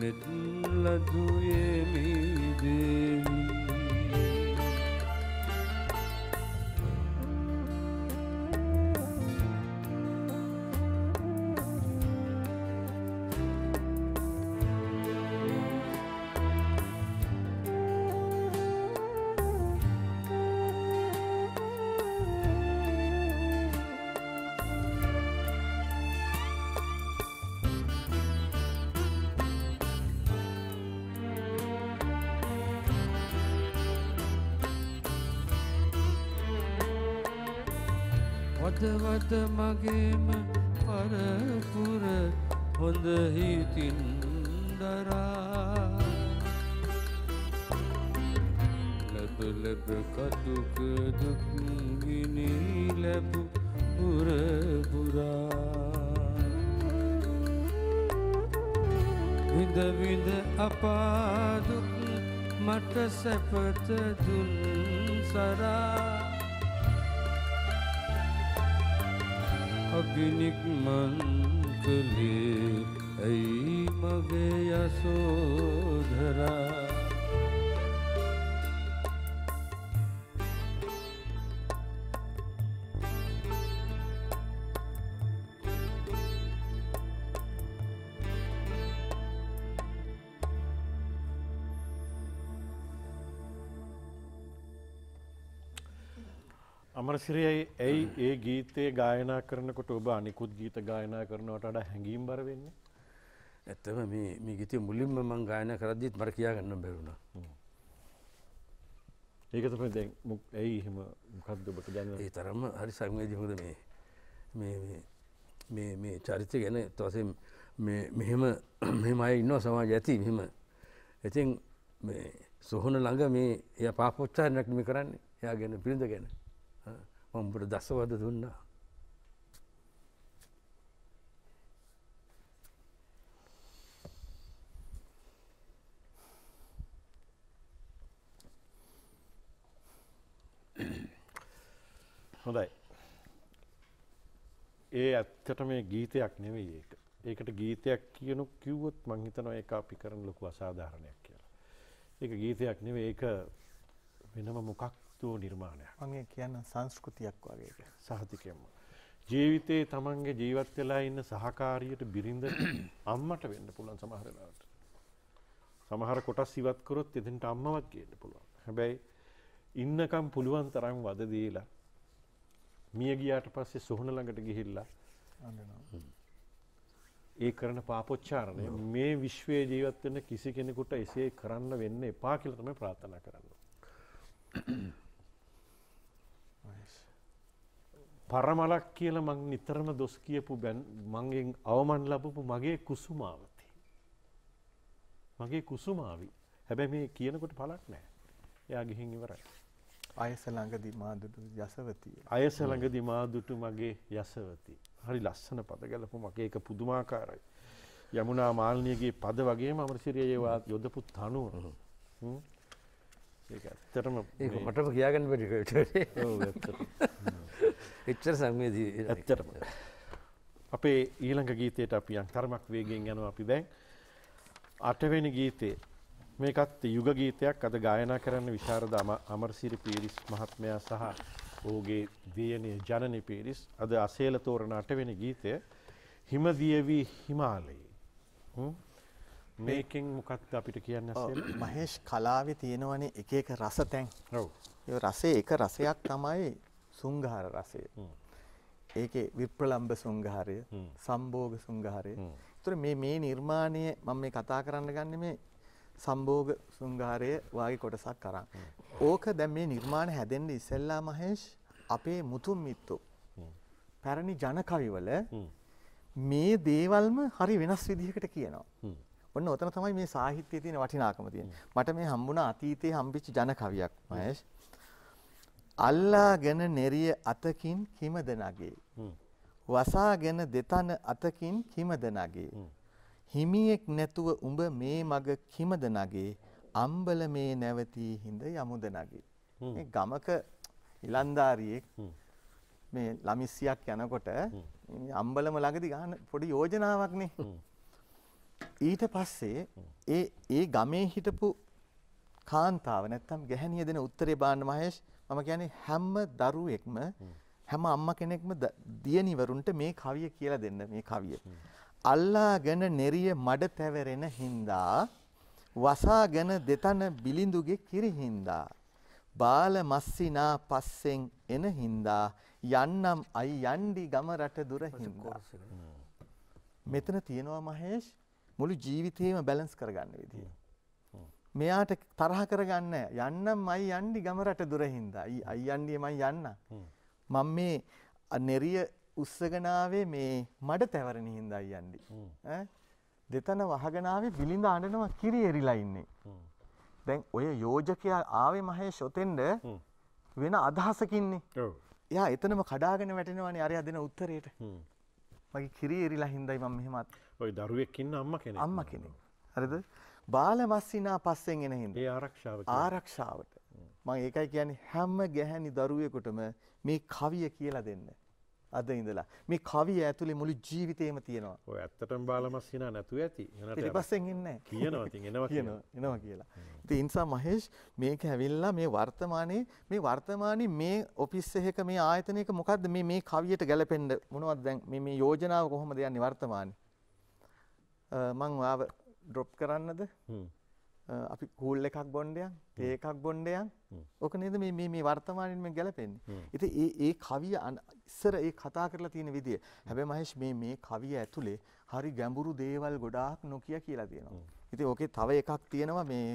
නෙත් ලදුයේ මී දේවි වද මගේම පරපුර හොඳ හිතින් දරා ලැබ ලැබ කටුක දුක් ගිනි ලැබු පුර පුරා විඳ විඳ අපා දුක් මට සැපත දුන් සරා අගිනික්මන් කළේ ඇයි මගේ යසෝධරා අමරසිරියයි ඇයි ඒ ගීතේ ගායනා කරනකොට ඔබ අනිකුත් ගීත ගායනා කරනවට වඩා හැඟීම් බර වෙන්නේ? ඇත්තම මේ ගීතේ මුලින්ම මම ගායනා කරද්දිත් මට කියා ගන්න බැරුණා. ඒක තමයි දැන් ඇයි එහෙම මොකද්ද ඔබට දැනෙන්නේ? ඒ තරම්ම හරි සංවේදී මොකද මේ චරිතය ගැන ඊට පස්සේ මෙහෙම අය ඉන්නවා සමාජය ඇති මෙහෙම. ඉතින් මේ සොහොන ළඟ මේ එයා පාපොච්චාරණයක් නෙමෙයි කරන්නේ. එයා ගැන පිළිඳ ගැන. මම උඹට දසවද දුන්නා. හොඳයි. ඒ ඇත්තට මේ ගීතයක් නෙවෙයි ඒක. ඒකට ගීතයක් කිව්වොත් මං හිතනවා ඒක අපි කරන ලොකු අසාධාරණයක් කියලා. ඒක ගීතයක් නෙවෙයි ඒක වෙනම මොකක් තෝ නිර්මාණයක්. මම කියන සංස්කෘතියක් වගේ එක. සහතිකයම. ජීවිතේ තමන්ගේ ජීවත් වෙලා ඉන්න සහකාරියට බිරිඳ අම්මට වෙන්න පුළුවන් සමහර වෙලාවට. සමහර කොටස් ඉවත් කරොත් එතනට අම්මවත් ගේන්න පුළුවන්. හැබැයි ඉන්නකම් පුළුවන් තරම් වද දීලා මිය ගියාට පස්සේ සොහන ළඟට ගිහිල්ලා ඒ කරන පාපොච්චාරණය මේ විශ්වයේ ජීවත් වෙන කිසි කෙනෙකුට එසේ කරන්න වෙන්න එපා කියලා තමයි ප්‍රාර්ථනා කරන්නේ. පරමලක් කියලා මං නිතරම දොස් කියපු මංගෙන් අවමන් ලැබපු මගේ කුසුමාවති. මගේ කුසුමාවි. හැබැයි මේ කියනකොට පළක් නැහැ. එයා ගිහින් ඉවරයි. අයස ළඟදී මාදුටු යසවති. අයස ළඟදී මාදුටු මගේ යසවති. හරි ලස්සන පද ගැලපු මගේ එක පුදුමාකාරයි. යමුනා මාල්නියගේ පද වගේම අමරසිරිය ඒවා යොදපු තනුව. ඒක ඇත්තටම ඒක මටම කියාගන්න බැරි කවිතේ. ඔව් ඇත්තටම. එච්චර සංවේදී ඇත්තටම. අපේ ඊළඟ ගීතයට අපි තරමක් වේගයෙන් යනවා අපි දැන්. 8 වෙනි ගීතේ මේකත් යුග ගීතයක් අද ගායනා කරන්න විශාරද අමරසිරි පීරිස් මහත්මයා සහ ඔහුගේ දියණිය ජනනි පීරිස් අද අසේල තෝරන 8 වෙනි ගීතය හිමදියවි හිමාලයේ. මේකෙන් මොකක්ද අපිට කියන්න අසේල? මහේෂ් කලාවේ තියෙනවනේ එක එක රස තැන්. ඔව්. ඒ රසයේ එක රසයක් තමයි සුංගාර රසය. ඒකේ විප්‍රලම්භ සුංගාරය, සම්භෝග සුංගාරය. ඒතර මේ නිර්මාණය මම මේ කතා කරන්න ගන්නේ මේ සම්භෝග සුංගාරය වාගේ කොටසක් අරන්. ඕක දැන් මේ නිර්මාණ හැදෙන්න ඉස්සෙල්ලා මහේෂ් අපේ මුතුන් මිත්තෝ පැරණි ජන කවිවල මේ දේවල්ම හරි වෙනස් විදිහකට කියනවා. ඔන්න ඔතන තමයි මේ සාහිත්‍යයේ තියෙන වටිනාකම තියෙන්නේ. මට මේ හම්බුණා අතීතයේ හම්බෙච්ච ජන කවියක් මහේෂ්. අල්ලාගෙන නෙරිය අතකින් කිමද නගේ. වසාගෙන දෙතන අතකින් කිමද නගේ. හිමියෙක් නැතුව උඹ මේ මග කිමද නගේ. අම්බල මේ නැවතී හිඳ යමුද නගේ. මේ ගමක ඉලන්දාරියෙක් මේ ළමිස්සියක් යනකොට අම්බලම ළඟදී ගහන පොඩි යෝජනාවක්නේ. ඊට පස්සේ ඒ ගමේ හිටපු කාන්තාව නැත්තම් ගැහණිය දෙන උත්තරේ බාන්න මහේෂ් මම කියන්නේ හැම දරුවෙක්ම හැම අම්මා කෙනෙක්ම දියණිවරුන්ට මේ කවිය කියලා දෙන්න මේ කවිය. අල්ලාගෙන නෙරිය මඩ පැවරෙන හින්දා වසාගෙන දෙතන බිලිඳුගේ කිරි හින්දා බාල මස්සිනා පස්සෙන් එන හින්දා යන්නම් අයි යන්ඩි ගම රට දුර හින්දා. මෙතන තියෙනවා මහේෂ් මුළු ජීවිතේම බැලන්ස් කරගන්න විදිය. මෙයාට තරහ කරගන්න යන්නම් අයි යන්ඩි ගම රට දුර හින්දා. අයි යන්ඩි මයි යන්න. මම මේ නෙරිය උස්සගෙන ආවේ මේ මඩ තැවරෙන හින්දා අයි යන්ඩි. දෙතන වහගෙන ආවේ බිලිඳ අඬනවා කිරි එරිලා ඉන්නේ. දැන් ඔය යෝජකයා ආවේ මහේෂ් ඔතෙන්ද වෙන අදහසකින්නේ. එයා එතනම කඩාගෙන වැටෙනවානේ අරයා දෙන උත්තරේට. මගේ කිරි එරිලා හින්දායි මම මෙහෙමත්. ඔය දරුවෙක් ඉන්න අම්මා කෙනෙක්. අම්මා කෙනෙක්. හරිද? බාල මස්සිනා පස්සෙන් එන හින්දා. ඒ ආරක්ෂාව. ආරක්ෂාවට. මම ඒකයි කියන්නේ හැම ගැහැණි දරුවෙකුටම මේ කවිය කියලා දෙන්න. අද ඉඳලා මේ කවිය ඇතුලේ මුළු ජීවිතේම තියෙනවා. ඔය ඇත්තටම බාලමස් හිනා නැතුව ඇති. ඊපස්සෙන් ඉන්නේ කියනවා ඉතින් එනවා කියලා. ඉතින් ඒ නිසා මහේෂ් මේක ඇවිල්ලා මේ වර්තමානයේ මේ ඔෆිස් එකක මේ ආයතනයක මොකද්ද මේ කවියට ගැලපෙන්න මොනවද දැන් මේ යෝජනාව කොහොමද යන්නේ වර්තමානයේ? මං ආව ඩ්‍රොප් කරන්නද? අපි කූල් එකක් බොණ්ඩයක්, තේ එකක් බොණ්ඩයක්. ඔක නේද මේ වර්තමානයේ මේ ගැලපෙන්නේ. ඉතින් ඒ කවිය ඉස්සර ඒ කතා කරලා තියෙන විදිය. හැබැයි මහේෂ් මේ කවිය ඇතුලේ හරි ගැඹුරු දේවල් ගොඩාක් නොකිය කියලා තියෙනවා. ඉතින් ඕකේ තව එකක් තියෙනවා මේ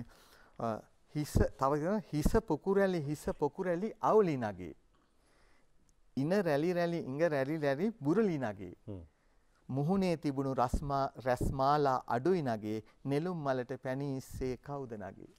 හිස පොකුරැලි අවුලි නගේ. ඉන රැලි ඉඟ රැලි බුරලි නගේ. මුහුණේ තිබුණු රස්මාලා අඩුයි නගේ නෙළුම් මලට පැණි ඉස්සේ කවුද නගේ.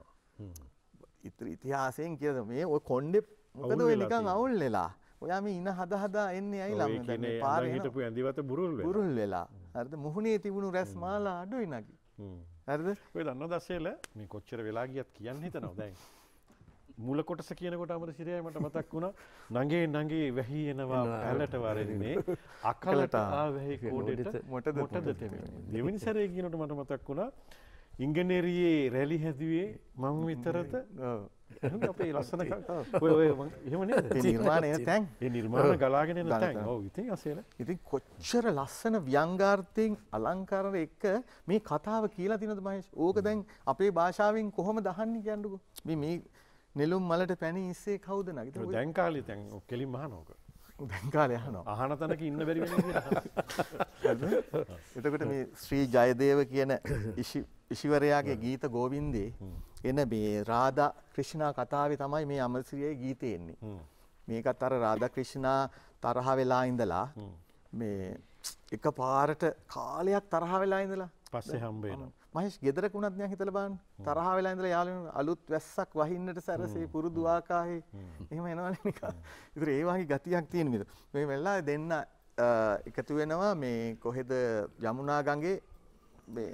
ඉතිහාසයෙන් කියද මේ ඔය කොණ්ඩේ මොකද ඔය නිකන් අවුල් වෙලා. ඔයා මේ ඉන හදා එන්නේ ඇයි ළඟ දැන් මේ පාරේ හිටපු ඇඳිවත බුරුල් වෙලා. හරිද? මුහුණේ තිබුණු රස්මාලා අඩුයි නගේ. හරිද? ඔය දන්නවද අසේල මේ කොච්චර වෙලා ගියත් කියන්න හිතනවා දැන්. මූල කොටස කියනකොට අමරසිරියයි මට මතක් වුණා නගේ වැහි එනවා පැලට වරෙන්නේ අකලට ආවැහි කෝඩෙට මොටද තෙමෙන්නේ. දෙවෙනි සැරේ කියනකොට මට මතක් වුණා ඉංගනේරියේ රැලි හැදුවේ මම විතරද අපේ ලස්සන ඔය එහෙම නේද? ඒ නිර්මාණය තැන්. ඒ නිර්මාණ ගලාගෙන එන තැන්. ඔව් ඉතින් අසේල. ඉතින් කොච්චර ලස්සන ව්‍යංගාර්ථයෙන් අලංකාර එක්ක මේ කතාව කියලා තියෙනවද මහේෂ්? ඕක දැන් අපේ භාෂාවෙන් කොහොමද අහන්නේ කියන්නකෝ. මේ නෙළුම් මලට පැණි ඉස්සේ කවුද නගිට? දැන් කාලේ දැන් කෙලින්ම අහනෝක. දැන් කාලේ අහනවා. අහන තැනක ඉන්න බැරි වෙන විදිහට. එතකොට මේ ශ්‍රී ජයදේව කියන ඉෂිවරයාගේ ගීත ගෝවින්දේ එන මේ රාධා ක්‍රිෂ්ණා කතාවේ තමයි මේ අමරසිරියේ ගීතේ එන්නේ. මේකත් අර රාධා ක්‍රිෂ්ණා තරහ වෙලා ඉඳලා මේ එකපාරට කාලයක් තරහ වෙලා ඉඳලා පස්සේ හම්බ වෙනවා. මහේෂ් ගෙදරක වුණත් දැන් හිතලා බලන්න තරහ වෙලා ඉඳලා යාළුවෝ අලුත් වැස්සක් වහින්නට සැරසේ පුරුදු ආකාහේ එහෙම එනවනේ නිකන්. ඒතර ඒ වගේ ගතියක් තියෙන මිද මේ වෙලාවේ දෙන්න එකතු වෙනවා මේ කොහෙද යමුනා ගඟේ මේ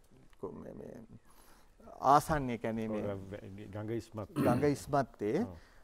ආසන්නය කියන්නේ මේ ගඟ ඉස්මත්තේ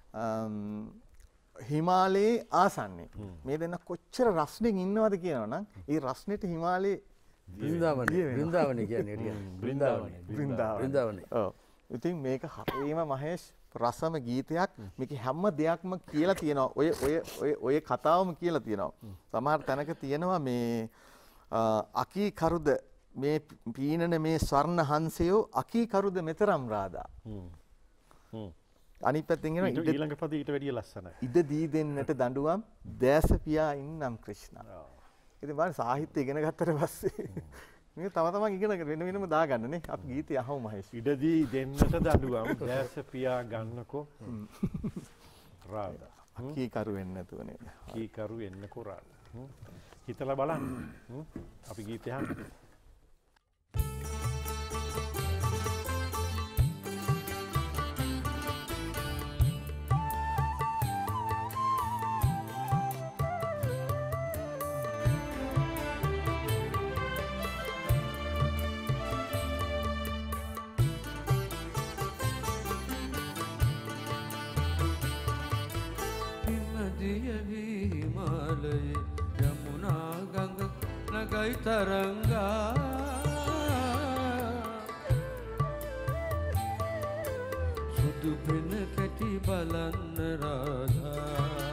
හිමාලයේ ආසන්නයේ මේ දෙන්න කොච්චර රස්නෙන් ඉන්නවද කියනවනම් ඒ රස්නෙට හිමාලයේ බ්‍රින්දාවනය කියන්නේ බ්‍රින්දාවනය. ඔව්. ඉතින් මේක හරියම මහේෂ් රසම ගීතයක්. මේක හැම දෙයක්ම කියලා තියෙනවා. ඔය කතාවම කියලා තියෙනවා. සමහර තැනක තියෙනවා මේ අකී කරුද මේ පීනන මේ ස්වර්ණ හංසයෝ අකී කරුද මෙතරම් රාදා. අනිත් පැත්තෙන් එනවා ඊළඟ පදේ ඊට වැඩිය ලස්සනයි. ඉඩ දී දෙන්නට දඬුවම් දැස පියා ඉන්නම් ක්‍රිෂ්ණා. ඉතින් බලන්න සාහිත්‍ය ඉගෙන ගත්තට පස්සේ මේක තම තමන් ඉගෙන වෙන වෙනම දාගන්නනේ. අපි ගීතය අහමු මහේෂ්. ඉඩදී දෙන්නට දඬුවම් දැස පියා ගන්නකෝ රාදා. කීකරු වෙන්න නැතුව නේද? කීකරු වෙන්නකෝ රාදා. හිතලා බලන්න. අපි ගීතය අහමු. හිමාලයේ යමුනා ගඟ නගයි තරංගා සුදු පෙන කැටි බලන්න රාධා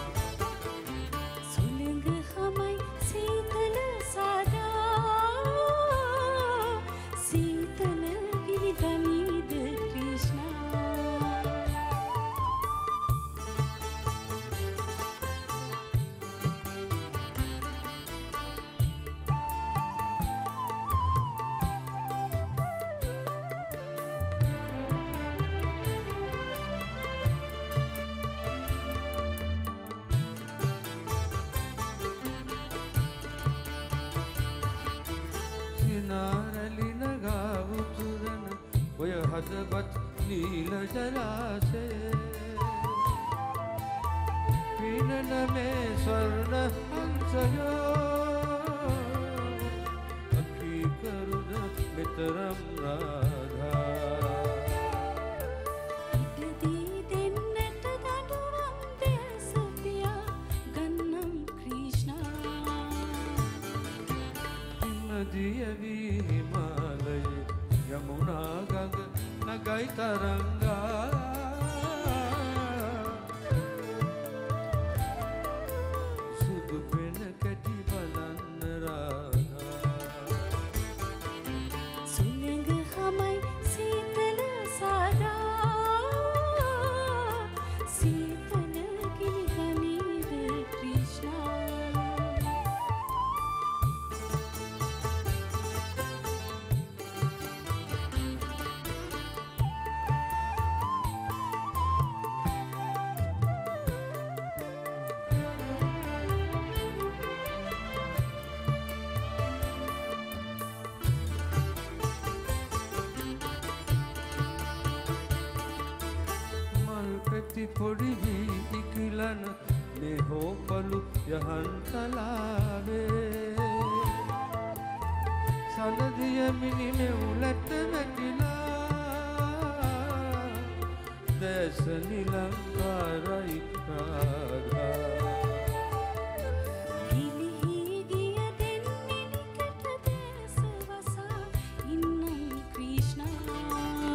සුළඟ හමයි සීතල සාදා සීතල ගිනි ගනීද ක්‍රිෂ්ණා සිනාරැලි නගා උතුරන ඔය හදවත් නීල ජලාශය පිනන මේ ස්වර්ණ හංසයෝ අකීකරුද මෙතරම් රාධා ඉදදී දෙන්නට දඬුවම් දෙසපියා ගන්නම් ක්‍රිෂ්ණා දියවී හිමාලයේ යමුනා ගඟ නගයි තරංගා සුදු පෙන කැටි බලන්න රාධා සුළඟ හමයි සීතල සාදා සීතල ගිනි ගනීද ක්‍රිෂ්ණා පෙති පොඩි වී ඉකිලන මේ හෝපලු යහන්තලාවේ සඳදිය මිනිමෙ උලට වැටිලා දැස නිලංකාරයි රාධා ගිලිහි ගිය දෙන්නිනිකට දැස වසා ඉන්නම් ක්‍රිෂ්ණා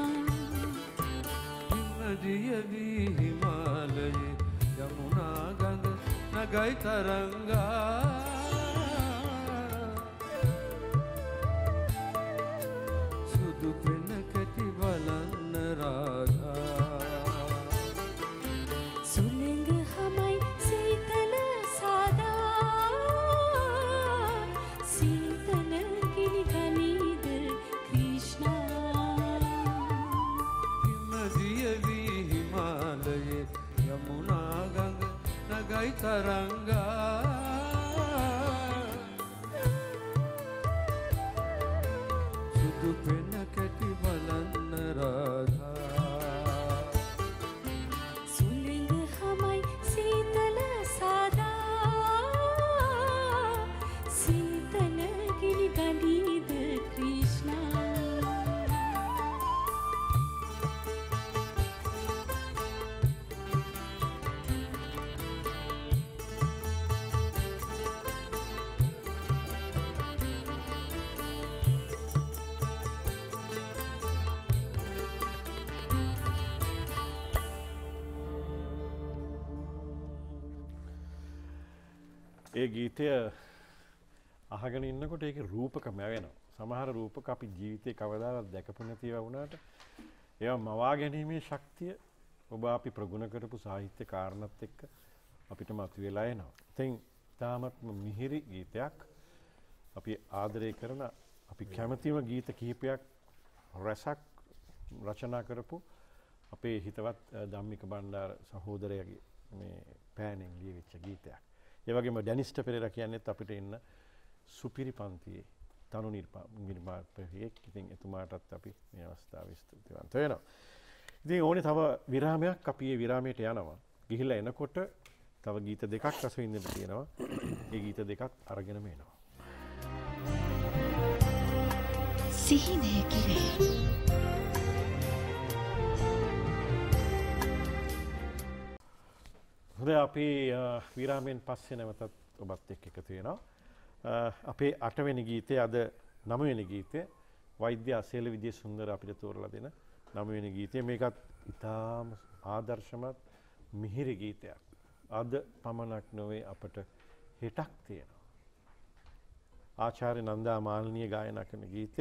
දියවී හිමාලයේ යමුනා ගඟ නගයි තරංගා සුදු පෙන කැටි බලන්න රාධා සුළඟ හමයි සීතල සාදා සීතල ගිනි ගනීද ක්‍රිෂ්ණා දියවී හිමාලයේ යමුනා ගඟ නගයි තරංගා සුදු පෙන කැටි බලන්න රාධා සුළඟ හමයි සීතල සාදා සීතල ගිනි ගනීද ක්‍රිෂ්ණා ඒ ගීතය අහගෙන ඉන්නකොට ඒක රූපකම වෙනවා. සමහර රූපක අපි ජීවිතේ කවදාවත් දැකපු නැති ඒවා වුණාට ඒවා මවා ගැනීමේ ශක්තිය ඔබ අපි ප්‍රගුණ කරපු සාහිත්‍ය කාරණාත් එක්ක අපිට මතුවලා එනවා. ඉතින් තාමත්ම මිහිරි ගීතයක් අපි ආදරය කරන අපි කැමතිම ගීත කිහිපයක් රසක් රචනා කරපු අපේ හිතවත් ධම්මික බණ්ඩාර සහෝදරයාගේ මේ පෑනෙන් ලියවිච්ච ගීතයක්. ඒ වගේම ඩැනිස්ට පෙරේරා කියන්නේත් අපිට ඉන්න සුපිරි පන්තියේ තනු නිර්මාපකයෙක්. ඉතින් එතුමාටත් අපි මේ අවස්ථාවේ ස්තුතිවන්ත වෙනවා. ඉතින් ඕනේ තව විරාමයක්. අපි මේ විරාමයට යනවා. ගිහිල්ලා එනකොට තව ගීත දෙකක් රස විඳින්න තියෙනවා. ඒ ගීත දෙකක් අරගෙනම එනවා. සිහිනය කිරේ හොඳයි අපි විරාමයෙන් පස්සේ නැවතත් ඔබත් එක්ක එකතු වෙනවා. අපේ 8 වෙනි ගීතය අද 9 වෙනි ගීතය වෛද්‍ය අසේල විජේසුන්දර අපිට තෝරලා දෙන 9 ගීතය මේකත් ඉතාම ආදර්ශමත් මිහිරි ගීතයක්. අද පමණක් නොවේ අපට හෙටක් තියෙනවා. ආචාර්ය නන්දා මාලිනිය ගායනා කරන ගීතය.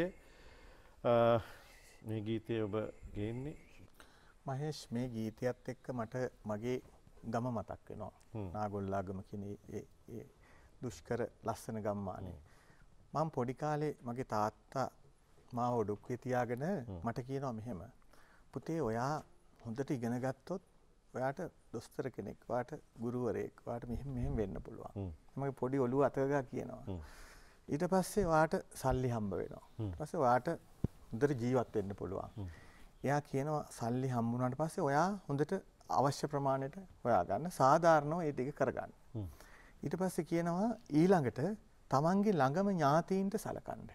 මේ ගීතය ඔබ ගේන්නේ මහේෂ් මේ ගීතයත් එක්ක මට මගේ ගම මතක් වෙනවා. නාගොල්ලාගම කියන ඒ දුෂ්කර ලස්සන ගම්මානේ. මම පොඩි කාලේ මගේ තාත්තා මාව ඔඩොක්කේ තියාගෙන මට කියනවා මෙහෙම. පුතේ ඔයා හොඳට ඉගෙන ගත්තොත් ඔයාට දොස්තර කෙනෙක්, ඔයාට ගුරුවරයෙක්, ඔයාට මෙහෙම වෙන්න පුළුවන්. මගේ පොඩි ඔළුව අතගා කියනවා. ඊට පස්සේ ඔයාට සල්ලි හම්බ වෙනවා. ඊට පස්සේ ඔයාට හොඳට ජීවත් වෙන්න පුළුවන්. එයා කියනවා සල්ලි හම්බුනාට පස්සේ ඔයා හොඳට අවශ්‍ය ප්‍රමාණයට හොයාගන්න, සාධාරණව ඒ ටික කරගන්න. ඊට පස්සේ කියනවා ඊළඟට තමන්ගේ ළඟම ඥාතීන්ට සලකන්න.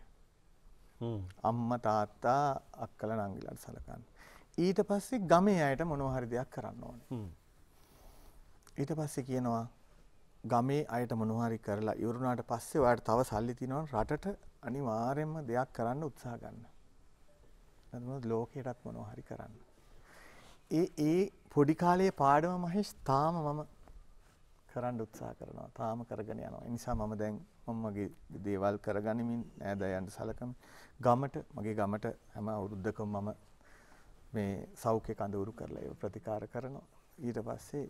අම්මා තාත්තා අක්කලා නංගිලාට සලකන්න. ඊට පස්සේ ගමේ අයට මොනවා හරි දෙයක් කරන්න ඕනේ. ඊට පස්සේ කියනවා ගමේ අයට මොනවා හරි කරලා ඉවරුනාට පස්සේ ඔයාලට තව සල්ලි තියෙනවා රටට අනිවාර්යයෙන්ම දෙයක් කරන්න උත්සාහ ගන්න. නැත්නම් ලෝකයටත් මොනවා හරි කරන්න. ඒ පොඩි කාලයේ පාඩම මහේෂ් තාම මම කරන්න උත්සාහ කරනවා. තාම කරගෙන යනවා. ඒ නිසා මම දැන් මගේ දේවල් කරගනිමින් නෑදෑයන්ට සලකමින් මගේ ගමට හැම අවුරුද්දකම මම මේ සෞඛ්‍ය කඳවුරු කරලා ඒව ප්‍රතිකාර කරනවා. ඊට පස්සේ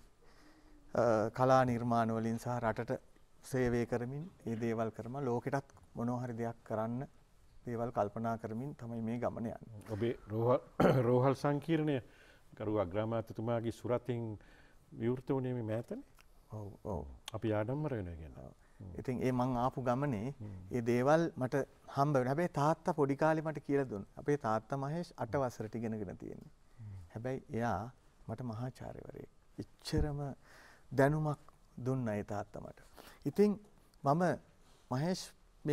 කලා නිර්මාණ වලින් සහ රටට සේවය කරමින් මේ දේවල් කරම ලෝකෙටත් මොනවා හරි දෙයක් කරන්න දේවල් කල්පනා කරමින් තමයි මේ ගමන යන්නේ. ඔබේ රෝහල් සංකීර්ණය කරු අග්‍රාමාත්‍යතුමාගේ සුරතින් විවෘත වුණේ මේ මෑතනේ. ඔව්. අපි ආඩම්බර වෙනවා කියන්නේ. ඉතින් ඒ මං ආපු ගමනේ ඒ දේවල් මට හම්බ වෙනවා. හැබැයි තාත්තා පොඩි කාලේ මට කියලා දුන්නා. අපේ තාත්තා මහේෂ් 8 වසරට ඉගෙනගෙන තියෙන්නේ. හැබැයි එයා මට මහාචාර්යවරයෙක්. එච්චරම දැනුමක් දුන්නා ඒ තාත්තා මට. ඉතින් මම මහේෂ්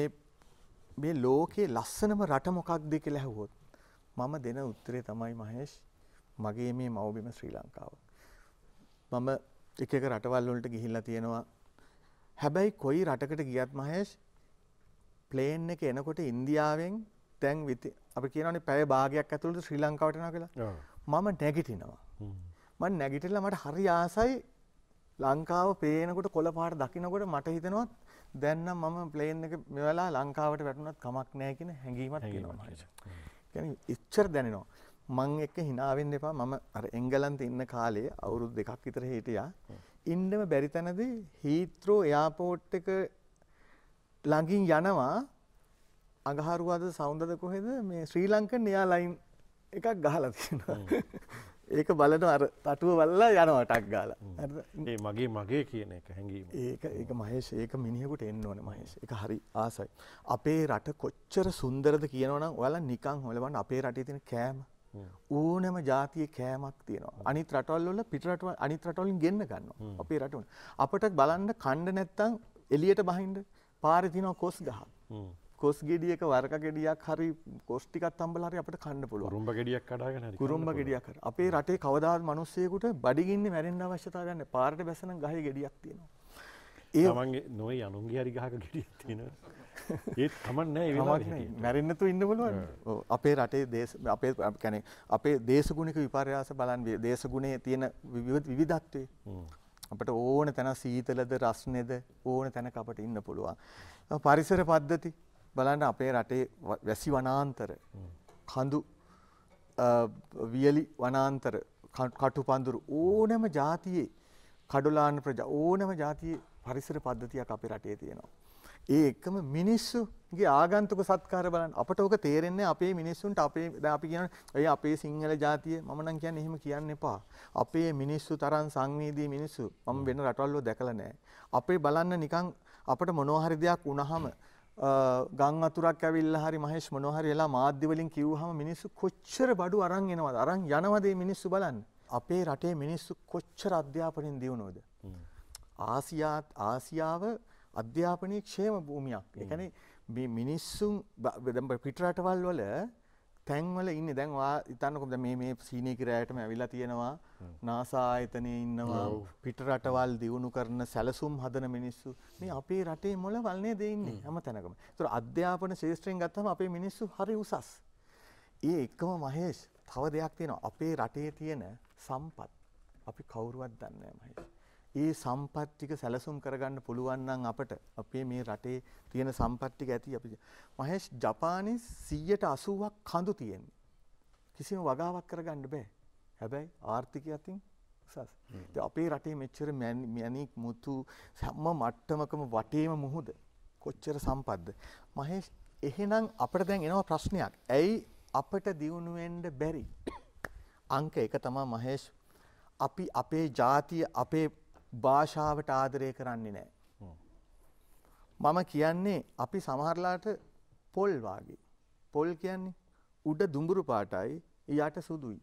මේ ලෝකේ ලස්සනම රට මොකක්ද කියලා ඇහුවොත් මම දෙන උත්තරේ තමයි මහේෂ් මගේ මේ මව්බිම ශ්‍රී ලංකාව. මම එක රටවල් වලට ගිහිල්ලා තියෙනවා. හැබැයි කොයි රටකට ගියත් මහේෂ් ප්ලේන් එක එනකොට ඉන්දියාවෙන් දැන් අපි කියනවානේ පැය භාගයක් ඇතුළත ශ්‍රී ලංකාවට එනවා කියලා. මම නැගිටිනවා. මම නැගිටලා මට හරි ආසයි ලංකාව පේනකොට කොළ පාට දකින්නකොට මට හිතෙනවා දැන් නම් මම ප්ලේන් එක මෙවලා ලංකාවට වැටුණත් කමක් නැහැ කියන හැඟීමක් තියෙනවා මට. يعني ඉච්චර දැනෙනවා. මං එක්ක hina වෙන්න එපා. මම අර එංගලන්තේ ඉන්න කාලේ අවුරුදු 2ක් විතර හිටියා. ඉන්නම බැරි තැනදී හීත්‍රෝ එයාපෝට් එක ළඟින් යනවා අඟහරුවාද සවුන්දද කොහෙද මේ ශ්‍රී ලංකන් එයාලයින් එකක් ගහලා තියෙනවා. ඒක බලනවා අර තටුව බලලා යනවා ටක් ගාලා. හරිද? ඒ මගේ කියන එක හැංගීම. ඒක මහේෂ් ඒක මිනිහෙකුට එන්න ඕනේ මහේෂ්. ඒක හරි ආසයි. අපේ රට කොච්චර සුන්දරද කියනවනම් ඔයාලා නිකන් හොයලා බලන්න අපේ රටේ තියෙන කෑම ඕනෑම ජාතියේ කෑමක් තියෙනවා. අනිත් රටවල් වල පිට රටවල් අනිත් රටවලින් ගෙන්න ගන්නවා. අපේ රට අපිට බලන්න කණ්ඩ නැත්තම් එළියට බහින්න පාරේ තියෙනවා කොස් ගහ. කොස් ගෙඩියක වරක ගෙඩියක් හරි කොස් ටිකක් තම්බලා හරි අපිට කන්න පුළුවන්. කුරුම්බ ගෙඩියක් කඩාගෙන හරි. කුරුම්බ ගෙඩියක් හරි. අපේ රටේ කවදාවත් මිනිස්සෙකුට බඩගින්නේ මැරෙන්න අවශ්‍යතාවයක් නැහැ. පාරට බැසනම් ගහේ ගෙඩියක් තියෙනවා. ඒ තමන්ගේ නොයි අනුන්ගේ හරි ගහක ගෙඩියක් තියෙනවා. ඒත් කමක් නැහැ ඒ වෙලාවේ. මැරෙන්න තු ඉන්න බලන්න. ඔව් අපේ රටේ අපේ කියන්නේ අපේ දේශගුණික විපර්යාස බලන් දේශගුණයේ තියෙන විවිධත්වය. අපිට ඕන තැන සීතලද රස්නේද ඕන තැනක අපිට ඉන්න පුළුවන්. පරිසර පද්ධති බලන්න අපේ රටේ වැසි වනාන්තර කඳු වියලි වනාන්තර කටු පඳුරු ඕනෑම ජාතියේ කඩොලාන ප්‍රජා ඕනෑම ජාතියේ පරිසර පද්ධතියක් අපේ රටේ තියෙනවා. ඒ එකම මිනිස්සුගේ ආගන්තුක සත්කාර බලන්න අපට ඕක තේරෙන්නේ අපේ මිනිස්සුන්ට අපේ දැන් අපි කියන්නේ අපේ සිංහල ජාතිය මම නම් කියන්නේ එහෙම කියන්න එපා. අපේ මිනිස්සු තරම් සංවේදී මිනිස්සු මම වෙන රටවල් වල දැකලා නැහැ. අපේ බලන්න නිකන් අපිට මොනවා හරි දෙයක් වුණාම ගම් වතුරක් ඇවිල්ලා හරි මහේෂ් මොනවා හරි එලා මාධ්‍ය වලින් කිව්වහම මිනිස්සු කොච්චර බඩු අරන් එනවද අරන් යනවද මේ මිනිස්සු බලන්න. අපේ රටේ මිනිස්සු කොච්චර අධ්‍යාපනයෙන් දියුණුවද. ආසියාව අධ්‍යාපනයේ ക്ഷേම භූමියක්. ඒ කියන්නේ මේ මිනිස්සුන් පිට රටවල් වල තැන්වල ඉන්නේ. දැන් ඔයා හිතන්නකො මේ සීනි කිරායටම ඇවිල්ලා තියෙනවා. නාසා ආයතනයේ ඉන්නවා. පිට රටවල් දියුණු කරන සැලසුම් හදන මිනිස්සු. මේ අපේ රටේ මොළවල් නේද ඉන්නේ හැම තැනකම. ඒතර අධ්‍යාපන ශාස්ත්‍රයෙන් ගත්තම අපේ මිනිස්සු හරි උසස්. ඒ එකම මහේෂ් තව දෙයක් තියෙනවා. අපේ රටේ තියෙන සම්පත් අපි කවුරුවත් දන්නේ නැහැ මහේෂ්. ඒ සම්පත් ටික සැලසුම් කරගන්න පුළුවන් නම් අපට අපේ මේ රටේ තියෙන සම්පත් ටික ඇති අපි මහේෂ් ජපානයේ 80%ක් කඳු තියෙන්නේ. කිසිම වගාවක් කරගන්න බෑ. හැබැයි ආර්ථිකය අතින් උසස්. ඉතින් අපේ රටේ මෙච්චර මැණික් මුතු හැම මට්ටමකම වටේම මුහුද කොච්චර සම්පත්ද මහේෂ්. එහෙනම් අපිට දැන් එනවා ප්‍රශ්නයක්. ඇයි අපිට දියුණු වෙන්න බැරි? අංක 1 තමයි මහේෂ්. අපි අපේ ජාතිය අපේ භාෂාවට ආදරය කරන්නේ නැහැ. මම කියන්නේ අපි සමහරලාට පොල් වාගේ. පොල් කියන්නේ උඩ දුඹුරු පාටයි යට සුදුයි.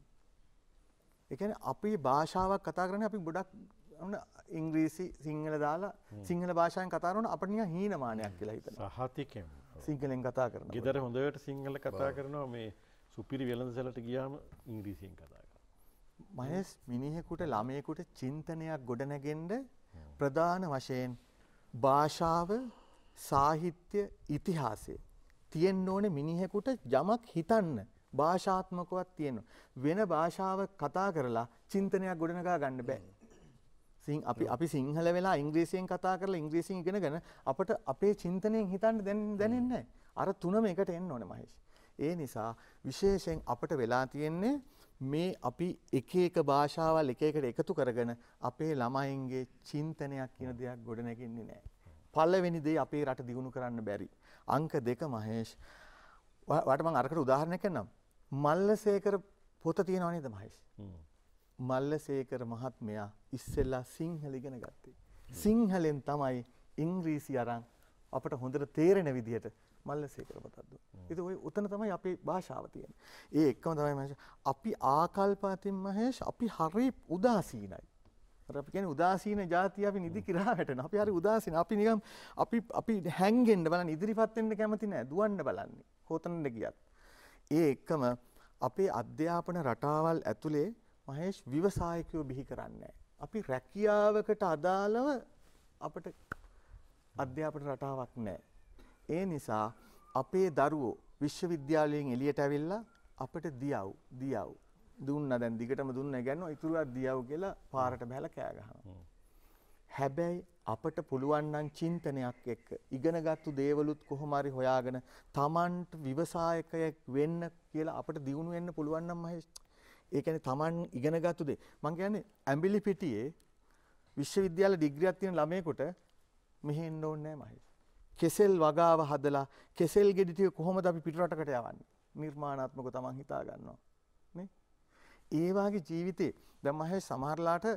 ඒ කියන්නේ අපේ භාෂාවක් කතා කරන්නේ අපි ගොඩක් ඉංග්‍රීසි සිංහල දාලා සිංහල භාෂාවෙන් කතා කරන අපිට නිකන් හීනමානයක් කියලා හිතනවා. සහතිකෙන් සිංහලෙන් කතා කරනවා. ගෙදර හොඳට සිංහල කතා කරනවා මේ සුපිරි වෙළඳසැලට ගියාම ඉංග්‍රීසියෙන් කතා කරනවා. මහේෂ් මිනිහෙකුට ළමයෙකුට චින්තනයක් ගොඩනගෙන්න ප්‍රධාන වශයෙන් භාෂාව සාහිත්‍ය ඉතිහාසය තියෙන්න ඕනේ. මිනිහෙකුට යමක් හිතන්න භාෂාත්මකවත් තියෙනවා. වෙන භාෂාවක් කතා කරලා චින්තනයක් ගොඩනගා ගන්න බෑ. අපි සිංහල වෙලා ඉංග්‍රීසියෙන් කතා කරලා ඉංග්‍රීසියෙන් ඉගෙනගෙන අපට අපේ චින්තනයෙන් හිතන්න දැනෙන්නේ නැහැ. අර තුනම එකට එන්න ඕනේ මහේෂ්. ඒ නිසා විශේෂයෙන් අපට වෙලා තියෙන්නේ මේ අපි එක එක භාෂාවල් එක එකට එකතු කරගෙන අපේ ළමයින්ගේ චින්තනයක් කියන දෙයක් ගොඩනගින්නේ නැහැ. පළවෙනි දේ අපේ රට දියුණු කරන්න බැරි. අංක 2 මහේෂ්. වාට මම අරකට උදාහරණයක් කියන්නම්. මල්ලසේකර පොත තියෙනව නේද මහේෂ්? මල්ලසේකර මහත්මයා ඉස්සෙල්ලා සිංහල ඉගෙන ගත්තේ. සිංහලෙන් තමයි ඉංග්‍රීසි අරන් අපට හොඳට තේරෙන විදිහට මල්ලසේකර පොතක් දුන්නා. ඒක ඔය උතන තමයි අපේ භාෂාව තියෙන්නේ. ඒ එක්කම තමයි මහේෂ් අපි ආකල්පයෙන් මහේෂ් අපි හරි උදාසීනයි. අර අපි කියන්නේ උදාසීන જાතිය අපි නිදි කිරා වැටෙනවා. අපි හරි උදාසීන. අපි නිකන් අපි හැංගෙන්න බලන්න ඉදිරිපත් වෙන්න කැමති නැහැ. දුවන්න බලන්නේ. කොතනද ගියත්. ඒ එක්කම අපේ අධ්‍යාපන රටාවල් ඇතුලේ මහේෂ් ව්‍යවසායකයෝ බිහි කරන්නේ අපි රැකියාවකට අදාළව අපිට අධ්‍යාපන රටාවක් නැහැ. ඒ නිසා අපේ දරුවෝ විශ්වවිද්‍යාලයෙන් එළියට ඇවිල්ලා අපිට දියව් දුන්නා. දැන් දිගටම දුන්නා කියන්නේ ඉතුරුක් දියව් කියලා පාරට බහලා කෑ ගහනවා. හැබැයි අපට පුළුවන් නම් චින්තනයක් එක්ක ඉගෙනගත්තු දේවලුත් කොහොම හරි හොයාගෙන Tamanට ව්‍යවසායකයෙක් වෙන්න කියලා අපට දියුණු වෙන්න පුළුවන් නම් මහේෂ්. ඒ කියන්නේ Taman ඉගෙනගත්තු දේ මම කියන්නේ ඇඹිලි පිටියේ විශ්වවිද්‍යාල ඩිග්‍රියක් තියෙන ළමයෙකුට මෙහෙ එන්න ඕනේ නැහැ මහේෂ්. කෙසෙල් වගාව හදලා කෙසෙල් ගෙඩි ටික කොහොමද අපි පිටරටකට යවන්නේ? නිර්මාණාත්මකව Taman හිතා ගන්නවා. නේ? ඒ වාගේ ජීවිතේ දැන් මහේෂ් සමහරලාට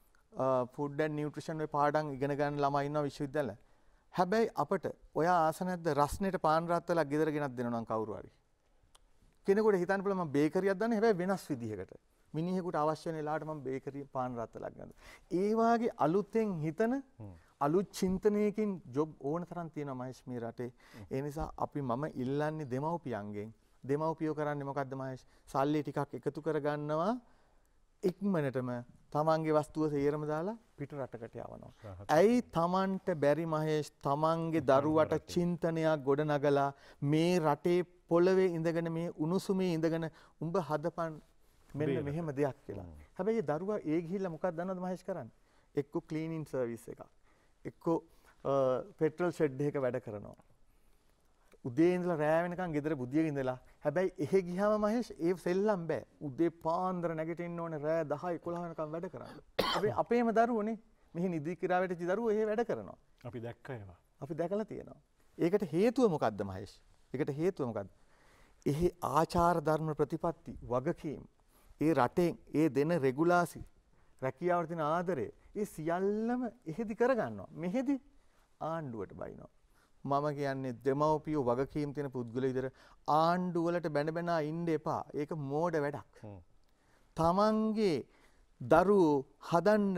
ෆුඩ් ඇන්ඩ් නියුට්‍රිෂන් ඔය පාඩම් ඉගෙන ගන්න ළමයි ඉන්නවා විශ්වවිද්‍යාල. හැබැයි අපට ඔයා ආස නැද්ද රස්නෙට පාන් රාත්තලා ගෙදර ගෙනත් දෙනවා නම් කවුරු හරි. කෙනෙකුට හිතන්න පුළුවන් මම බේකරියක් දන්නේ හැබැයි වෙනස් විදිහකට. මිනිහෙකුට අවශ්‍ය වෙන වෙලාවට මම බේකරිය පාන් රාත්තලා ගන්නවා. ඒ වාගේ අලුතෙන් හිතන අලුත් චින්තනයකින් ජොබ් ඕන තරම් තියෙනවා මහේෂ් මේ රටේ. ඒ නිසා මම ඉල්ලන්නේ දෙමව්පියන්ගෙන්. දෙමව්පියෝ කරන්නේ මොකද්ද මහේෂ්? සල්ලි ටිකක් එකතු කරගන්නවා ඉක්මනටම තමන්ගේ වස්තුව සේරම දාලා පිට රටකට යවනවා. ඇයි තමන්ට බැරි මහේෂ් තමන්ගේ දරුවට චින්තනයක් ගොඩනගලා මේ රටේ පොළවේ ඉඳගෙන මේ උණුසුමේ ඉඳගෙන උඹ හදපන් මෙන්න මෙහෙම දෙයක් කියලා. හැබැයි ඒ දරුවා ඒ ගිහිල්ලා මොකක්ද දන්නවද මහේෂ් කරන්නේ? එක්ක ක්ලීනින් සර්විස් එකක්. එක්ක පෙට්‍රල් ෂෙඩ් එකක වැඩ කරනවා. උදේ ඉඳලා රෑ වෙනකන් ගෙදර බුදියක ඉඳලා හැබැයි එහෙ ගියාම මහේෂ් ඒ සෙල්ලම් බෑ. උදේ පාන්දර නැගිටින්න ඕනේ රෑ 10 11 වෙනකන් වැඩ කරන්න. අපේම දරුවෝනේ මෙහි නිදි කිරා වැටිච්ච දරුවෝ එහෙ වැඩ කරනවා. අපි දැක්ක ඒවා. අපි දැකලා තියෙනවා. ඒකට හේතුව මොකද්ද මහේෂ්? ඒකට හේතුව මොකද්ද? එහි ආචාර ධර්ම ප්‍රතිපatti වගකීම් ඒ රටේ ඒ දෙන රෙගුලාසි රැකියාවට තියෙන ආදරය ඒ සියල්ලම එහෙදි කරගන්නවා. මෙහෙදි ආණ්ඩුවට බයිනවා. මම කියන්නේ දෙමව්පියෝ වගකීම් තියෙන පුද්ගලයෝ විතර ආණ්ඩු වලට බැන ඉන්න එපා. ඒක මෝඩ වැඩක්. තමන්ගේ දරුවෝ හදන්න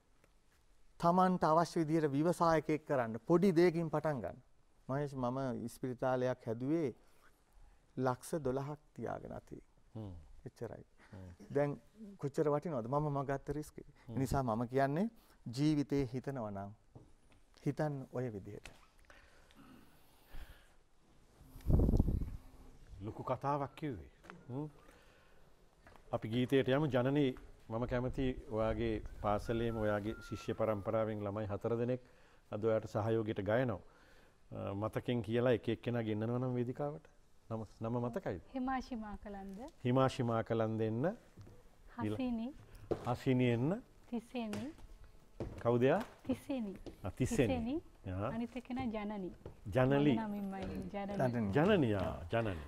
තමන්ට අවශ්‍ය විදිහට ව්‍යවසායකයෙක් කරන්න පොඩි දෙයකින් පටන් ගන්න. මහේෂ් මම ඉස්පිරිතාලයක් හැදුවේ ලක්ෂ 12ක් තියාගෙන ඇති. එච්චරයි. දැන් කොච්චර වටිනවද? මම ගත්ත රිස්ක් එක. ඒ නිසා මම කියන්නේ ජීවිතේ හිතනවා නම් හිතන්න ඔය විදිහට. ලොකු කතාවක් කිව්වේ. අපි ගීතයට යමු. ජනනී මම කැමති ඔයාගේ පාසලේම ඔයාගේ ශිෂ්‍ය පරම්පරාවෙන් ළමයි 4 දෙනෙක් අද ඔයාට සහයෝගයට ගයනවා. මතකෙන් කියලා එක එක්කෙනා ගෙන්නනවා නම් වේදිකාවට. නම මතකයිද? හිමාෂි මාකලන්ද. හිමාෂි මාකලන්ද එන්න. හසිනි එන්න. තිසෙනි. කවුද යා? තිසෙනි. තිසෙනි. අනිත් එකනා ජනනි. ජනලි. ජනනි. හරි.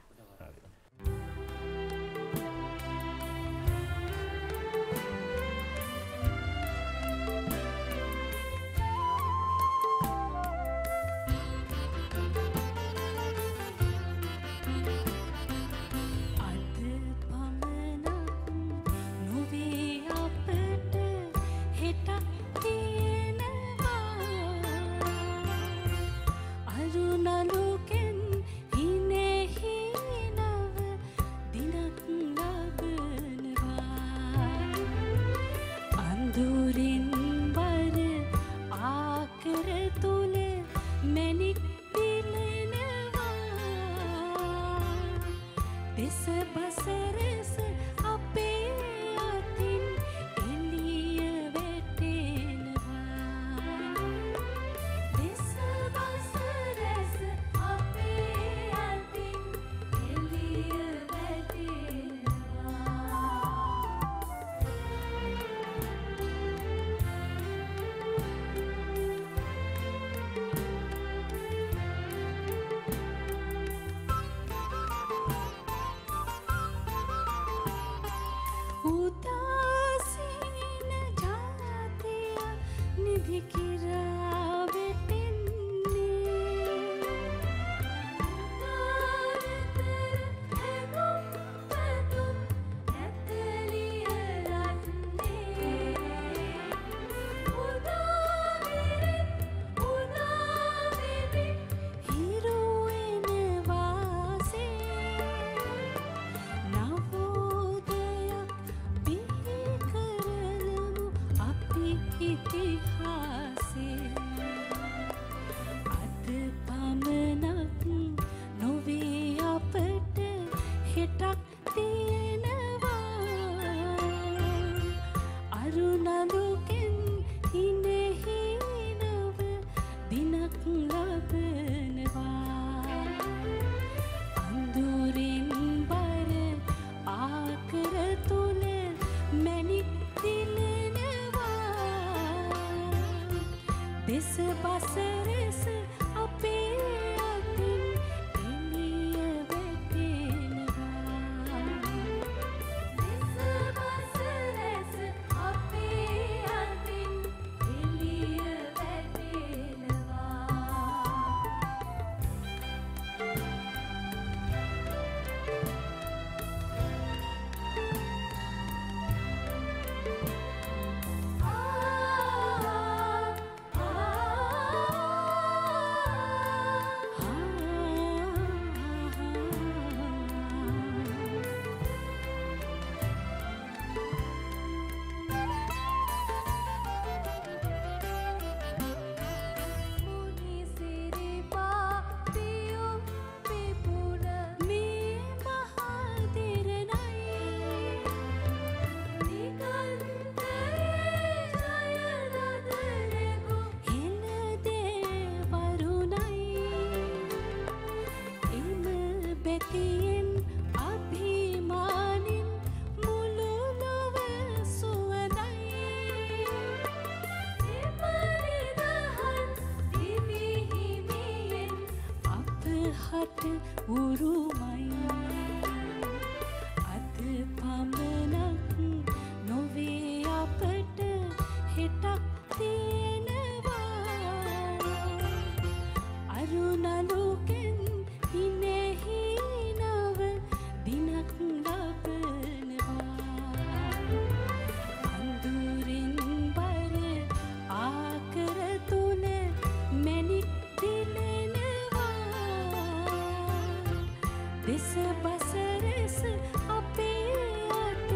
දෙස බසරෙස අපේ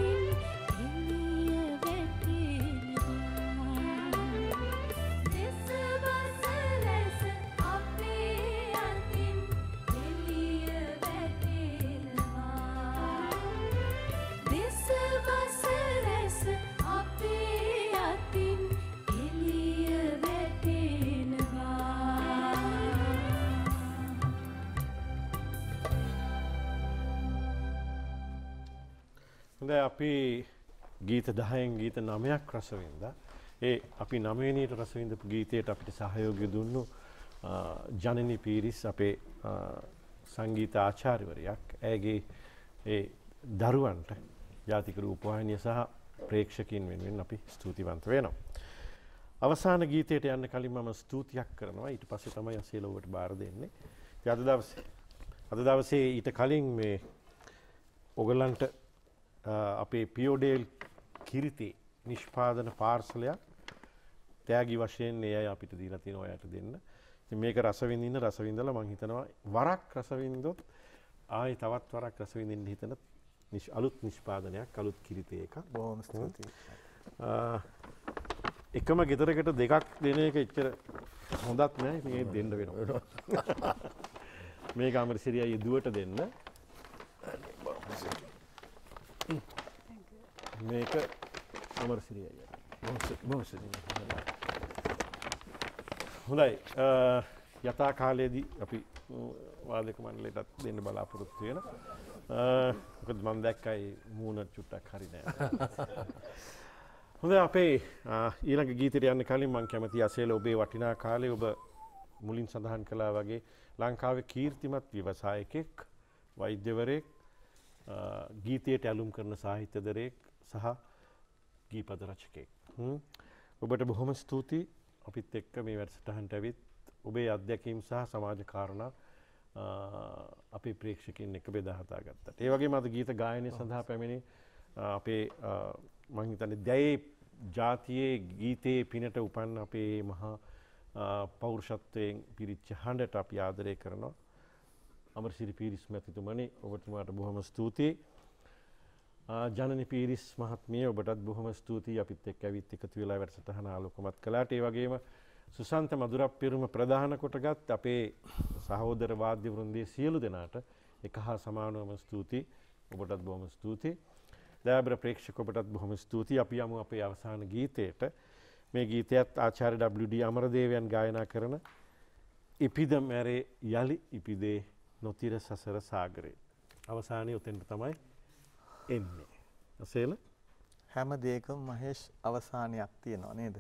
හොඳයි අපි ගීත 10න් ගීත 9ක් රස වින්දා. ඒ අපි 9 වෙනියට රස විඳපු ගීතයට අපිට සහයෝගය දුන්නු ජනනි පීරිස් අපේ සංගීත ආචාර්යවරියක්. ඇයගේ ඒ දරුවන්ට ජාතික රූපවාහිනිය සහ ප්‍රේක්ෂකයන් වෙනුවෙන් අපි ස්තුතිවන්ත වෙනවා. අවසාන ගීතයට යන්න කලින් මම ස්තුතියක් කරනවා. ඊට පස්සේ තමයි අසීල ඔබට බාර දෙන්නේ. අද දවසේ ඊට කලින් මේ ඔයගලන්ට අපේ පියෝඩේල් කිරිතේ නිෂ්පාදන පාර්සලයක් තෑගි වශයෙන් ඒ අය අපිට දීලා තියෙන ඔයාලට දෙන්න. ඉතින් මේක රස විඳලා මම හිතනවා වරක් රස විඳොත් ආයි තවත් වරක් රස විඳින්න හිතන අලුත් නිෂ්පාදනයක් අලුත් කිරිතේ එකක්. බොහොම ස්තුතියි. එකම ගෙදරකට දෙකක් දෙන එක එච්චර හොඳත් නෑ. ඉතින් ඒක දෙන්න වෙනවා. මේක අමරසිරියයි දුවට දෙන්න. මේක අමරසිරියයි. හොඳයි. යථා කාලයේදී අපි වාදක මණ්ඩලයටත් දෙන්න බලාපොරොත්තු වෙනවා. මොකද මම දැක්කයි මූණ චුට්ටක් හරි නෑ. හොඳයි අපේ ඊළඟ ගීතයට යන්න කලින් මම කැමතියි අසේල ඔබේ වටිනා කාලේ ඔබ මුලින් සඳහන් කළා වගේ ලංකාවේ කීර්තිමත් ව්‍යවසායකෙක්, වෛද්‍යවරයෙක්, ගීතයට ඇලුම් කරන සාහිත්‍යදරයෙක් සහ ගීපද රචකයෙක්. ඔබට බොහොම ස්තුතියි අපිත් එක්ක මේ වැඩසටහනට ඇවිත් ඔබේ අත්දැකීම් සහ සමාජ කාරණා අපේ ප්‍රේක්ෂකයන් එක්ක බෙදා හදා ගත්තා. ඒ වගේම අද ගීත ගායනය සඳහා පැමිණි අපේ මම හිතන්නේ දැයේ ජාතියේ ගීතයේ පිනට උපන් අපේ මහා පෞරුෂත්වයෙන් පිරිච්ච හඬට අපි ආදරය කරනවා. අමරසිරි පීරිස් මැතිතුමනි ඔබතුමාට බොහොම ස්තුතියි. ජනනි පීරිස් මහත්මිය ඔබටත් බොහොම ස්තුතියි අපිත් එක්ක ඇවිත් එකතු වෙලා වැඩසටහන ආලෝකමත් කළාට. ඒ වගේම සුසන්ත මధుරප්පිරුම ප්‍රධාන කොටගත් අපේ සහෝදර වාද්‍ය වෘන්දයේ සියලු දෙනාට එක හා සමානවම ස්තුතියි. ඔබටත් බොහොම ස්තුතියි. දයාබර ප්‍රේක්ෂක ඔබටත් බොහොම ස්තුතියි. අපි යමු අපේ අවසාන ගීතයට. මේ ගීතයත් ආචාර්ය WD අමරදේවයන් ගායනා කරන ඉපිද මැරේ යලි ඉපිදේ නොතිර සසර සාගරේ. අවසානයේ උතෙන්ට තමයි එන්නේ. අසේල හැම දෙයකම මහේෂ් අවසානයක් තියෙනවා නේද?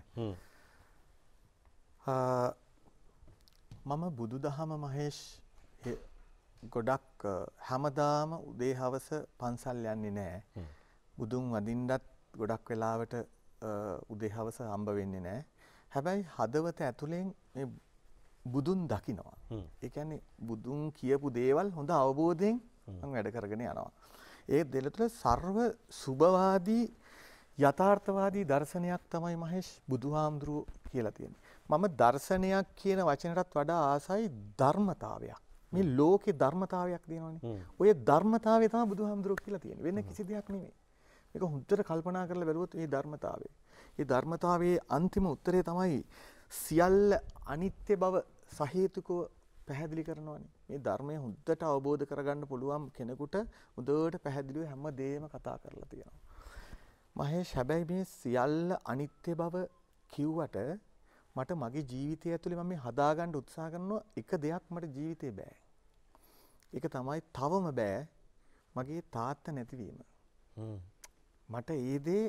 මම බුදුදහම මහේෂ් ගොඩක් හැමදාම උදේ හවස පන්සල් යන්නේ නැහැ. බුදුන් වදින්නත් ගොඩක් වෙලාවට උදේ හවස හම්බ වෙන්නේ නැහැ. හැබැයි හදවත ඇතුලෙන් මේ බුදුන් දකිනවා. ඒ කියන්නේ බුදුන් කියපු දේවල් හොඳ අවබෝධයෙන් මම වැඩ කරගෙන යනවා. ඒ දෙල තුළ සර්ව සුභවාදී යථාර්ථවාදී දර්ශනයක් තමයි මහේෂ් බුදුහාමුදුරුවෝ කියලා තියෙන්නේ. මම දර්ශනයක් කියන වචනයටත් වඩා ආසයි ධර්මතාවයක්. මේ ලෝකේ ධර්මතාවයක් තියෙනවනේ. ඔය ධර්මතාවය තමයි බුදුහාමුදුරුවෝ කියලා තියෙන්නේ. වෙන කිසි දෙයක් නෙමෙයි. මේක හුද්දට කල්පනා කරලා බැලුවොත් මේ ධර්මතාවය. මේ ධර්මතාවයේ අන්තිම උත්තරය තමයි සියල්ල අනිත්‍ය බව සහේතුකව පැහැදිලි කරනවානේ. මේ ධර්මය හුද්දට අවබෝධ කරගන්න පුළුවන් කෙනෙකුට හොඳට පැහැදිලිව හැම දෙයක්ම කතා කරලා තියෙනවා. මහේෂ් හැබැයි මේ සියල්ල අනිත්‍ය බව කිව්වට මට මගේ ජීවිතය ඇතුලේ මම මේ හදාගන්න උත්සාහ කරනවා එක දෙයක් මට ජීවිතේ බෑ. ඒක තමයි තවම බෑ මගේ තාත්තා නැතිවීම. මට ඒ දේ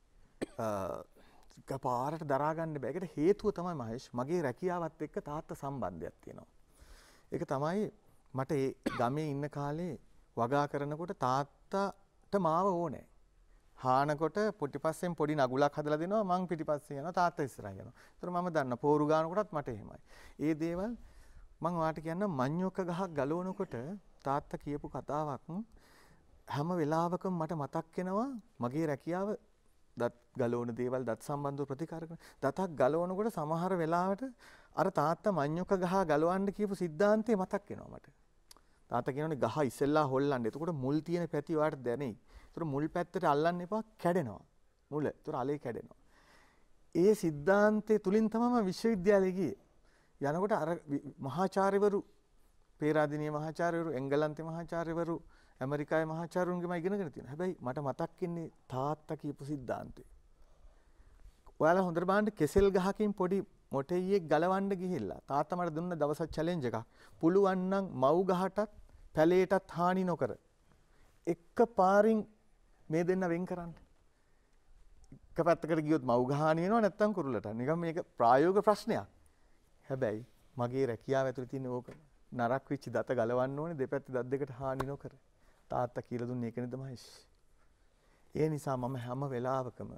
එකපාරට දරා ගන්න බෑ. ඒකට හේතුව තමයි මහේෂ් මගේ රැකියාවත් එක්ක තාත්තා සම්බන්ධයක් තියෙනවා. ඒක තමයි මට ඒ ගමේ ඉන්න කාලේ වගා කරනකොට තාත්තට මාව ඕනේ. හානකොට පිටිපස්සෙන් පොඩි නගුලක් හදලා දෙනවා මං පිටිපස්සෙන් යනවා තාත්තා ඉස්සරහින් යනවා. ඒතර මම දන්න පෝරු ගානකොටත් මට එහෙමයි. ඒ දේවල් මං ඔයාලට කියන්න මඤ්ඤොක්ක ගහක් ගලවනකොට තාත්තා කියපු කතාවක් හැම වෙලාවකම මට මතක් වෙනවා මගේ රැකියාව දත් ගලවන දේවල් දත් සම්බන්ධව ප්‍රතිකාර කරන දතක් ගලවනකොට සමහර වෙලාවට අර තාත්තා මඤ්ඤොක්ක ගහ ගලවන්න කියපු સિદ્ધාන්තය මතක් වෙනවා මට. තාත්තා කියනවානේ ගහ ඉස්සෙල්ලා හොල්ලන්න. එතකොට මුල් තියෙන පැති ඔයාලට දැනෙයි. ඒතර මුල් පැත්තට අල්ලන්න එපා කැඩෙනවා. මුල. ඒතර අලේ කැඩෙනවා. ඒ સિદ્ધාන්තය තුලින් තමයි විශ්වවිද්‍යාලේ ගියේ. යනකොට අර මහාචාර්යවරු පේරාදෙණිය මහාචාර්යවරු එංගලන්තේ මහාචාර්යවරු ඇමරිකාවේ මහාචාර්යවරුන්ගෙම ඉගෙනගෙන තියෙනවා. හැබැයි මට මතක් වෙන්නේ තාත්තා කියපු સિદ્ધාන්තය. ඔයාලා හොඳට බලන්න කෙසෙල් ගහකින් පොඩි මොටෙයියෙක් ගලවන්න ගිහිල්ලා තාත්තා මට දුන්න දවසක් චැලෙන්ජ් එකක්. පුළුවන් නම් මව් ගහටත් පැලේටත් හානි නොකර එක පාරින් මේ දෙන්න වෙන් කරන්න. එක පැත්තකට ගියොත් මව් ගහාන වෙනවා නැත්තම් කුරුල්ලට. නිකන් මේක ප්‍රායෝගික ප්‍රශ්නයක්. හැබැයි මගේ රැකියාව ඇතුළේ තියෙන ඕක නරක් වෙච්ච දත ගලවන්න ඕනේ දෙපැත්තේ දත් දෙකට හානි නොකර. තාත්තා කියලා දුන්නේ ඒක නේද මහේෂ්? ඒ නිසා මම හැම වෙලාවකම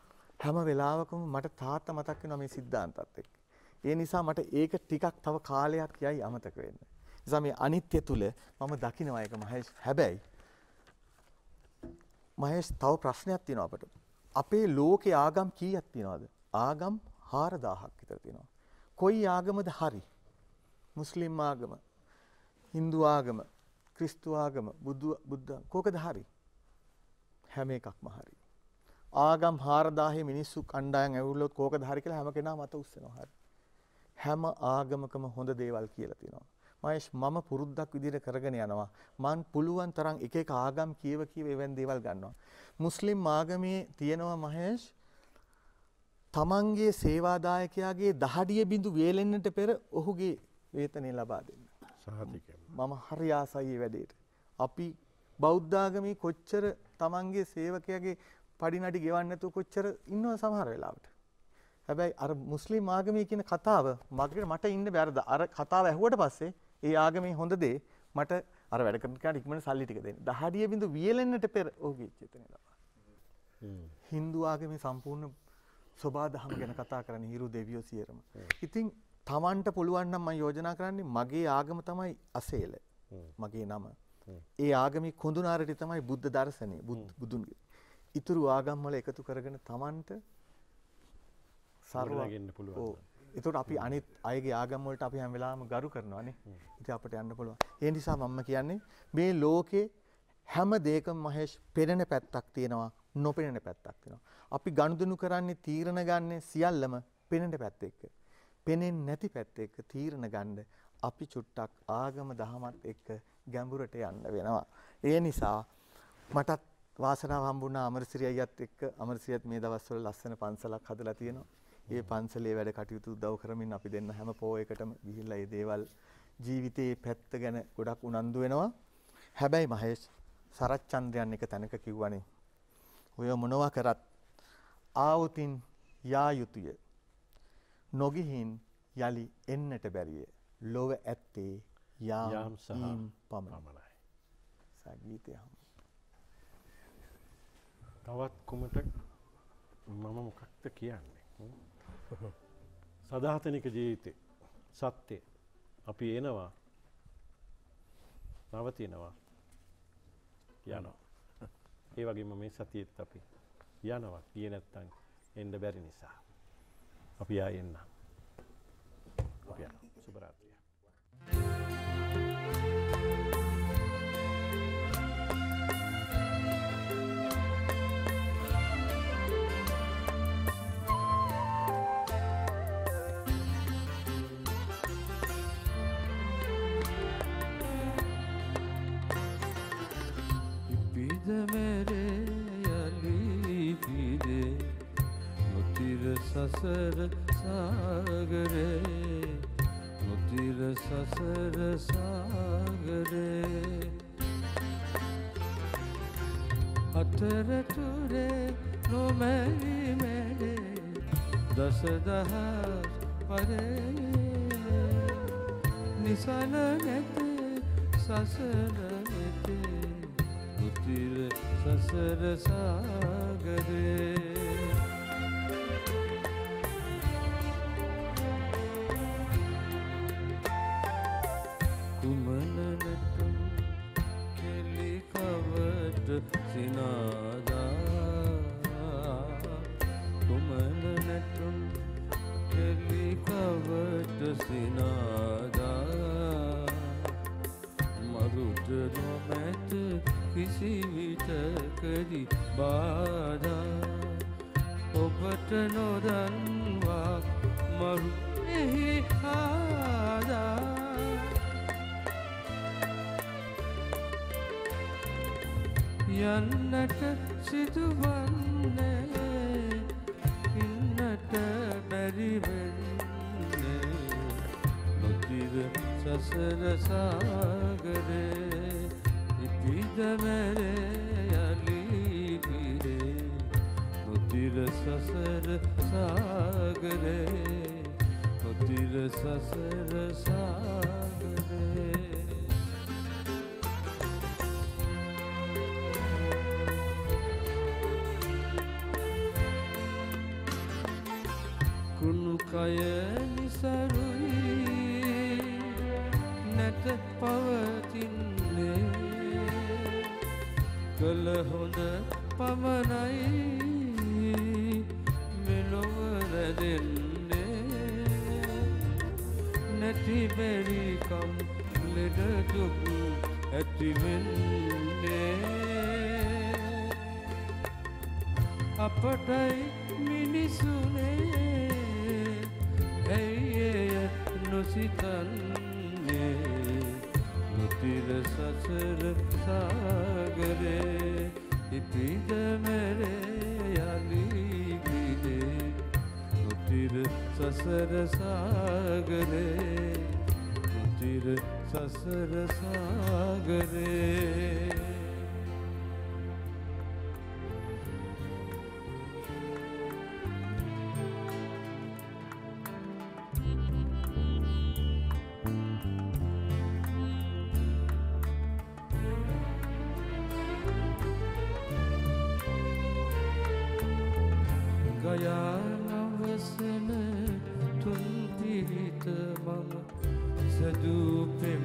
මට තාත්තා මතක් වෙනවා මේ සිද්ධාන්තත් එක්ක. ඒ නිසා මට ඒක ටිකක් තව කාලයක් යයි අමතක වෙන්න. නිසා මේ අනිත්‍ය තුල මම දකිනවා ඒක මහේෂ්. හැබැයි මහේෂ් තව ප්‍රශ්නයක් තියෙනවා අපට. අපේ ලෝකේ ආගම් කීයක් තියෙනවද? ආගම් 4000ක් විතර තියෙනවා. කොයි ආගමද හරි? මුස්ලිම් ආගම, හින්දු ආගම, ක්‍රිස්තු ආගම, බුද්ධ කෝකද හරි? හැම එකක්ම හරි. ආගම් 4000 මිනිස්සු කණ්ඩායම් ඇවිල්ලොත් කෝකද හරි කියලා හැම කෙනාම අත උස්සනවා හරි. හැම ආගමකම හොඳ දේවල් කියලා තියෙනවා. මහේෂ් මම පුරුද්දක් විදිහට කරගෙන යනවා. මං පුළුවන් තරම් එක එක ආගම් කියව එවන් දේවල් ගන්නවා. මුස්ලිම් ආගමේ තියෙනවා මහේෂ් තමන්ගේ සේවාදායකයාගේ දහඩිය බිඳු වේලෙන්නට පෙර ඔහුගේ වේතනය ලබා දෙන්න. සහතිකය. මම හරි ආසයි මේ වැඩේට. අපි බෞද්ධ ආගමේ කොච්චර තමන්ගේ සේවකයාගේ පඩිනඩි ගෙවන්න නැතුව කොච්චර ඉන්නව සමහර වෙලාවට. හැබැයි අර මුස්ලිම් ආගමේ කියන කතාව මට ඉන්න බැරිද? අර කතාව ඇහුවට පස්සේ ඒ ආගමේ හොඳ දේ මට අර වැඩ කරන කෙනාට ඉක්මනට සල්ලි ටික දෙන්න. දහඩිය බිඳු වියලෙන්නට පෙර ඔහුගේ චේතනය ලබා. හින්දු ආගමේ සම්පූර්ණ සෝබා දහම ගැන කතා කරන්නේ හිරු දෙවියෝ සියරම. ඉතින් තමන්ට පුළුවන් නම් මම යෝජනා කරන්නේ මගේ ආගම තමයි අසේල. මගේ නම. ඒ ආගමේ කුඳුනාරටි තමයි බුද්ධ දර්ශනය. බුදුන්ගේ. ඊතුරු ආගම් වල එකතු කරගෙන තමන්ට සර්වගෙන පුළුවන්. ඔව්. ඒතකොට අපි අනිත් අයගේ ආගම් වලට අපි හැම වෙලාවෙම ගරු කරනවානේ. ඉතින් අපිට යන්න පුළුවන්. ඒ නිසා මම කියන්නේ මේ ලෝකේ හැම දෙයකම මහේෂ් පෙනෙන පැත්තක් තියෙනවා, නොපෙනෙන පැත්තක් තියෙනවා. අපි ගනුදෙනු කරන්නේ තීරණ ගන්න සියල්ලම පෙනෙන පැත්ත එක්ක. පෙනෙන්නේ නැති පැත්ත එක්ක තීරණ ගන්න අපි චුට්ටක් ආගම දහමත් එක්ක ගැඹුරට යන්න වෙනවා. ඒ නිසා මටත් වාසනාව හම්බුණා අමරසිරි අයියත් එක්ක. අමරසිරියත් මේ දවස්වල ලස්සන පන්සලක් හදලා තියෙනවා. ඒ පන්සලේ වැඩ කටයුතු උදව් කරමින් අපි දෙන්න හැම පොයකටම ගිහිල්ලා මේ දේවල් ජීවිතේ පැත්ත ගැන ගොඩක් උනන්දු වෙනවා. හැබැයි මහේෂ් සරච්චන්ද්‍රයන් එක තැනක කිව්වනේ. ඔය මොනවා කරත් ආවුතින් යා යුතුය. නොගිහින් යලි එන්නට බැරිය. ලොව ඇත්තේ යාම් සහ පමණයි. සංගීතය තවත් කුමට මම මොකක්ද කියන්නේ? සදාතනික ජීවිතේ සත්‍ය අපි එනවා නවතිනවා යනවා. ඒ වගේම මේ සතියේත් අපි යනවා. ගියේ නැත්තම් එන්න බැරි නිසා අපි ආයෙ එන්න. අපි යනවා. සුබ රාත්‍රිය. मेरे यली पीरे मुतिर ससर सागरे मुतिर ससर सागरे अतर टुरे नो मेरी मेरे दस दहार परे निशान नेते ससर नेते मुतिर ससर सागरे कुमन नटुम केली कवट सिनादा कुमन नटुम केली कवट सिनादा मरुट रोमैत किसी विटकरी बाधा ඔබට නොදන්වා මරු එහි ආදා යන්නට සිදුවන්නේ ඉන්නට බැරි වෙන්නේ නොතිර සසර සාගරේ ඉපිද මැරේ යලි සසර සාගරේ නොතිර සසර සාගරේ කුණු කය නිසරුයි නැත පවතින්නේ කළ හොඳ පමණයි මෙලොව රැඳෙන්නේ නැති බැරිකම් ලෙඩ දුක් ඇතිවෙන්නේ අපටයි මිනිසුනේ ඇයි එය නොසිතන්නේ නොතිර සසර සාගරේ ඉපිද මැරේ යලි ගිලේ නොතිර සසර සාගරේ නොතිර සසර සාගරේ ගයානවසන තුන් පිරිත මම සැදූපෙම්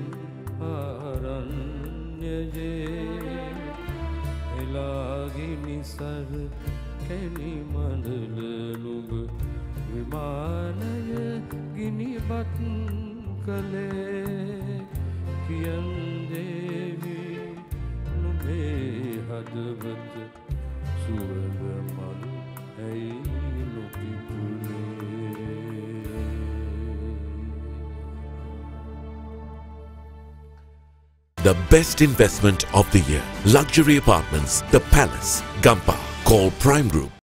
ආරණ්‍යයේ එලාගිනි සර කැණි මඬල නුඹ විමානය ගිනිබත් කළේ කියන් දේවි නුඹේ හදවත සුවඳ මල් The best investment of the year. Luxury apartments, The Palace, Gampa. Call Prime Group